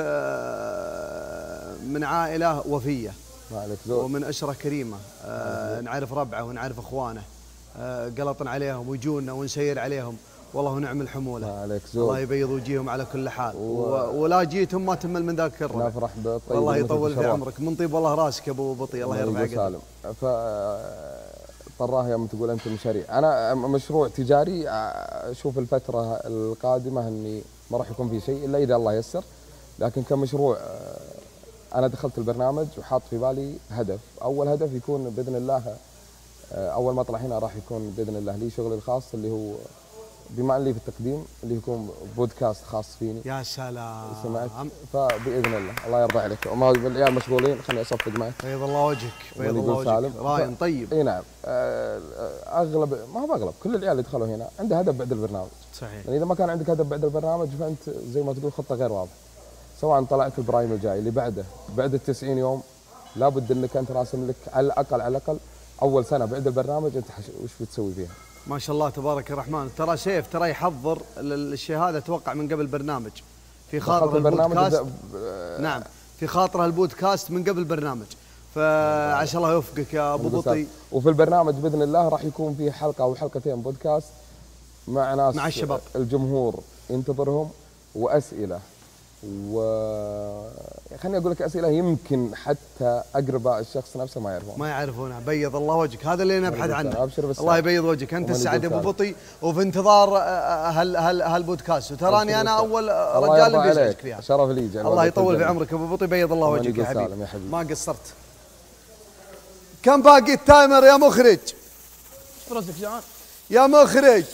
Speaker 5: من عائله وفيه ومن اسره كريمه. نعرف ربعه ونعرف اخوانه، قلطن عليهم ويجونا ونسير عليهم والله ونعم الحموله.
Speaker 3: عليك
Speaker 5: الله يبيض وجيههم على كل حال. و... ولا جيتهم ما تمل من ذاك الربع.
Speaker 3: نفرح بالطيب.
Speaker 5: الله يطول في عمرك من طيب والله راسك يا ابو بطي. الله يرفع قدرك.
Speaker 3: ف طراه يوم تقول انت مشاريع، انا مشروع تجاري اشوف الفتره القادمه اني ما راح يكون في شيء الا اذا الله ييسر. لكن كمشروع انا دخلت البرنامج وحاط في بالي هدف، اول هدف يكون باذن الله اول ما اطلع هنا راح يكون باذن الله لي شغلي الخاص اللي هو بما لي في التقديم اللي يكون بودكاست خاص فيني.
Speaker 5: يا سلام.
Speaker 3: سمعت؟ فباذن الله الله يرضى عليك. وما العيال مشغولين خليني اصفق معك.
Speaker 5: بيض الله وجهك. بيض الله وجهك. راين طيب.
Speaker 3: اي نعم. اغلب ما هو اغلب كل العيال اللي دخلوا هنا عنده هدف بعد البرنامج.
Speaker 5: صحيح.
Speaker 3: يعني اذا ما كان عندك هدف بعد البرنامج فانت زي ما تقول خطه غير واضحه. سواء طلعت البرايم الجاي اللي بعده بعد التسعين يوم لابد انك انت راسم لك على الاقل على الاقل اول سنه بعد البرنامج انت وش بتسوي فيها.
Speaker 5: ما شاء الله تبارك الرحمن. ترى سيف ترى يحضر الشهاده اتوقع من قبل برنامج في خاطر البودكاست. نعم في خاطره البودكاست من قبل برنامج، فعسى الله يوفقك يا ابو بطي.
Speaker 3: وفي البرنامج باذن الله راح يكون في حلقه او حلقتين بودكاست مع ناس
Speaker 5: مع الشباب
Speaker 3: الجمهور ينتظرهم، واسئله و خليني اقول لك اسئله يمكن حتى اقرباء الشخص نفسه ما يعرفون
Speaker 5: ما يعرفونها. بيض الله وجهك، هذا اللي نبحث عنه.
Speaker 3: ابشر بالسعادة.
Speaker 5: الله يبيض وجهك. انت السعد ابو بطي وفي انتظار هال هال هالبودكاست، وتراني انا اول رجال اللي بيزعجك فيها.
Speaker 3: شرف لي.
Speaker 5: الله يطول في عمرك ابو بطي. بيض الله وجهك يا حبيبي.
Speaker 3: يا حبيبي
Speaker 5: ما قصرت. كم باقي التايمر يا مخرج؟
Speaker 2: رزقك جعان
Speaker 5: يا مخرج.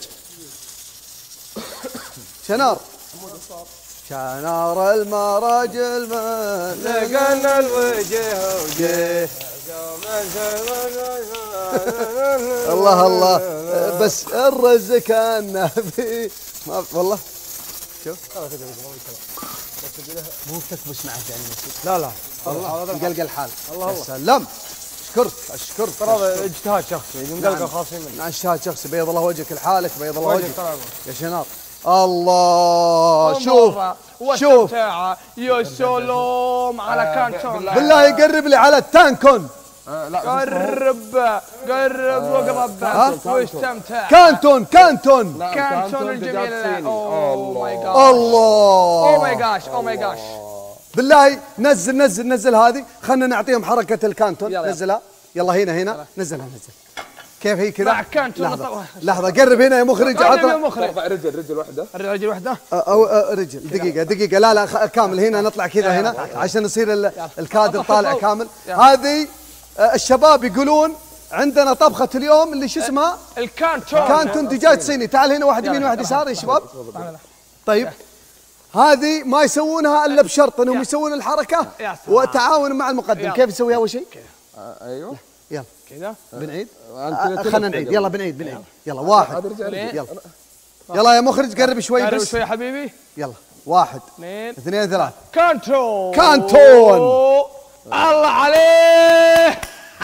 Speaker 5: شنار شنار المراجل ما
Speaker 6: لقنا الوجه وجه.
Speaker 5: الله الله. بس الرز كان في ما والله شوف مو تكبس معك يعني.
Speaker 6: لا لا
Speaker 5: والله مقلقل الحال.
Speaker 6: الله الله
Speaker 5: سلام. اشكرك اشكرك.
Speaker 6: ترى اجتهاد شخصي مقلقل خاصين مني.
Speaker 5: اجتهاد شخصي. بيض الله وجهك لحالك. بيض الله وجهك يا شنار. الله شوف شوف
Speaker 2: يا سلام على كانتون.
Speaker 5: بالله يقرب لي على التانكون.
Speaker 2: قرب قرب وقرب واستمتع.
Speaker 5: كانتون كانتون
Speaker 2: كانتون الجميل. اوه ماي جاد.
Speaker 5: الله
Speaker 2: اوه ماي جاش اوه ماي جاش.
Speaker 5: بالله نزل نزل نزل هذه. خلنا نعطيهم حركة الكانتون. نزلها يلا. هنا هنا نزلها نزل كيف هي كذا؟
Speaker 2: مع كانتون.
Speaker 5: لحظة لحظة قرب هنا يا مخرج.
Speaker 2: قرب يا مخرج.
Speaker 3: ارفع رجل رجل واحدة.
Speaker 2: رجل واحدة.
Speaker 5: أو رجل. دقيقة دقيقة لا لا كامل هنا نطلع كذا هنا عشان يصير الكادر طالع كامل. هذه الشباب يقولون عندنا طبخة اليوم اللي شو اسمها؟
Speaker 2: الكانتون.
Speaker 5: كانتون دجاج صيني. تعال هنا واحد يمين واحد يسار يا شباب. طيب هذه ما يسوونها الا بشرط انهم يسوون الحركة وتعاون مع المقدم. كيف يسويها اول شيء؟
Speaker 3: ايوه
Speaker 5: يلا
Speaker 2: كذا
Speaker 5: بنعيد. خلينا نعيد. يلا بنعيد بنعيد. يلا واحد. يلا يلا يا مخرج قرب شوي
Speaker 2: قرب
Speaker 5: بس.
Speaker 2: شوي يا حبيبي.
Speaker 5: يلا واحد
Speaker 2: اثنين
Speaker 5: اثنين ثلاث.
Speaker 2: كانتون.
Speaker 5: كانتون.
Speaker 2: الله عليه.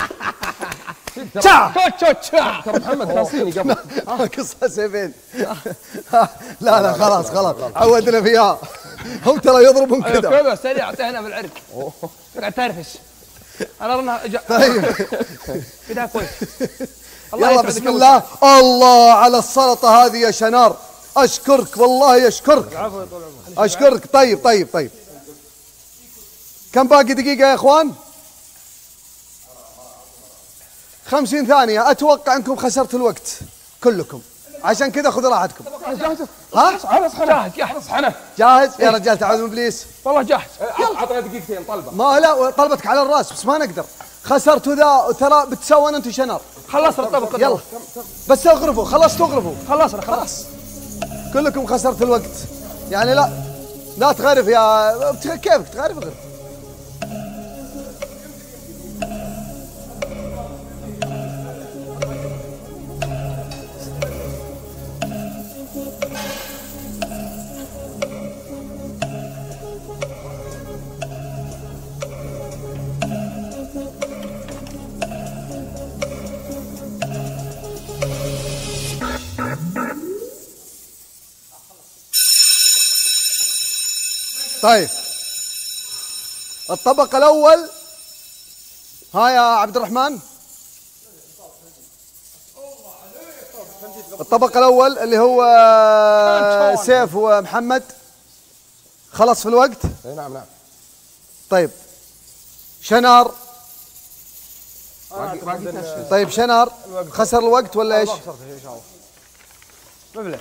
Speaker 5: تشا
Speaker 2: تشا تشا.
Speaker 3: ترى محمد كاسيني قبل.
Speaker 5: قصة سيفين. لا لا خلاص خلاص عودنا فيها. هم ترى يضربون كذا.
Speaker 2: كذا سريع هنا في العرق. قاعد ترفس. انا رنا
Speaker 5: طيب
Speaker 2: كذا كويس.
Speaker 5: يلا بسم الله. الله على السلطة هذه يا شنار. اشكرك والله اشكرك. اشكرك. طيب طيب طيب كم باقي دقيقة يا اخوان؟ خمسين ثانية. اتوقع انكم خسرتوا الوقت كلكم عشان كذا خذوا راحتكم. ها؟
Speaker 2: جاهز جاهز انا
Speaker 5: جاهز يا رجال تعالوا من ابليس.
Speaker 2: والله جاهز.
Speaker 3: عطنا دقيقتين طلبة.
Speaker 5: ما لا طلبتك على الراس بس ما نقدر. خسرتوا ذا ترى بتساوون انتم شنار.
Speaker 2: خلصنا الطبق.
Speaker 5: يلا بس اغرفوا. خلصتوا اغرفوا.
Speaker 2: خلصنا خلاص.
Speaker 5: كلكم خسرتوا الوقت يعني. لا لا تغرف يا كيفك تغرف اغرف. طيب الطبق الأول ها يا عبد الرحمن. الطبق الأول اللي هو سيف ومحمد خلص في الوقت.
Speaker 3: نعم نعم.
Speaker 5: طيب شنار. طيب شنار خسر الوقت ولا ايش؟
Speaker 6: مبلغ.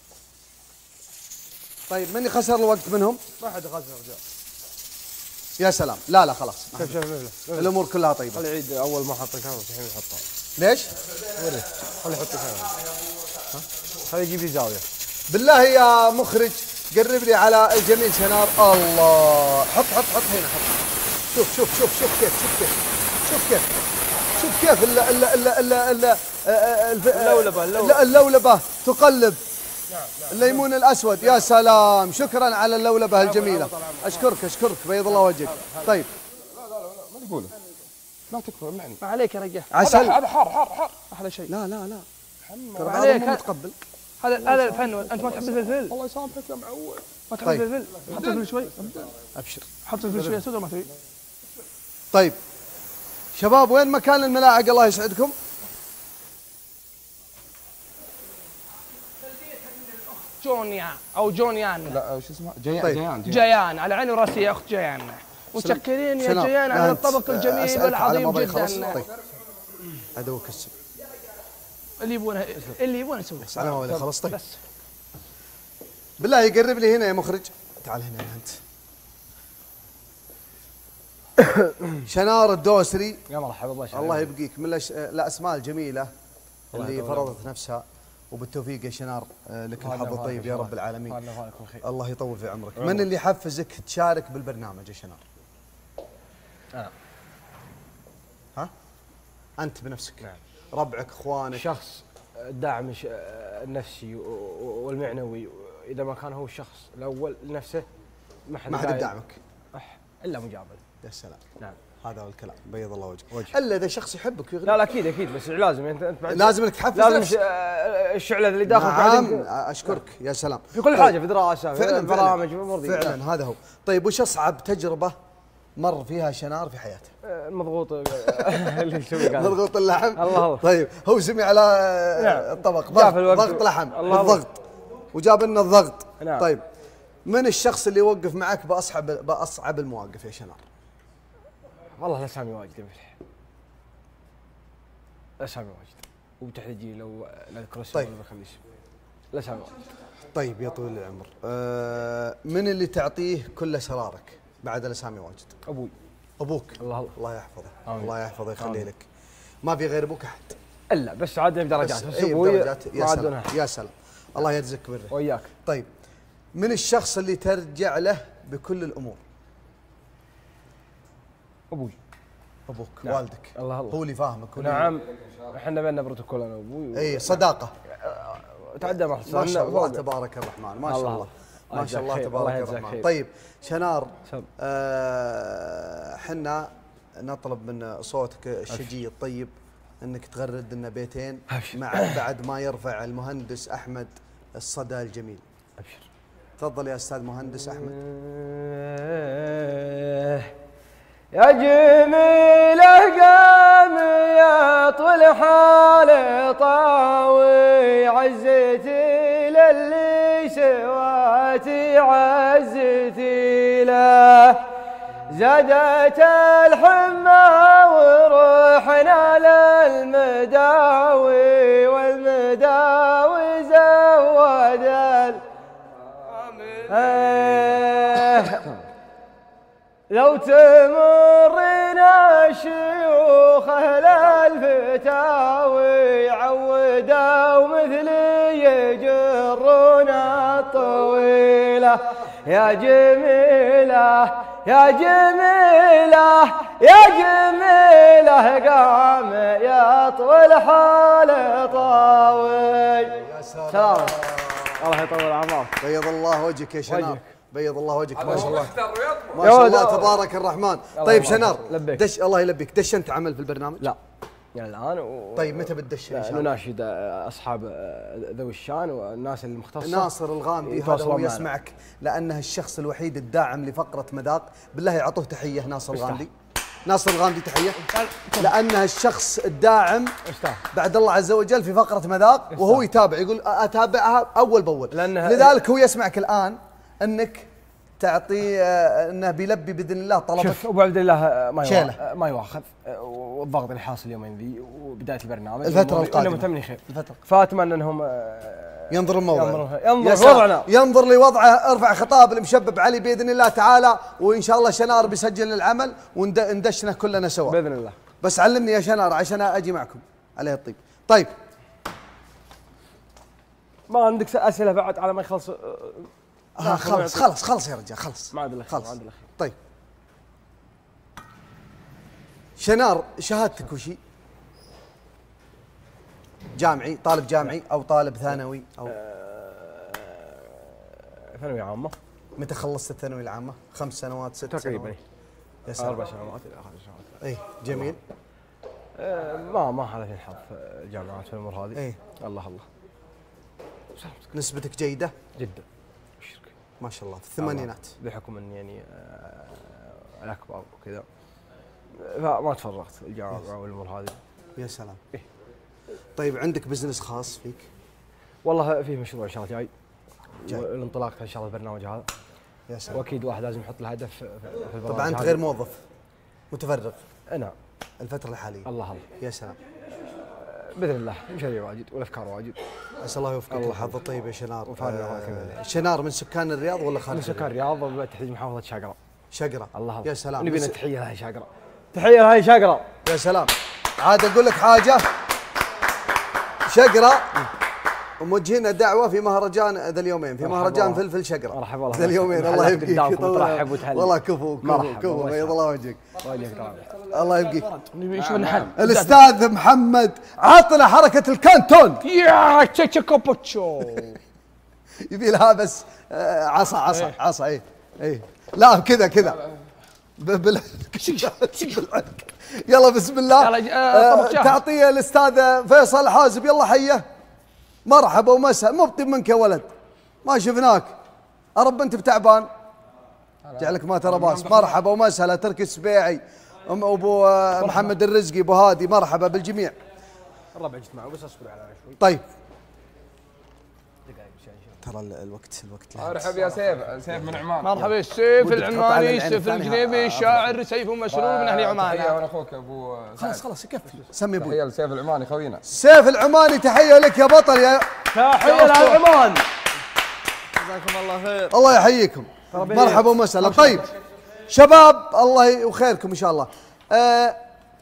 Speaker 5: طيب من خسر الوقت منهم؟
Speaker 6: ما حد خسر رجال.
Speaker 5: يا سلام. لا لا خلاص
Speaker 6: شوف شوف مبلغ.
Speaker 5: الامور كلها طيبه.
Speaker 6: خلي يعيد اول ما حط الكاميرا الحين يحطها.
Speaker 5: ليش؟
Speaker 6: وري خلي يحط الكاميرا. ها؟ خلي يجيب لي زاويه.
Speaker 5: بالله يا مخرج قرب لي على الجميل شنار. الله حط حط حط هنا حط. شوف شوف شوف شوف كيف شوف كيف شوف كيف شوف كيف ال ال ال ال ال
Speaker 6: اللولبه
Speaker 5: اللولبه اللولبه تقلب الليمون الاسود. يا سلام شكرا على اللولبه الجميله. اشكرك اشكرك بيض الله وجهك. طيب
Speaker 3: لا لا لا ما تقوله. لا تكفر معني.
Speaker 2: ما عليك يا رجال.
Speaker 5: عسل.
Speaker 6: هذا حار حار حار.
Speaker 2: احلى شيء.
Speaker 5: لا لا لا
Speaker 2: ترى عليك
Speaker 5: مو متقبل.
Speaker 2: هذا هذا الفن. انت ما تحب الفلفل؟
Speaker 3: الله يسامحك يا معود.
Speaker 2: ما تحب
Speaker 5: طيب.
Speaker 2: الفلفل؟ حط الفلفل شوي.
Speaker 5: ابشر.
Speaker 2: حط الفلفل شوي اسود ولا ما تبي؟
Speaker 5: طيب شباب وين مكان الملاعق الله يسعدكم؟
Speaker 2: جونيا او جونيان.
Speaker 3: لا شو اسمه؟ جيان
Speaker 5: طيب.
Speaker 3: جيان
Speaker 2: جيان على عيني وراسي يا اخت جيان. متشكرين يا
Speaker 5: شنو؟
Speaker 2: جيان
Speaker 5: لا
Speaker 2: على
Speaker 5: أنت
Speaker 2: الطبق الجميل
Speaker 5: أسألك على
Speaker 2: والعظيم
Speaker 5: ما يخلص.
Speaker 2: جدا.
Speaker 5: طيب عدوك السم.
Speaker 2: اللي يبونه اللي يبونه نسويه.
Speaker 5: على ما ولا خلص. طيب
Speaker 2: بس
Speaker 5: بالله يقرب لي هنا يا مخرج. تعال هنا يا انت. شنار الدوسري
Speaker 6: يا مرحبا الله يسلمك.
Speaker 5: الله يبقيك من الأش... الاسماء الجميله اللي فرضت نفسها. وبالتوفيق يا شنار لك الحظ الطيب يا رب العالمين. الله يطول في عمرك. من اللي حفزك تشارك بالبرنامج يا شنار؟
Speaker 6: انا.
Speaker 5: ها؟ انت بنفسك؟ نعم. ربعك اخوانك؟
Speaker 6: شخص الداعم النفسي والمعنوي. اذا ما كان هو الشخص الاول لنفسه ما حد
Speaker 5: ما حد يدعمك
Speaker 6: الا مجابل.
Speaker 5: يا سلام.
Speaker 6: نعم
Speaker 5: هذا هو الكلام بيض الله وجهك.
Speaker 6: وجه.
Speaker 5: الا اذا شخص يحبك ويغني.
Speaker 6: لا لا اكيد اكيد بس لازم انت انت بعد
Speaker 5: لازم انك تحفز
Speaker 6: لازم
Speaker 5: نفسك.
Speaker 6: الشعله اللي داخل
Speaker 5: نعم
Speaker 6: بعدين.
Speaker 5: اشكرك يا سلام.
Speaker 6: في كل حاجه في دراسه في
Speaker 5: فعلا
Speaker 6: برامج
Speaker 5: فعلا, فعلا هذا هو. طيب وش اصعب تجربه مر فيها شنار في حياته؟
Speaker 6: مضغوط اللي يسوي قال
Speaker 5: مضغوط اللحم.
Speaker 6: الله.
Speaker 5: طيب هو سمع على
Speaker 6: نعم.
Speaker 5: الطبق ضغط, ضغط لحم الضغط وجاب لنا الضغط.
Speaker 6: نعم.
Speaker 5: طيب من الشخص اللي يوقف معك باصعب باصعب المواقف يا شنار؟
Speaker 6: والله الاسامي واجد مفلح. الاسامي واجد وبتحتاجي لو نذكر السنه
Speaker 5: طيب.
Speaker 6: الخميس. الاسامي.
Speaker 5: طيب يا طويل العمر، آه من اللي تعطيه كل اسرارك بعد الاسامي واجد؟
Speaker 6: ابوي.
Speaker 5: ابوك.
Speaker 6: الله الله
Speaker 5: الله يحفظه.
Speaker 6: آمين.
Speaker 5: الله يحفظه يخليه لك. ما في غير ابوك احد؟
Speaker 6: الا بس عاد بدرجات، بس
Speaker 5: إيه
Speaker 6: ابوي
Speaker 5: بدرجات. يا سلام يا سلام. الله يجزيك بره.
Speaker 6: وياك.
Speaker 5: طيب من الشخص اللي ترجع له بكل الامور؟
Speaker 6: ابوي.
Speaker 5: ابوك.
Speaker 6: نعم.
Speaker 5: والدك.
Speaker 6: الله الله
Speaker 5: هو اللي فاهمك.
Speaker 6: نعم. احنا بيننا بروتوكول انا وابوي.
Speaker 5: اي صداقه.
Speaker 6: تعدى ما
Speaker 5: ما شاء الله تبارك الرحمن. ما شاء الله. ما شاء الله تبارك الرحمن. طيب شنار، آه حنا نطلب من صوتك الشجي الطيب انك تغرد لنا بيتين مع بعد ما يرفع المهندس احمد الصدى الجميل.
Speaker 6: ابشر.
Speaker 5: تفضل يا استاذ مهندس احمد.
Speaker 6: يا جميله قام يا طول حالي طاوي عزتي للي سواتي عزتي له زادت الحمى ورحنا للمداوي والمداوي زود ال لو تمرنا شيوخ اهل الفتاوي عودوا مثلي يجرونا الطويله يا جميله يا جميله يا جميله قام يا طول حال طاوي.
Speaker 5: يا سلام.
Speaker 6: الله يطول عمرك.
Speaker 5: بيض الله وجهك يا شنار. بيض الله وجهك ما شاء الله.
Speaker 6: ما
Speaker 5: ما شاء الله تبارك الرحمن. طيب شنار،
Speaker 6: لبيك.
Speaker 5: دش الله يلبيك، دشنت عمل في البرنامج؟
Speaker 6: لا يعني الان و...
Speaker 5: طيب متى بتدش ان شاء الله؟
Speaker 6: نناشد اصحاب ذوي الشان والناس المختصه.
Speaker 5: ناصر الغامدي هذا هو يسمعك لانه الشخص الوحيد الداعم لفقره مذاق، بالله يعطوه تحيه ناصر الغامدي. ناصر الغامدي تحيه لانه الشخص الداعم بعد الله عز وجل في فقره مذاق، وهو يتابع يقول اتابعها اول باول، لذلك هو يسمعك الان انك تعطيه انه بيلبي باذن الله طلبك.
Speaker 6: شوف ابو عبد الله ما يواخذ ما يواخذ والضغط اللي حاصل اليومين ذي وبدايه البرنامج
Speaker 5: الفتره القادمه
Speaker 6: متمني خير الفتره، فاتمنى انهم
Speaker 5: ينظر الموضوع
Speaker 6: ينظر, ينظر وضعنا
Speaker 5: ينظر لوضعه. ارفع خطاب المشبب علي باذن الله تعالى، وان شاء الله شنار بيسجل العمل وندشنا كلنا سوا
Speaker 6: باذن الله.
Speaker 5: بس علمني يا شنار عشان اجي معكم عليه الطيب. طيب
Speaker 6: ما عندك اسئله بعد على ما يخلص؟
Speaker 5: آه خلص خلص خلص يا رجال خلص.
Speaker 6: ما عاد الا
Speaker 5: خلص. طيب شنار، شهادتك وشي؟ جامعي، طالب جامعي او طالب ثانوي او
Speaker 6: ثانوية عامة.
Speaker 5: متى خلصت الثانوية العامة؟ خمس سنوات ست
Speaker 6: تقريبا.
Speaker 5: يا سلام.
Speaker 6: أربع سنوات إلى خمس سنوات.
Speaker 5: اي جميل.
Speaker 6: أه ما ما حالتني الحظ في الجامعات في الأمور هذه.
Speaker 5: اي
Speaker 6: الله الله.
Speaker 5: نسبتك جيدة؟
Speaker 6: جدا.
Speaker 5: ما شاء الله في الثمانينات.
Speaker 6: بحكم أن يعني آه الأكبر وكذا فما تفرغت الجامعة والأمور هذه.
Speaker 5: يا سلام.
Speaker 6: إيه؟
Speaker 5: طيب عندك بزنس خاص فيك؟
Speaker 6: والله فيه مشروع إن شاء الله جاي. جاي. والانطلاق إن شاء الله البرنامج هذا.
Speaker 5: يا سلام.
Speaker 6: واكيد واحد لازم يحط له هدف في البرنامج.
Speaker 5: طبعا انت غير موظف متفرغ.
Speaker 6: نعم.
Speaker 5: الفترة الحالية.
Speaker 6: الله الله.
Speaker 5: يا سلام.
Speaker 6: باذن الله مشاريع واجد والافكار واجد.
Speaker 5: اسال الله يوفقك الحظ الطيب يا شنار.
Speaker 6: آه
Speaker 5: شنار من سكان الرياض ولا خارج؟
Speaker 6: من سكان الرياض وتحديد محافظة شقرة.
Speaker 5: شقرة.
Speaker 6: الله
Speaker 5: يا سلام.
Speaker 6: نبي تحية لهي شقرة. تحية لهي شقرة.
Speaker 5: يا سلام. عاد اقول لك حاجة، شقرة وموجهين دعوة في مهرجان ذا اليومين، في مهرجان فلفل شقرة.
Speaker 6: مرحبا والله.
Speaker 5: ذا اليومين الله يبقيك.
Speaker 6: ترحب وتهلا.
Speaker 5: والله كفو كفو كفو بيض الله وجهك. الله يبقيك.
Speaker 2: نبي نشوف نحن.
Speaker 5: الاستاذ محمد عطنا حركة الكانتون.
Speaker 2: يا تشيتشا كوبوتشو.
Speaker 5: يبي لها بس عصا عصا عصا اي اي لا كذا كذا بال يلا بسم الله.
Speaker 2: يلا
Speaker 5: تعطيه الاستاذ فيصل حازب. يلا حيه مرحبا ومسهلا. مبطي منك يا ولد ما شفناك. ارب انت بتعبان جعلك ما ترى باس. مرحبا ومسهلا. تركي السبيعي ام ابو محمد الرزقي ابو هادي مرحبا بالجميع.
Speaker 6: الربع جيت معه بس اصبر على شوي.
Speaker 5: طيب ترى الوقت الوقت
Speaker 3: ارحب يا سيف، سيف من عمان.
Speaker 2: مرحبا السيف العماني، السيف الجنيبي، شاعر سيف مسرور من اهل عمان.
Speaker 3: تحيه وانا اخوك ابو
Speaker 5: خلاص خلاص كيف سمي ابوي.
Speaker 3: تحيه لسيف العماني خوينا.
Speaker 5: سيف العماني تحيه لك يا بطل يا
Speaker 2: تحيه للعمان.
Speaker 11: جزاكم الله خير.
Speaker 5: الله يحييكم. مرحبا ومسهلا. طيب شباب الله يخيركم ان شاء الله. أه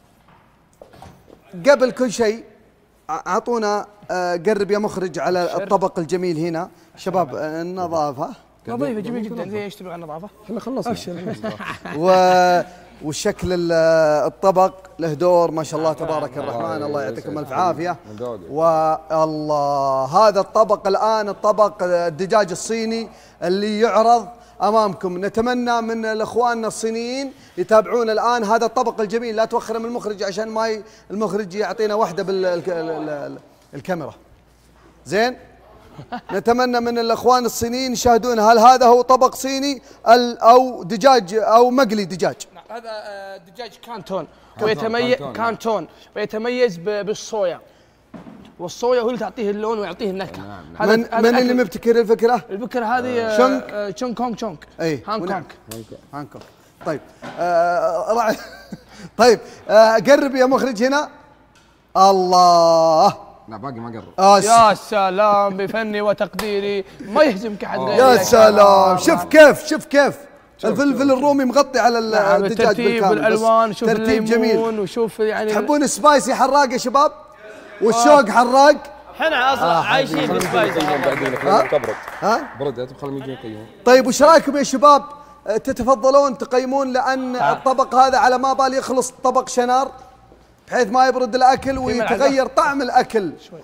Speaker 5: قبل كل شيء اعطونا أه قرب يا مخرج على الطبق الجميل هنا شباب. أه النظافه
Speaker 2: نظيفه جميل جدا. زي ايش تبغى على النظافه؟
Speaker 3: احنا خلصنا.
Speaker 5: و والشكل الطبق له دور ما شاء الله تبارك الرحمن. الله يعطيكم الف عافيه. والله هذا الطبق الان الطبق الدجاج الصيني اللي يعرض امامكم. نتمنى من الاخوان الصينيين يتابعون الان هذا الطبق الجميل. لا توخر من المخرج عشان ما ي... المخرج يعطينا واحده بالكاميرا. زين. نتمنى من الاخوان الصينيين يشاهدون هل هذا هو طبق صيني او دجاج او مقلي دجاج.
Speaker 2: هذا دجاج كانتون ويتميز كانتون ويتميز بالصويا، والصويا هو اللي تعطيه اللون ويعطيه النكهه.
Speaker 5: من, من اللي مبتكر الفكره؟
Speaker 2: الفكره هذه
Speaker 5: شونك
Speaker 2: شونك كونغ شونك.
Speaker 5: اي
Speaker 2: هانغ كونغ.
Speaker 5: هانغ كونغ. طيب آه طيب آه قرب يا مخرج هنا. الله.
Speaker 3: لا باقي ما قرب.
Speaker 5: آه
Speaker 2: يا سلام بفني وتقديري ما يهزمك احد غيري.
Speaker 5: يا سلام شوف كيف شوف كيف الفلفل الرومي مغطي على الدجاج بالكامل.
Speaker 2: بالالوان شوف
Speaker 5: ترتيب جميل
Speaker 2: وشوف يعني.
Speaker 5: تحبون السبايسي حراق يا شباب؟ والشوق حراق؟
Speaker 11: احنا اصلا آه عايشين في سبايسي.
Speaker 3: تبرد.
Speaker 5: ها؟
Speaker 3: برد تخليهم يجون يقيمون.
Speaker 5: طيب وش رايكم يا شباب؟ تتفضلون تقيمون لان آه. الطبق هذا على ما بال يخلص طبق شنار بحيث ما يبرد الاكل ويتغير طعم الاكل.
Speaker 2: شوي.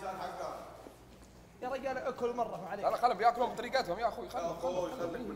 Speaker 2: يا رجال اكل مره ما عليك.
Speaker 3: لا خلهم ياكلون بطريقتهم يا اخوي. خلهم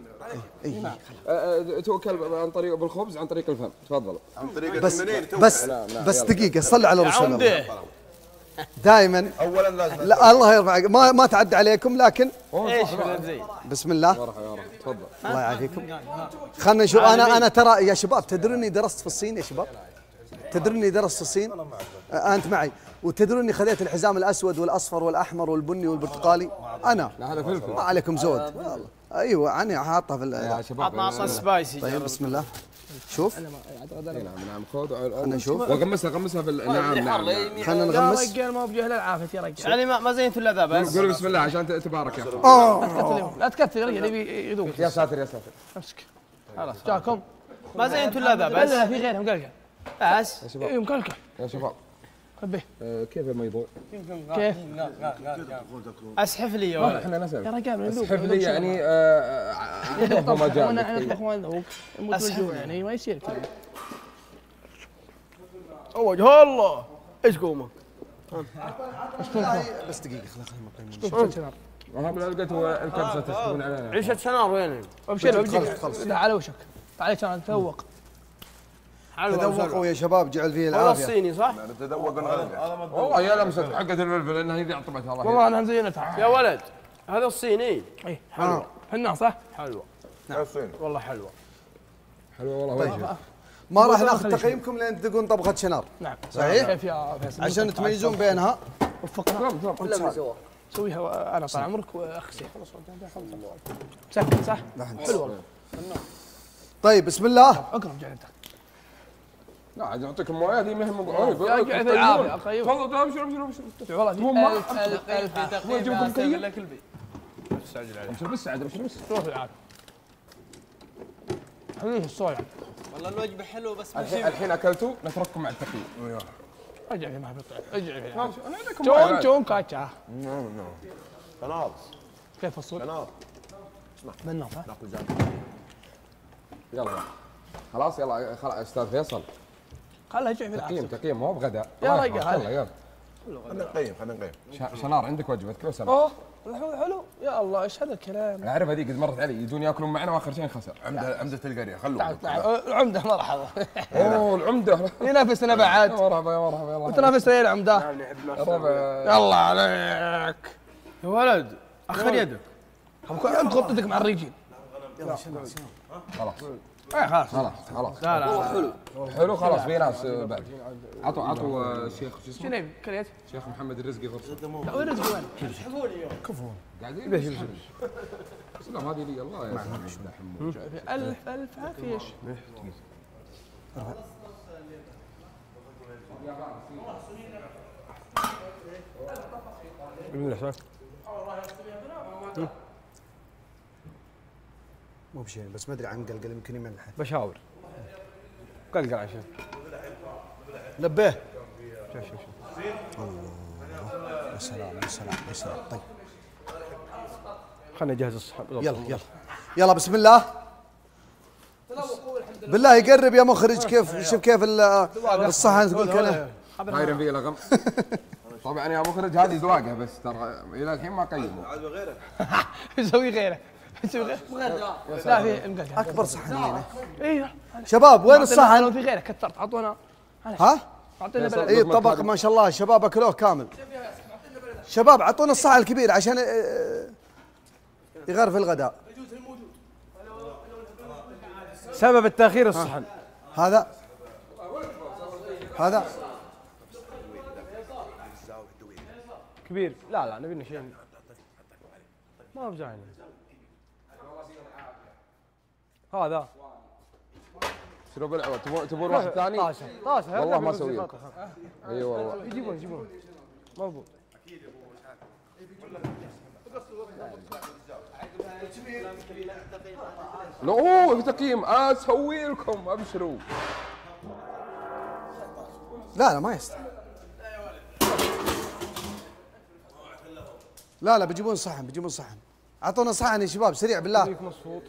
Speaker 3: خلهم توكل عن طريق بالخبز عن طريق الفم. تفضلوا.
Speaker 1: عن طريق
Speaker 5: بس بس بس دقيقه صل على رسول الله. دائما
Speaker 1: اولا لازم
Speaker 5: لا الله يرفعك ما ما تعدى عليكم لكن
Speaker 11: ايش
Speaker 5: بسم الله.
Speaker 3: تفضل.
Speaker 5: الله يعافيكم. خلنا نشوف. انا انا ترى يا شباب تدروني درست في الصين يا شباب. تدروني درست في الصين. انت معي. وتدروني خذيت الحزام الاسود والاصفر والاحمر والبني والبرتقالي. انا
Speaker 3: لا هذا فلفل.
Speaker 5: ما عليكم زود والله. ايوه انا حاطها في
Speaker 3: يا شباب.
Speaker 11: عطنا سبايسي.
Speaker 5: طيب بسم الله. شوف
Speaker 3: نعم نعم خذ.
Speaker 5: انا اشوف
Speaker 3: وغمسها غمسها في نعم نعم.
Speaker 5: خلينا نغمس.
Speaker 2: يا رجال ما بجهل العافيه يا رجال.
Speaker 11: يعني ما زينت الا ذا بس.
Speaker 3: قول بسم الله عشان تبارك يا اخو.
Speaker 5: اه
Speaker 2: لا تكثر يا رجال يبي يذوق.
Speaker 3: يا ساتر يا ساتر.
Speaker 2: امسك خلاص جاكم.
Speaker 11: ما زينت الا ذا بس.
Speaker 2: لا في غيرهم قلقل.
Speaker 11: بس
Speaker 3: يا شباب.
Speaker 2: ايوه مقلقل.
Speaker 3: يا شباب.
Speaker 2: خبيه.
Speaker 3: كيف الموضوع؟
Speaker 2: كيف؟
Speaker 11: اسحف لي يا ولد.
Speaker 3: احنا نسال.
Speaker 2: يا رجال
Speaker 3: اسحف لي يعني عندهم ما جاء.
Speaker 2: انا انا اخوان ذوق المتوجه يعني ما يصير كذا. وجه الله ايش قومه؟
Speaker 5: بس دقيقه خلينا خلينا
Speaker 3: وهم لقيتوا الكبسه تحكمون علينا.
Speaker 11: عيشة شنار وين؟
Speaker 2: ابشر ابشر على وشك. تعال كان تذوق.
Speaker 5: تذوقوا يا شباب جعل فيه
Speaker 11: والله
Speaker 5: العافيه.
Speaker 11: الصيني صح؟
Speaker 1: نتذوق ونغلب.
Speaker 3: والله يا لمسه حقت الفلفل لانها هذه عطبتها الله.
Speaker 2: والله انا مزينتها.
Speaker 11: يا ولد هذا الصيني.
Speaker 2: اي حلوه. هنا صح؟
Speaker 11: حلوه.
Speaker 1: نعم الصيني.
Speaker 11: والله حلوه.
Speaker 3: حلوه والله وجهه.
Speaker 5: ما راح ناخذ تقييمكم لين تدقون طبخه شنار.
Speaker 2: نعم
Speaker 5: صحيح؟
Speaker 2: كيف يا فيصل؟
Speaker 5: عشان تميزون بينها.
Speaker 2: وفقنا. سويها انا طال عمرك واخسي. سكت صح؟ حلو والله.
Speaker 5: طيب بسم الله.
Speaker 2: اقرب جعل انت.
Speaker 3: لا عاد يعطيكم مويه هذه مهم عنف.
Speaker 2: يا قاعد العافيه اخي.
Speaker 3: تفضل ابشر ابشر ابشر.
Speaker 2: والله
Speaker 11: ألف ألف في تقييم اسوي لك البي.
Speaker 3: استعجل عليه. ابشر بس عاد ابشر بس.
Speaker 2: روح العافيه. حلوه الصويا.
Speaker 11: والله الوجبه حلوه بس
Speaker 3: الحين اكلتوا نترككم مع التقييم.
Speaker 2: ارجع لي ما بيطلع ارجع لي.
Speaker 3: انا عندكم
Speaker 2: جون جون كاتشا.
Speaker 1: نو نو خلاص.
Speaker 2: كيف الصوت؟
Speaker 1: خلاص.
Speaker 2: اسمع منه صح؟
Speaker 1: ناكل زاد.
Speaker 3: يلا خلاص يلا خلاص استاذ فيصل.
Speaker 2: خلها يرجع في
Speaker 3: تقييم
Speaker 2: العافيه.
Speaker 3: تقييم مو بغداء.
Speaker 2: يا رجال
Speaker 3: يلا يلا.
Speaker 1: خلينا نقيم خلينا نقيم.
Speaker 3: شنار عندك وجبتك لو سمحت.
Speaker 2: اوه حلو حلو يا الله ايش هذا الكلام؟
Speaker 3: اعرف هذيك قد مرت علي يجون ياكلون معنا واخر شيء خسر.
Speaker 1: عمده عمده القريه خلوه.
Speaker 2: تعال تعال العمده مرحبا.
Speaker 3: اوه العمده.
Speaker 2: ينافسنا بعد.
Speaker 3: يا مرحبا يا مرحبا يلا.
Speaker 2: وتنافسنا يا العمده.
Speaker 3: الربع.
Speaker 2: يلا عليك.
Speaker 11: يا ولد اخر يدك.
Speaker 2: انت غطيتك مع الرجال.
Speaker 5: يلا شنو
Speaker 3: خلاص
Speaker 2: اي خلاص
Speaker 3: خلاص خلاص
Speaker 2: لا لا
Speaker 11: حلو
Speaker 3: حلو خلاص في ناس بعد عطوا عطوا الشيخ شو اسمه؟
Speaker 2: شنو كريت؟
Speaker 3: شيخ محمد الرزقي فرصه
Speaker 2: لا وين رزق وين؟
Speaker 3: كفو قاعدين بس سلام هذه لي الله يا حمود
Speaker 2: ألف ألف عافية ايش؟
Speaker 5: مو بشيء بس ما ادري عن قلقل يمكن يملح.
Speaker 6: بشاور قلقل عشان
Speaker 5: لبيه.
Speaker 6: شوف شوف شوف
Speaker 5: الله يا سلام يا سلام يا سلام. طيب
Speaker 6: خلنا نجهز الصحن.
Speaker 5: يلا يلا يلا بسم الله. بالله يقرب يا مخرج. كيف شوف كيف الصحن تقول كلام
Speaker 3: غير فيه لغم. طبعا يا مخرج هذه ذواقه بس ترى الى الحين ما قيموا.
Speaker 11: عاد غيره
Speaker 2: يسوي غيره يسوي غيره لا في مقلقل
Speaker 5: اكبر صحن هنا.
Speaker 2: ايوه
Speaker 5: شباب وين الصحن؟
Speaker 2: لو في غيره كثرت اعطونا
Speaker 5: ها؟
Speaker 2: اعطينا بلد.
Speaker 5: اي طبق ما شاء الله الشباب اكلوه كامل. شباب اعطونا الصحن الكبير عشان يغرف الغداء.
Speaker 6: سبب التاخير الصحن.
Speaker 5: هذا هذا
Speaker 6: كبير. لا لا نبي شيء ما بجاينا. هذا
Speaker 3: شنو بالعوض تبون تبون واحد ثاني؟
Speaker 6: طاسه طاسه
Speaker 3: والله ما اسوي لكم. اي والله
Speaker 6: يجيبون يجيبون مضبوط.
Speaker 3: لا اوه في تقييم اسوي لكم ابشروا.
Speaker 5: لا لا ما يستاهل. لا لا بيجيبون صحن بيجيبون صحن. اعطونا صحن يا شباب سريع بالله.
Speaker 6: مصفوط.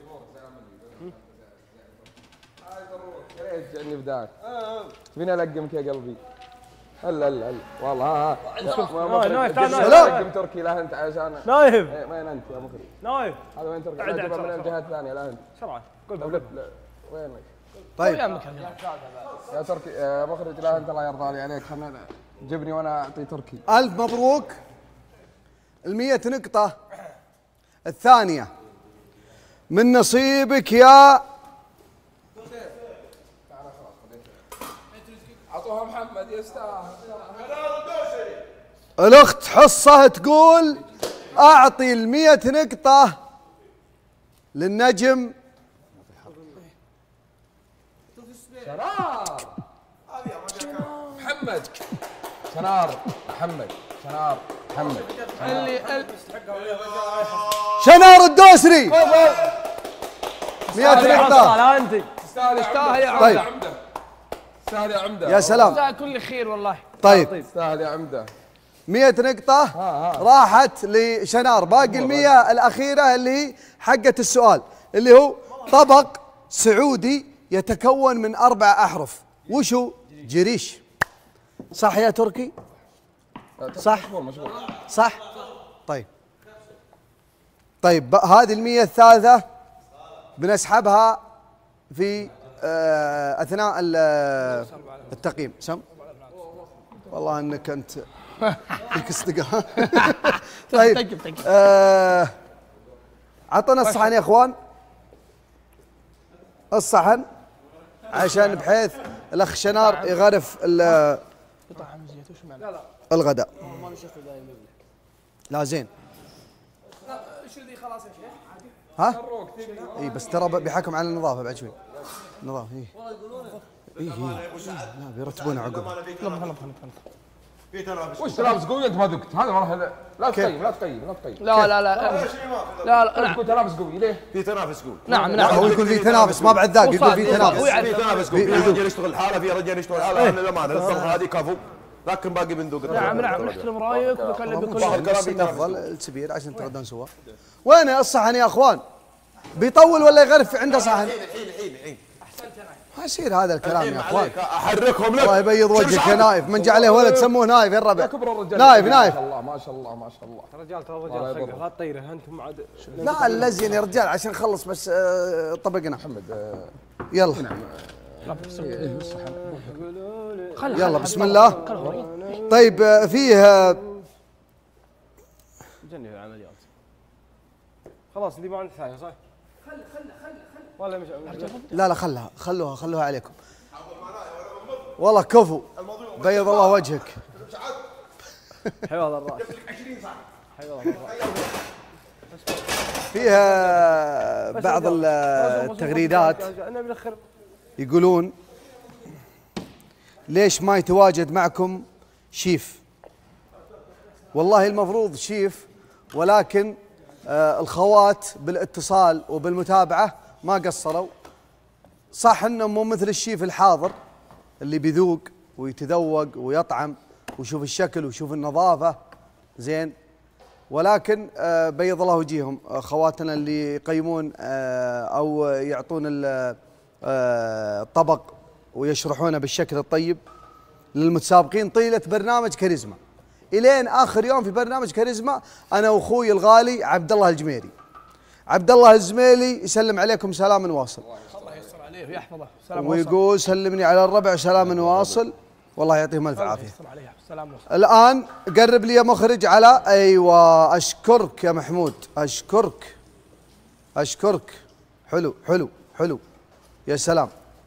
Speaker 3: جاني بداك فينا القمك يا قلبي. هلا هلا هلا والله ها ها
Speaker 6: نايف
Speaker 3: القم تركي لا انت عشان
Speaker 6: نايف.
Speaker 3: وين انت يا مخرج؟
Speaker 6: نايف
Speaker 3: هذا وين تركي؟ لا جيبها من الجهه الثانيه لا انت
Speaker 6: بسرعه قول
Speaker 3: وينك؟
Speaker 5: طيب
Speaker 3: يا تركي يا مخرج لا انت الله يرضى لي عليك خلنا جبني وانا اعطي تركي.
Speaker 5: الف مبروك. المية نقطة الثانية من نصيبك يا
Speaker 3: اعطوها محمد يستاهل.
Speaker 5: الاخت حصة تقول اعطي المية نقطة للنجم
Speaker 3: شنار محمد. شنار محمد شنار محمد
Speaker 2: اللي
Speaker 5: شنار الدوسري. مية نقطة.
Speaker 6: لا انت
Speaker 3: تستاهل
Speaker 2: يستاهل يا
Speaker 3: عمده.
Speaker 5: طيب.
Speaker 3: عمده تستاهل يا عمده.
Speaker 5: يا سلام.
Speaker 2: جزاك كل خير والله.
Speaker 5: طيب
Speaker 3: تستاهل يا عمده.
Speaker 5: مية نقطة راحت لشنار. باقي المية الأخيرة اللي هي حقة السؤال اللي هو طبق سعودي يتكون من أربع أحرف. وشو؟ جريش. صح يا تركي؟ صح؟ صح؟ طيب طيب هذه المية الثالثة بنسحبها في آه أثناء التقييم. سم؟ والله انك انت فيك اصدقاء. طيب آه عطنا الصحن يا اخوان. الصحن عشان بحيث الاخ شنار يغرف الغداء. لا زين. ها؟ اي بس ترى بيحكم على النظافه بعد شوي. النظافه اي اي لا بيرتبونها عقب.
Speaker 3: وش تلابس قوي انت ما ذقت هذا والله. لا تقيم لا تقيم لا تقيم.
Speaker 2: لا لا لا لا لا
Speaker 3: نعم. تنافس قوي ليه؟
Speaker 1: في تنافس قوي.
Speaker 2: نعم نعم.
Speaker 5: هو يكون في تنافس ما بعد ذاك يقول في تنافس.
Speaker 1: في تنافس قوي. في رجال يشتغل حاله في رجال يشتغل حاله. انا للامانه الصفحه هذه كفو لكن باقي بندوق.
Speaker 2: نعم نعم نحترم رايك ونكلم بكل
Speaker 5: كلام. افضل السبير عشان تغدون سوا. وين الصحن يا اخوان؟ بيطول ولا يغرف عنده صحن؟
Speaker 1: الحين الحين الحين
Speaker 5: ما يصير هذا الكلام يا اخوان.
Speaker 1: احركهم لك.
Speaker 5: الله يبيض وجهك يا نايف. من جعله ولد سموه نايف يا الربع. نايف نايف.
Speaker 3: ما شاء الله ما شاء الله ما شاء الله.
Speaker 6: الرجال ترى رجال لا تطيره انتم عاد.
Speaker 5: لا اللزين يا رجال عشان نخلص بس آه طبقنا.
Speaker 3: محمد آه
Speaker 5: يلا يلا بسم الله. طيب آه فيه آه
Speaker 6: جني العمليات. خلاص دي ما عندك ثانيه صح؟ خل خل خل والله مش
Speaker 5: لا لا خلها خلوها خلوها عليكم. والله كفو بيض الله وجهك.
Speaker 6: حيوان الراس. حيوان الراس.
Speaker 5: فيها بعض التغريدات يقولون ليش ما يتواجد معكم شيف؟ والله المفروض شيف، ولكن آه الخوات بالاتصال وبالمتابعة ما قصروا. صح انه مو مثل الشيف الحاضر اللي بيذوق ويتذوق ويطعم ويشوف الشكل ويشوف النظافة زين، ولكن آه بيض الله وجيههم آه خواتنا اللي يقيمون آه او يعطون الطبق ويشرحونه بالشكل الطيب للمتسابقين طيلة برنامج كاريزما الين اخر يوم في برنامج كاريزما. انا واخوي الغالي عبد الله الجميري. عبد الله الزميلي يسلم عليكم سلام واصل.
Speaker 2: الله يستر عليه ويحفظه. سلام
Speaker 5: ويقول سلمني على الربع سلام واصل. والله يعطيهم الف عافيه.
Speaker 2: سلام
Speaker 5: الان قرب لي يا مخرج على ايوه. اشكرك يا محمود، اشكرك اشكرك. حلو حلو حلو يا سلام.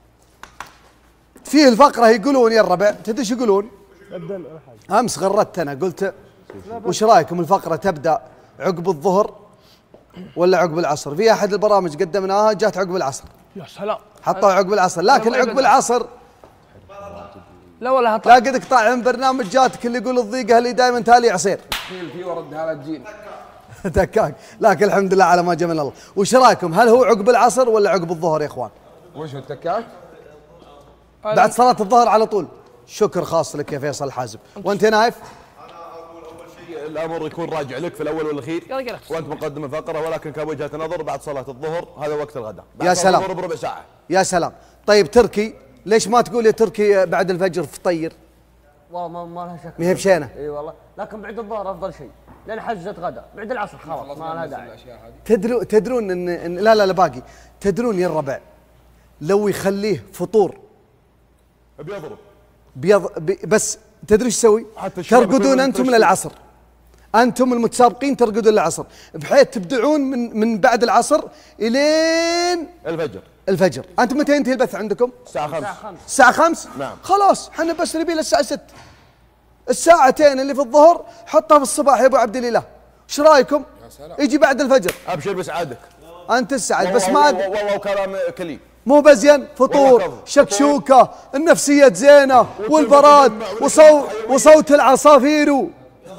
Speaker 5: فيه الفقره يقولون يا الربع، تدري ايش يقولون؟ امس غردت انا قلت وش رايكم الفقره تبدا عقب الظهر ولا عقب العصر؟ في احد البرامج قدمناها جات عقب العصر.
Speaker 2: يا سلام.
Speaker 5: حطوا عقب العصر، لكن عقب العصر
Speaker 2: لا والله هطلع.
Speaker 5: لا قد قطع من برنامج جاتك اللي يقول الضيقه اللي دائما تالي عصير.
Speaker 3: في وردها لا تجين.
Speaker 5: دكاك، لكن الحمد لله على ما جمل الله. وش رايكم؟ هل هو عقب العصر ولا عقب الظهر يا اخوان؟
Speaker 3: وش هو التكاك؟
Speaker 5: بعد صلاة الظهر على طول. شكر خاص لك يا فيصل الحازم. وانت يا نايف؟
Speaker 1: انا اقول اول شيء الامر يكون راجع لك في الاول والاخير وانت مقدم الفقره، ولكن كوجهه نظر بعد صلاه الظهر هذا وقت الغداء.
Speaker 5: يا سلام.
Speaker 1: الظهر بربع ساعه.
Speaker 5: يا سلام. طيب تركي، ليش ما تقول يا تركي بعد الفجر فطير؟
Speaker 12: والله ما ما لها شك.
Speaker 5: ما هي بشينه.
Speaker 12: اي والله، لكن بعد الظهر افضل شيء، لان حجه غداء، بعد العصر خلاص ما لها داعي.
Speaker 5: تدرون تدرون ان, إن لا لا لا باقي، تدرون يا الربع لو يخليه فطور
Speaker 1: بيضرب
Speaker 5: بيض بي بس تدري ايش تسوي؟ ترقدون انتم للعصر. انتم المتسابقين ترقدون للعصر بحيث تبدعون من من بعد العصر الين
Speaker 1: الفجر.
Speaker 5: الفجر. انتم متى ينتهي البث عندكم؟
Speaker 1: الساعه خمسة.
Speaker 5: الساعه خمسة؟
Speaker 1: نعم.
Speaker 5: خلاص احنا بس نبي للساعه ستة. الساعتين اللي في الظهر حطها في الصباح يا ابو عبد الاله. ايش رايكم؟ يا سلام. يجي بعد الفجر.
Speaker 1: ابشر بسعادك.
Speaker 5: انت السعد بس ما
Speaker 1: والله وكلام كليم.
Speaker 5: مو بزين فطور شكشوكه النفسيه زينه والبراد وصوت وصوت العصافير.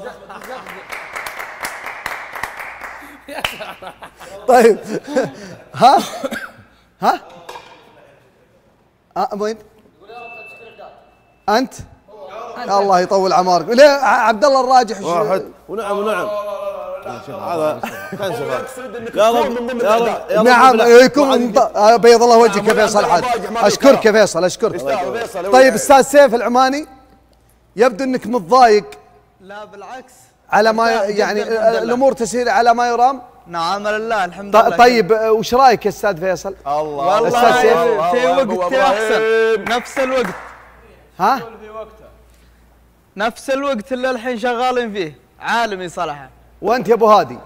Speaker 5: طيب ها ها ها وين انت؟ الله يطول عمارك. ليه عبد الله الراجح
Speaker 1: واحد ونعم ونعم هذا يا رب يا رب
Speaker 5: نعم يكون بيض الله وجهك يا فيصل حاج. اشكرك يا فيصل اشكرك. طيب استاذ سيف العماني يبدو انك متضايق.
Speaker 13: لا بالعكس
Speaker 5: على ما يعني الامور تسير على ما يرام.
Speaker 13: نعم لله الحمد لله.
Speaker 5: طيب وش رايك يا استاذ فيصل؟
Speaker 13: الله والله في وقت احسن نفس الوقت.
Speaker 5: ها؟
Speaker 13: نفس الوقت اللي الحين شغالين فيه عالمي صراحه.
Speaker 5: وانت يا ابو هادي؟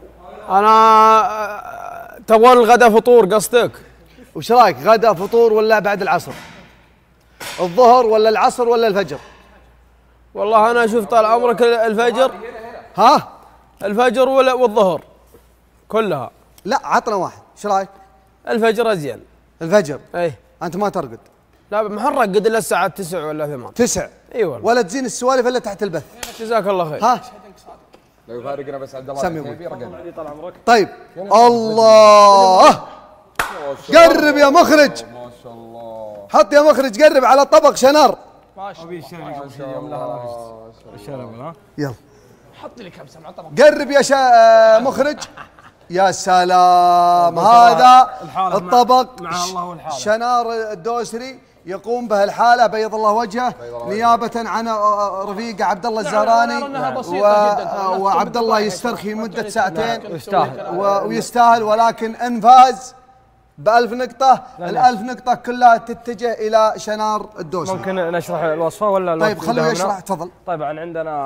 Speaker 6: انا تبغى الغداء فطور قصدك؟
Speaker 5: وش رايك غداء فطور ولا بعد العصر؟ الظهر ولا العصر ولا الفجر؟
Speaker 6: والله انا اشوف طال عمرك الفجر.
Speaker 5: ها؟
Speaker 6: الفجر ولا والظهر كلها.
Speaker 5: لا عطنا واحد، ايش رايك؟
Speaker 6: الفجر ازين.
Speaker 5: الفجر؟
Speaker 6: اي.
Speaker 5: انت ما ترقد؟
Speaker 6: لا ما نرقد الا الساعه تسعة ولا ثمانية.
Speaker 5: تسعة؟
Speaker 6: اي والله.
Speaker 5: ولا تزين السوالف الا تحت البث.
Speaker 6: جزاك الله خير.
Speaker 5: ها؟
Speaker 3: لو يفارقنا بس عبد الله
Speaker 5: سمي
Speaker 3: طال
Speaker 6: عمرك.
Speaker 5: طيب الله قرب يا مخرج.
Speaker 3: ما شاء الله.
Speaker 5: حط يا مخرج قرب على طبق شنار.
Speaker 6: ابي
Speaker 5: يلا
Speaker 2: حط لي كبسه مع طبق.
Speaker 5: قرب يا شا مخرج. يا سلام هذا الطبق
Speaker 6: مع الله والحالة.
Speaker 5: شنار الدوسري يقوم به الحاله بيض الله وجهه نيابه عن رفيقه عبد الله الزهراني وعبد الله يسترخي مده ساعتين
Speaker 6: ويستاهل
Speaker 5: ويستاهل ولكن انفاز بألف نقطة. الألف نقطة كلها تتجه إلى شنار الدوسري.
Speaker 6: ممكن نشرح الوصفة ولا؟
Speaker 5: طيب خليه يشرح تفضل.
Speaker 6: طبعا عندنا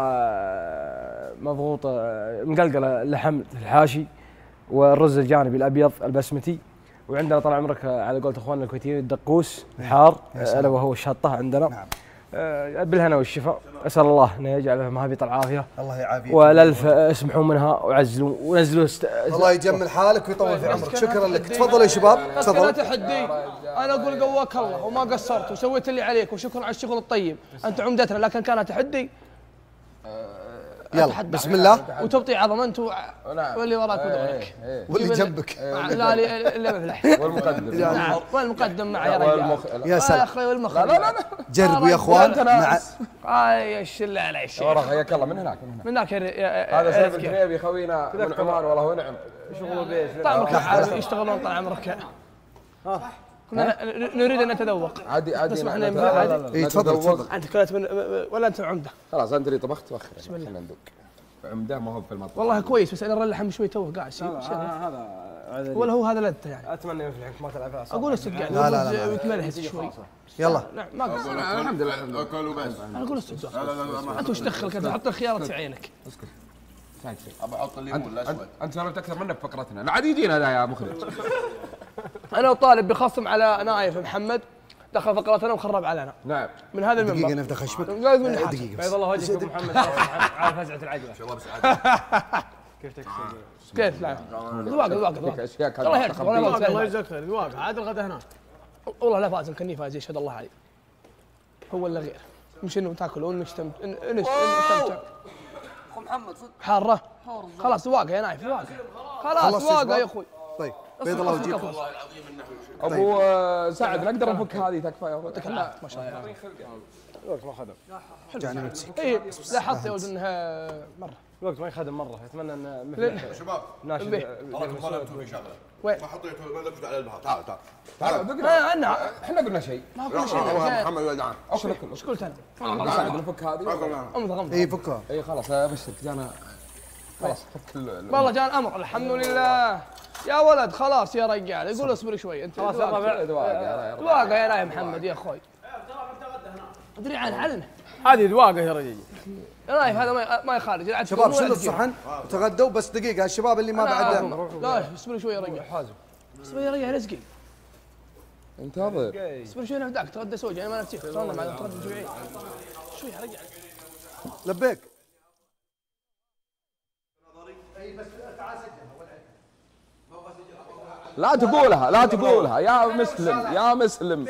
Speaker 6: مضغوط مقلقلة اللحم الحاشي والرز الجانبي الأبيض البسمتي وعندنا طال عمرك على قولة اخواننا الكويتيين الدقوس الحار الا وهو الشطه عندنا. نعم. بالهنا والشفاء، اسال الله انه يجعلها مهابط العافيه.
Speaker 5: الله يعافيك.
Speaker 6: والالف اسمحوا منها وعزلوا ونزلوا است...
Speaker 5: الله يجمل حالك ويطول في عمرك. شكرا لك. تفضلوا يا شباب تفضلوا.
Speaker 2: تحدي انا اقول قواك الله وما قصرت وسويت اللي عليك وشكرا على الشغل الطيب، انت عمدتنا، لكن كان تحدي.
Speaker 5: يلا بسم الله.
Speaker 2: وتبطي عظم انت واللي وراك ودورك
Speaker 5: واللي جنبك.
Speaker 2: لا اللي مفلح
Speaker 3: والمقدم.
Speaker 2: نعم والمقدم معي يا رجال.
Speaker 5: يا سلام.
Speaker 2: يا اخوي والمخرج.
Speaker 3: لا لا لا
Speaker 5: جربوا يا اخوان مع
Speaker 2: اي الشله على الشيخ.
Speaker 3: ورا حياك الله من هناك من
Speaker 2: هناك.
Speaker 3: هذا سيف الكنيبي خوينا من عمان والله ونعم.
Speaker 2: شغله بيش. طال عمرك يشتغلون طال عمرك. كنا نريد ان نتذوق.
Speaker 3: عادي عادي.
Speaker 5: اي تفضل تفضل.
Speaker 2: انت كلت من ولا انت عمده؟
Speaker 3: خلاص انت اللي طبخت وخر. خلينا ندوق. عمده ما هو في المطبخ.
Speaker 2: والله كويس بس انا اللحم شوي توه قاعد.
Speaker 6: هذا
Speaker 2: ولا هو هذا لذته يعني.
Speaker 6: اتمنى يفلحك ما تلعب
Speaker 2: اقول الصدق يعني.
Speaker 5: لا لا لا
Speaker 2: وتملهس شوي.
Speaker 5: يلا.
Speaker 2: نعم ما قصر.
Speaker 3: الحمد لله اكلوا بس.
Speaker 2: انا اقول الصدق. لا لا لا انت وش دخلك؟ انت حط الخيارات في عينك.
Speaker 3: اسكت.
Speaker 1: ابى احط الليمون الاسود.
Speaker 3: انت سولفت اكثر منا بفقرتنا، لا عاد يجينا هذا يا مخرج.
Speaker 2: انا وطالب بخصم على نايف محمد دخل فقرتنا وخرب علينا.
Speaker 3: نعم.
Speaker 2: من هذا المنبر.
Speaker 5: دقيقة نفتح خشمك.
Speaker 2: دقيقة
Speaker 6: بيض الله وجهك ابو محمد على فزعة العجلة. كيف تكسر؟
Speaker 2: كيف لا؟ ذواق ذواق ذواق. الله يهديك
Speaker 6: الله يجزاك خير. ذواق عاد الغدا هناك.
Speaker 2: والله لا فاز كني فاز يشهد الله علي. هو اللي غير. مش انه تاكلون نستمتع نستمتع.
Speaker 5: اخو محمد صدق
Speaker 2: حارة. خلاص ذواق يا نايف ذواق. خلاص ذواق يا اخوي.
Speaker 5: طيب بيض الله وجهك.
Speaker 3: ابو سعد نقدر نفك هذه تكفى يا ولد.
Speaker 2: ما شاء الله.
Speaker 6: الوقت ما خدم.
Speaker 5: جاني نفسي.
Speaker 2: اي لاحظت يا ولد انها مره.
Speaker 6: الوقت ما يخدم مره، اتمنى ان
Speaker 1: شباب
Speaker 6: ناشد
Speaker 1: تراكم ما لكم في شغله.
Speaker 2: وين؟
Speaker 1: ما حطيتوا ما لكم على البحر. تعال تعال تعال.
Speaker 2: انا
Speaker 3: احنا قلنا شيء.
Speaker 2: ما قلنا شيء.
Speaker 1: محمد ولد عام.
Speaker 2: ايش قلت انا؟
Speaker 3: سعد نفك هذه.
Speaker 2: امضى امضى.
Speaker 5: اي فكها.
Speaker 3: اي خلاص ابشرك جانا. خلاص فك
Speaker 2: والله جاء الامر الحمد لله. يا ولد خلاص يا رجال يقول اصبر شوي انت.
Speaker 3: خلاص الربع
Speaker 2: ذواقه يا نايف محمد يا اخوي. ادري عن علنا.
Speaker 6: هذه ذواقه يا رجل.
Speaker 2: يا نايف هذا ما ما يخالج.
Speaker 5: شباب شيلوا الصحن وتغدوا بس دقيقة الشباب اللي ما بعد.
Speaker 2: لا اصبر شوي يا رجال. حازم. اصبر يا رجال رزقي.
Speaker 3: انتظر.
Speaker 2: اصبر شوي نفداك تغدى سوجي انا ما نفسي خلصنا مع تغدى شوي. شوي يا رجال.
Speaker 5: لبيك.
Speaker 3: لا تقولها لا تقولها يا مسلم يا مسلم.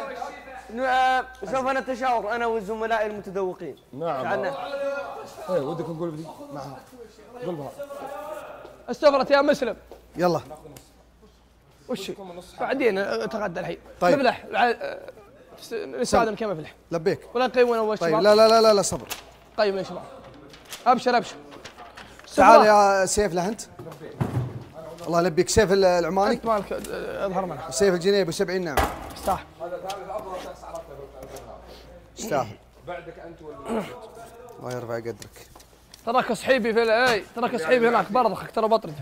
Speaker 12: سوف نتشاور انا وزملائي المتذوقين.
Speaker 3: نعم.
Speaker 12: عنه.
Speaker 3: ايه ودك نقول بدي؟ نعم. قولها.
Speaker 2: استغفرت يا مسلم.
Speaker 5: يلا.
Speaker 2: وش بعدين اتغدى الحين.
Speaker 5: طيب.
Speaker 2: مفلح نستاذن كم مفلح.
Speaker 5: لبيك.
Speaker 2: ولا نقيمون اول شباب.
Speaker 5: طيب لا لا لا لا, لا صبر.
Speaker 2: قيم يا شباب. ابشر ابشر.
Speaker 5: تعال يا سيف له انت. الله يلبيك. سيف العماني.
Speaker 2: انت مالك اظهر معنا.
Speaker 5: سيف الجنيبي سبعين نعم.
Speaker 2: يستاهل.
Speaker 3: هذا ثالث افضل شخص عرفته في
Speaker 5: يستاهل.
Speaker 3: بعدك انت ولا
Speaker 5: الله يرفع قدرك.
Speaker 2: تراك صحيبي في اي تراك صحيبي هناك برضخك ترى بطرتك.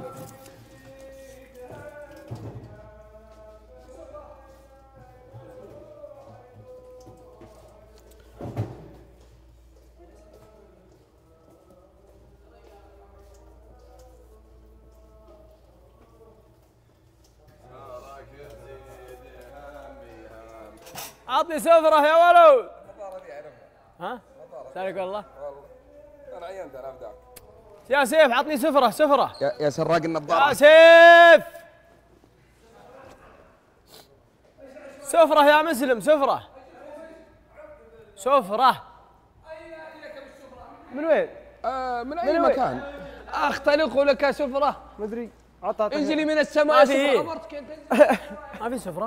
Speaker 6: عطني سفرة يا ولد. ها؟ سالك والله.
Speaker 3: انا عينت انا ابداك.
Speaker 6: يا سيف عطني سفرة سفرة.
Speaker 3: يا, يا سراق النظارة.
Speaker 6: يا سيف. سفرة يا مسلم سفرة. سفرة. من وين؟
Speaker 3: آه من اي مكان.
Speaker 2: اختلق لك سفرة.
Speaker 6: مدري.
Speaker 2: انزلي من السماء
Speaker 6: سفرة.
Speaker 2: امرتك انت.
Speaker 6: ما في سفرة.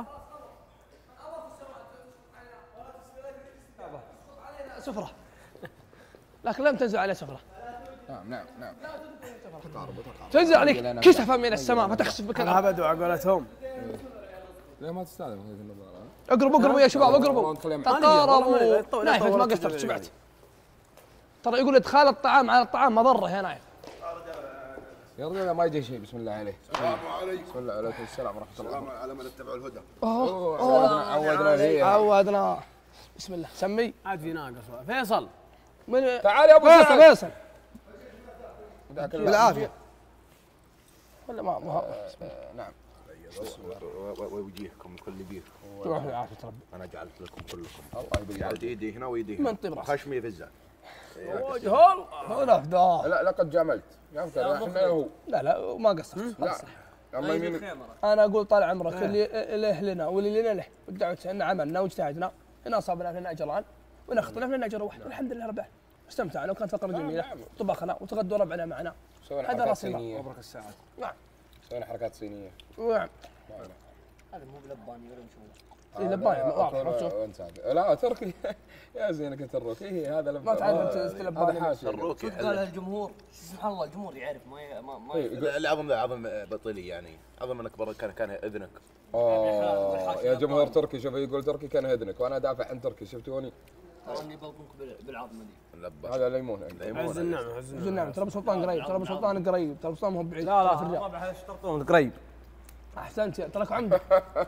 Speaker 2: سفرة. لكن لم تنزل عليه سفرة.
Speaker 3: نعم نعم نعم.
Speaker 2: تنزل عليك كسفة من السماء فتخسف بك الارض.
Speaker 6: هذا دعاء قولتهم.
Speaker 3: ليه ما تستاذن هذه النظارة؟
Speaker 2: اقربوا اقربوا يا شباب اقربوا. تقاربوا. نايف انت ما قصرت شبعت. ترى يقول ادخال الطعام على الطعام مضرة يا نايف.
Speaker 3: يا رجل ما يجي شيء. بسم الله عليه.
Speaker 1: السلام عليكم.
Speaker 3: بسم الله عليكم السلام ورحمة الله.
Speaker 1: على من اتبع الهدى.
Speaker 3: عودنا عودنا فيه.
Speaker 2: عودنا. بسم الله سمي.
Speaker 6: عاد في ناقص فيصل.
Speaker 2: من
Speaker 3: تعال يا ابو
Speaker 2: فيصل فيصل.
Speaker 5: بالعافية.
Speaker 2: ولا ما ما
Speaker 3: نعم.
Speaker 1: ووجيهكم كل بيكم.
Speaker 2: روح العافية ربي.
Speaker 1: انا جعلت لكم كلكم.
Speaker 3: الله يبارك.
Speaker 1: جعلت ايدي هنا وايدي
Speaker 2: من
Speaker 1: هنا.
Speaker 2: طيب راسك.
Speaker 1: خشمي في الزاد.
Speaker 2: وجه الله. ولا فداه.
Speaker 3: لا لقد جاملت. جاملت احنا هو.
Speaker 2: لا لا ما قصرت.
Speaker 3: لا. الله يمينك.
Speaker 2: انا اقول طال عمرك اللي له لنا واللي لنا له بالدعوة ان عملنا واجتهدنا ان اصابنا لنا اجران وان اخطانا لنا اجر واحد والحمد لله رب العالمين. استمتعنا وكانت فقره جميله طبخنا وتغدوا ربعنا معنا. هذا راس المال.
Speaker 3: مبروك الساعات.
Speaker 2: نعم.
Speaker 3: سوينا حركات صينيه.
Speaker 2: نعم.
Speaker 12: هذا مو بلباني ولا مشهور.
Speaker 2: اي لباني واضح.
Speaker 3: وانت هذا؟ لا تركي يا زينك انت الروكي. إيه هذا
Speaker 2: ما تعرف انت لباني.
Speaker 3: هذا حاشي
Speaker 1: الروكي.
Speaker 12: قالها الجمهور سبحان الله الجمهور يعرف ما ما ما
Speaker 1: العظم عظم بطيلي يعني عظم انك برا كان كان اذنك.
Speaker 3: اه يا جمهور تركي شوف يقول تركي كان اذنك وانا ادافع عن تركي شفتوني.
Speaker 12: تراني بلطمك بالعظمه دي.
Speaker 3: هذا ليمون.
Speaker 11: عز النعمه عز
Speaker 2: عز النعمه. ترى ابو سلطان قريب ترى ابو سلطان قريب ترى ابو سلطان مو بعيد.
Speaker 6: لا لا رابع هذا اشترطون قريب.
Speaker 2: احسنت تراك عمدك.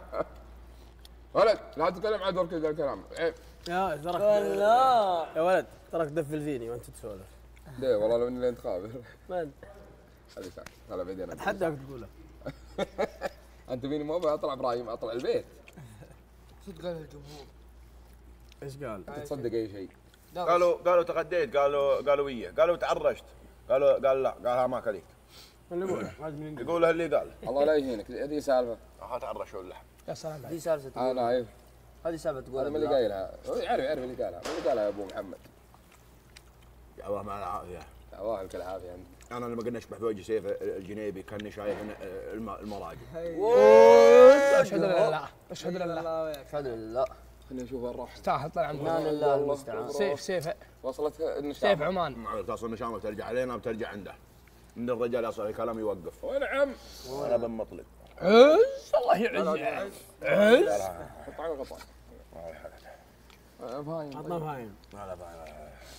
Speaker 3: ولد لا تتكلم عن تركي ذا الكلام عيب.
Speaker 11: يا ترك
Speaker 12: لا
Speaker 11: يا ولد تراك دفل فيني وانت تسولف.
Speaker 3: ليه والله لو اني الانتخاب.
Speaker 11: من؟
Speaker 3: هذه ساعه هلا بعدين
Speaker 11: اتحداك تقوله.
Speaker 3: انت فيني مو اطلع ابراهيم اطلع البيت.
Speaker 12: صدق قالها الجمهور.
Speaker 11: ايش قال؟
Speaker 3: تصدق اي شيء.
Speaker 1: قالوا قالوا تغديت قالوا قالوا وياه قالوا تعرشت قالوا قال لا قالها ما كليك.
Speaker 11: اللي يقوله
Speaker 1: يقولها اللي قال.
Speaker 3: الله لا يهينك هذه سالفه.
Speaker 1: ها تعرشوا اللحم.
Speaker 2: يا سلام
Speaker 12: هذه سالفه تقول.
Speaker 3: انا عارف.
Speaker 12: هذه سالفه تقول.
Speaker 3: هذا من اللي قايلها هو يعرف يعرف اللي قالها من اللي قالها يا ابو محمد.
Speaker 1: يا الله مع العافيه.
Speaker 3: الله لك العافيه انت.
Speaker 1: انا لما قلنا اشبح بوجه سيف الجنيبي كاني شايف المراجل.
Speaker 2: اشهد ان لا اشهد ان لا
Speaker 12: اشهد ان لا.
Speaker 3: خليني اشوف وين راح.
Speaker 2: استاهل طال عمرك.
Speaker 12: لا لله المستعان.
Speaker 2: سيف سيف
Speaker 3: وصلت النشامه.
Speaker 2: سيف عمان.
Speaker 1: تصل النشامه بترجع علينا وبترجع عنده. من الرجال اصلا الكلام يوقف.
Speaker 3: ونعم.
Speaker 1: وانا بن مطلق.
Speaker 2: عز الله يعز. عز.
Speaker 3: حط على الغطاء. فاهم.
Speaker 11: عطنا فاهم.
Speaker 1: لا لا فاهم.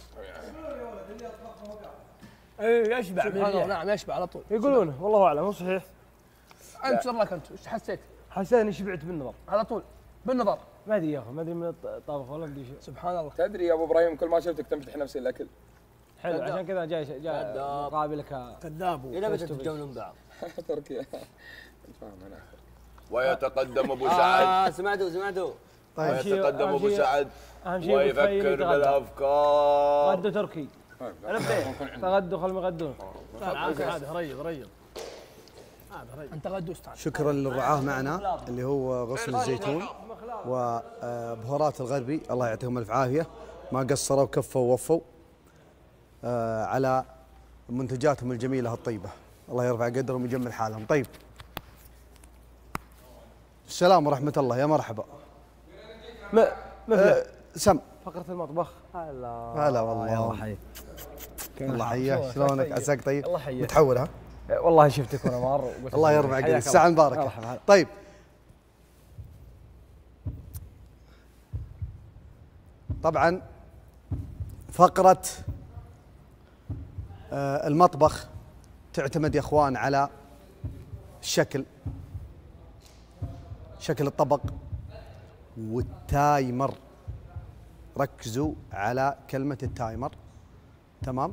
Speaker 2: ايه يشبع نعم يشبع على طول.
Speaker 6: يقولونه والله اعلم مو صحيح.
Speaker 2: انت شو رايك انت؟ ايش حسيت؟
Speaker 6: حسيت اني شبعت بالنظر
Speaker 2: على طول بالنظر.
Speaker 6: ما ادري يا اخي ما ادري من الطبخ ولا ادري شيء.
Speaker 2: سبحان الله.
Speaker 3: تدري يا ابو ابراهيم كل ما شفتك تمدح نفسي الاكل.
Speaker 6: حلو عشان كذا جاي جاي مقابلك
Speaker 11: كذاب.
Speaker 12: الى متى تتجاوزون بعض؟
Speaker 3: تركيا. فاهم انا.
Speaker 1: ويتقدم ابو سعد.
Speaker 12: اه سمعتوا سمعتوا.
Speaker 1: ويتقدم ابو سعد
Speaker 6: اهم شيء
Speaker 1: ويفكر بالافكار.
Speaker 6: غدوا تركي. تغدوا خلهم يغدون.
Speaker 11: هذا ريض ريض.
Speaker 2: انت غدو استاذ.
Speaker 5: شكرا للرعاه معنا اللي هو غصن الزيتون وبهارات الغربي الله يعطيهم الف عافيه ما قصروا كفوا ووفوا على منتجاتهم الجميله الطيبه الله يرفع قدرهم ويجمل حالهم. طيب السلام ورحمه الله يا مرحبا.
Speaker 6: ما
Speaker 5: أه سم
Speaker 6: فقره المطبخ. هلا
Speaker 5: هلا والله
Speaker 6: الله حي
Speaker 5: الله حياك شلونك عساك طيب؟
Speaker 6: الله حياك
Speaker 5: متحول ها؟
Speaker 6: والله شفتك وانا مار
Speaker 5: الله يرفع قدرك الساعه المباركه. طيب طبعا فقره آه المطبخ تعتمد يا اخوان على الشكل شكل الطبق والتايمر. ركزوا على كلمة التايمر تمام.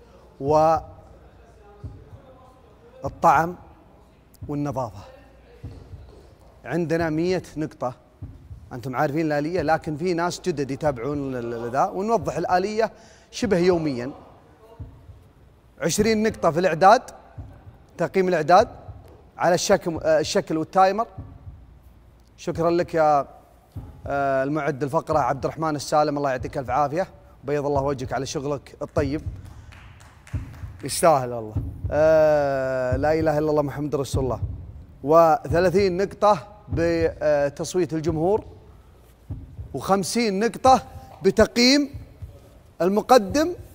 Speaker 5: والطعم والنظافة. عندنا مية نقطة أنتم عارفين الآلية لكن في ناس جدد يتابعون ذا ونوضح الآلية شبه يوميا. عشرين نقطة في الإعداد تقييم الإعداد على الشكل الشكل والتايمر. شكرا لك يا المعد الفقرة عبد الرحمن السالم الله يعطيك الف عافية بيض الله وجهك على شغلك الطيب يستاهل والله. آه لا اله الا الله محمد رسول الله. وثلاثين نقطة بتصويت الجمهور وخمسين نقطة بتقييم المقدم